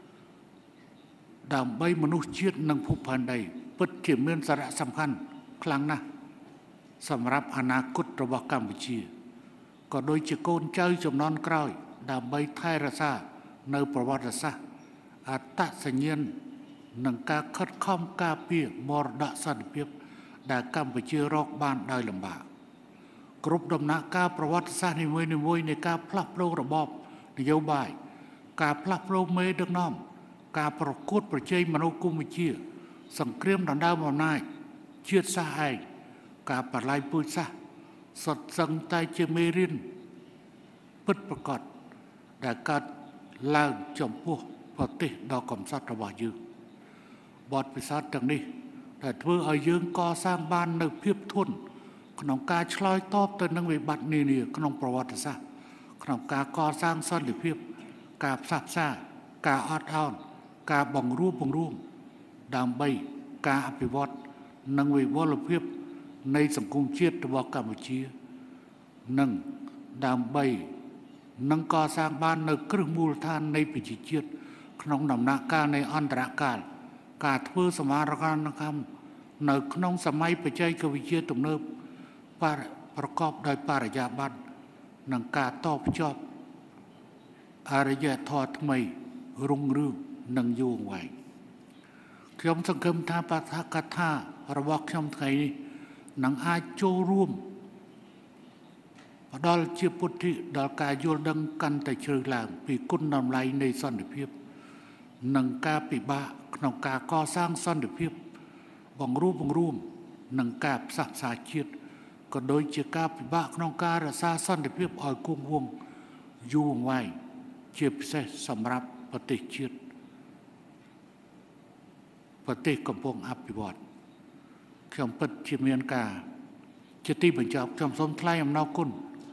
ដើម្បីមនុស្សជាតិនិងភពផែនដីពិតជាមានសារៈសំខាន់ខ្លាំងណាស់សម្រាប់អនាគតរបស់កម្ពុជាក៏ដូចជាកូនចៅជំនាន់ក្រោយដើម្បីថែរក្សានៅប្រវត្តិសាស្ត្រអត្តសញ្ញាណនិងការខិតខំការពារមរតកសន្តិភាពដែលកម្ពុជារកបានដោយលំបាកគ្រប់ដំណាក់កាលប្រវត្តិសាស្ត្រនីមួយៗនៃការផ្លាស់ប្ដូររបបនយោបាយការផ្លាស់ប្ដូរមេដឹកនាំការប្រកួតប្រជែងមនោគមវិជ្ជាសង្គ្រាមដណ្ដើមអំណាចជាតិសាសន៍ឯងការបលាយពូជសាសន៍សុទ្ធសឹងតែជាមេរៀនពិតប្រាកដដែលកើតឡើងចំពោះប្រទេសដ៏កំសត់របស់យើងបទពិសោធន៍ទាំងនេះដែលធ្វើឲ្យយើងកសាងបាននូវភាពធន់ក្នុងការឆ្លើយតបទៅនឹងវិបត្តិនានាក្នុងប្រវត្តិសាស្ត្រក្នុងការកសាងសន្តិភាពការផ្សះផ្សាការអត់ឱនការបង្រួបបង្រួមដើម្បីការអភិវឌ្ឍនិងវិវត្តភាពនៃសង្គមជាតិរបស់កម្ពុជានិងដើម្បីនឹងកសាងបាននៅគ្រឹះមូលដ្ឋាននៃប្រជាជាតិក្នុងដំណាក់កាលនៃអន្តរកាលការធ្វើសមារណកម្មនៅក្នុងសម័យបច្ចេកវិទ្យាទំនើបប្រកបដោយបរិយាបន្ននិងការតភ្ជាប់អរិយធម៌ថ្មីរុងរឿងនិងយូរអង្វែងខ្ញុំសង្ឃឹមថាបទកថារបស់ខ្ញុំថ្ងៃនេះនឹងអាចចូលរួមផ្ដល់ជាពុទ្ធិដល់ការយល់ដឹងកាន់តែជ្រៅឡើងពីគុណតម្លៃនៃសន្តិភាពនិងការពិបាកក្នុងការកសាងសន្តិភាពបង្រួបបង្រួមនិងការផ្សះផ្សាជាតិក៏ដូចជាការពិបាកក្នុងការរក្សាសន្តិភាពឲ្យគង់វង្សយូរអង្វែងជាពិសេសសម្រាប់ប្រទេសជាតិប្រទេសកំពុងអភិវឌ្ឍខ្ញុំពិតជាមានការជាទីបញ្ចប់ខ្ញុំសូមថ្លែងអំណរគុណ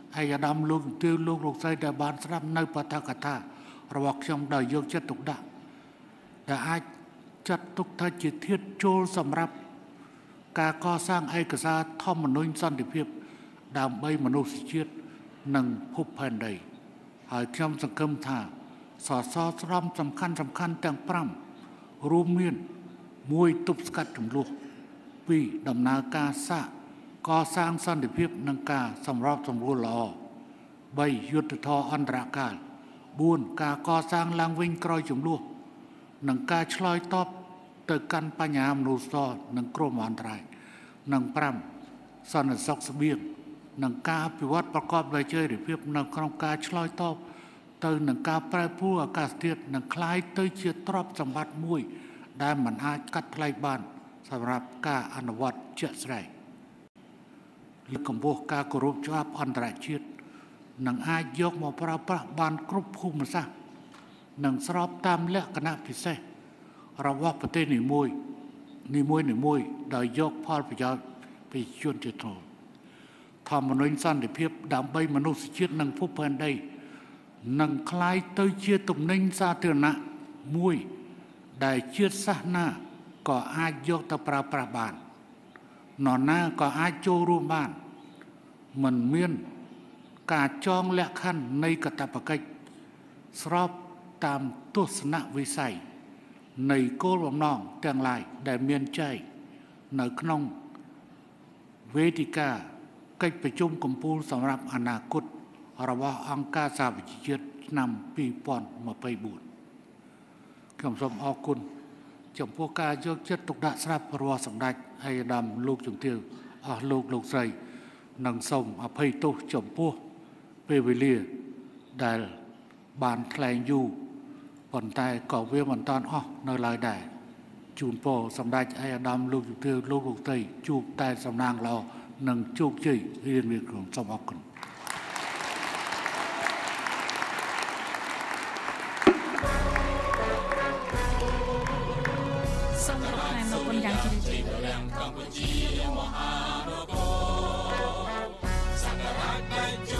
អាយដាមលោកទាវលោកលោកស្រីដែលបានស្ដាប់នៅបទកថារបស់ខ្ញុំដោយយកចិត្តទុកដាក់ដែលអាចចាត់ទុកថាជាធាតុចូលសម្រាប់ការកសាងឯកសារធម្មនុញ្ញសន្តិភាពដើម្បីមនុស្សជាតិនិងភពផែនដីហើយខ្ញុំសង្ឃឹមថាសសរស្តម្ភសំខាន់សំខាន់ទាំងប្រាំរួមមានមួយទប់ស្កាត់ចំនួនពីរដំណើរការសាកកសាងសន្តិភាពនិងការសម្របសម្រួលល្អបីយុទ្ធធរអន្តរកាលបួនការកសាងឡើងវិញក្រោយចំនួននិងការឆ្លើយតបទៅកាន់បញ្ហាមនុស្សធម៌និងគ្រោះមហន្តរាយនិងប្រាំសន្តិសុខស្បៀងនិងការអភិវឌ្ឍប្រកបដោយចីរភាពនៅក្នុងការឆ្លើយតបទៅនឹងការប្រែប្រួលអាកាសធាតុនិងคล้ายទៅជាទ្រព្យសម្បត្តិមួយដែលមិនអាចកាត់ថ្លៃបានសម្រាប់ការអនុវត្តជាក់ស្ដែងលើកកម្ពស់ការគោរពច្បាប់អន្តរជាតិនិងអាចយកមកប្រើប្រាស់បានគ្រប់ភូមិសាស្ត្រនិងស្របតាមលក្ខណៈពិសេសរបស់ប្រទេសនីមួយនីមួយនីមួយដោយយកផលប្រយោជន៍ពីជនជាតិធំធម្មនុញ្ញសន្តិភាពដើម្បីមនុស្សជាតិនិងភពផែនដីនឹងคล้ายទៅជាទំនិញសាធារណៈមួយដែលជាតិសាសនាក៏អាចយកទៅប្រើប្រាស់បាននរណាក៏អាចចូលរួមបានមិនមានការចងលក្ខខណ្ឌនៃកាតព្វកិច្ចស្របតាមទស្សនវិស័យនៃគោលបំណងទាំងឡាយដែលមានចែងនៅក្នុងវេទិកាកិច្ចប្រជុំកំពូលសម្រាប់អនាគតរបស់អង្គការសហប្រជាជាតិឆ្នាំពីរពាន់ម្ភៃបួនខ្ញុំសូមអរគុណចំពោះការយកចិត្តទុកដាក់ស្រាប់របស់សម្ដេចអាយដាមលោកជំទាវអស់លោកលោកស្រីនិងសូមអភ័យទោសចំពោះពេលវេលាដែលបានថ្លែងយូរប៉ុន្តែក៏វាមិនតាន់អស់នៅឡើយដែរជូនពរសម្ដេចអាយដាមលោកជំទាវលោកលោកស្រីជួបតែសំណាងល្អនិងជោគជ័យរៀងរៀងក្រុមសូមអរគុណសូមអរគុណយ៉ាងជ្រាលជ្រៅ Campuchia Mahanogo Sangarat Baju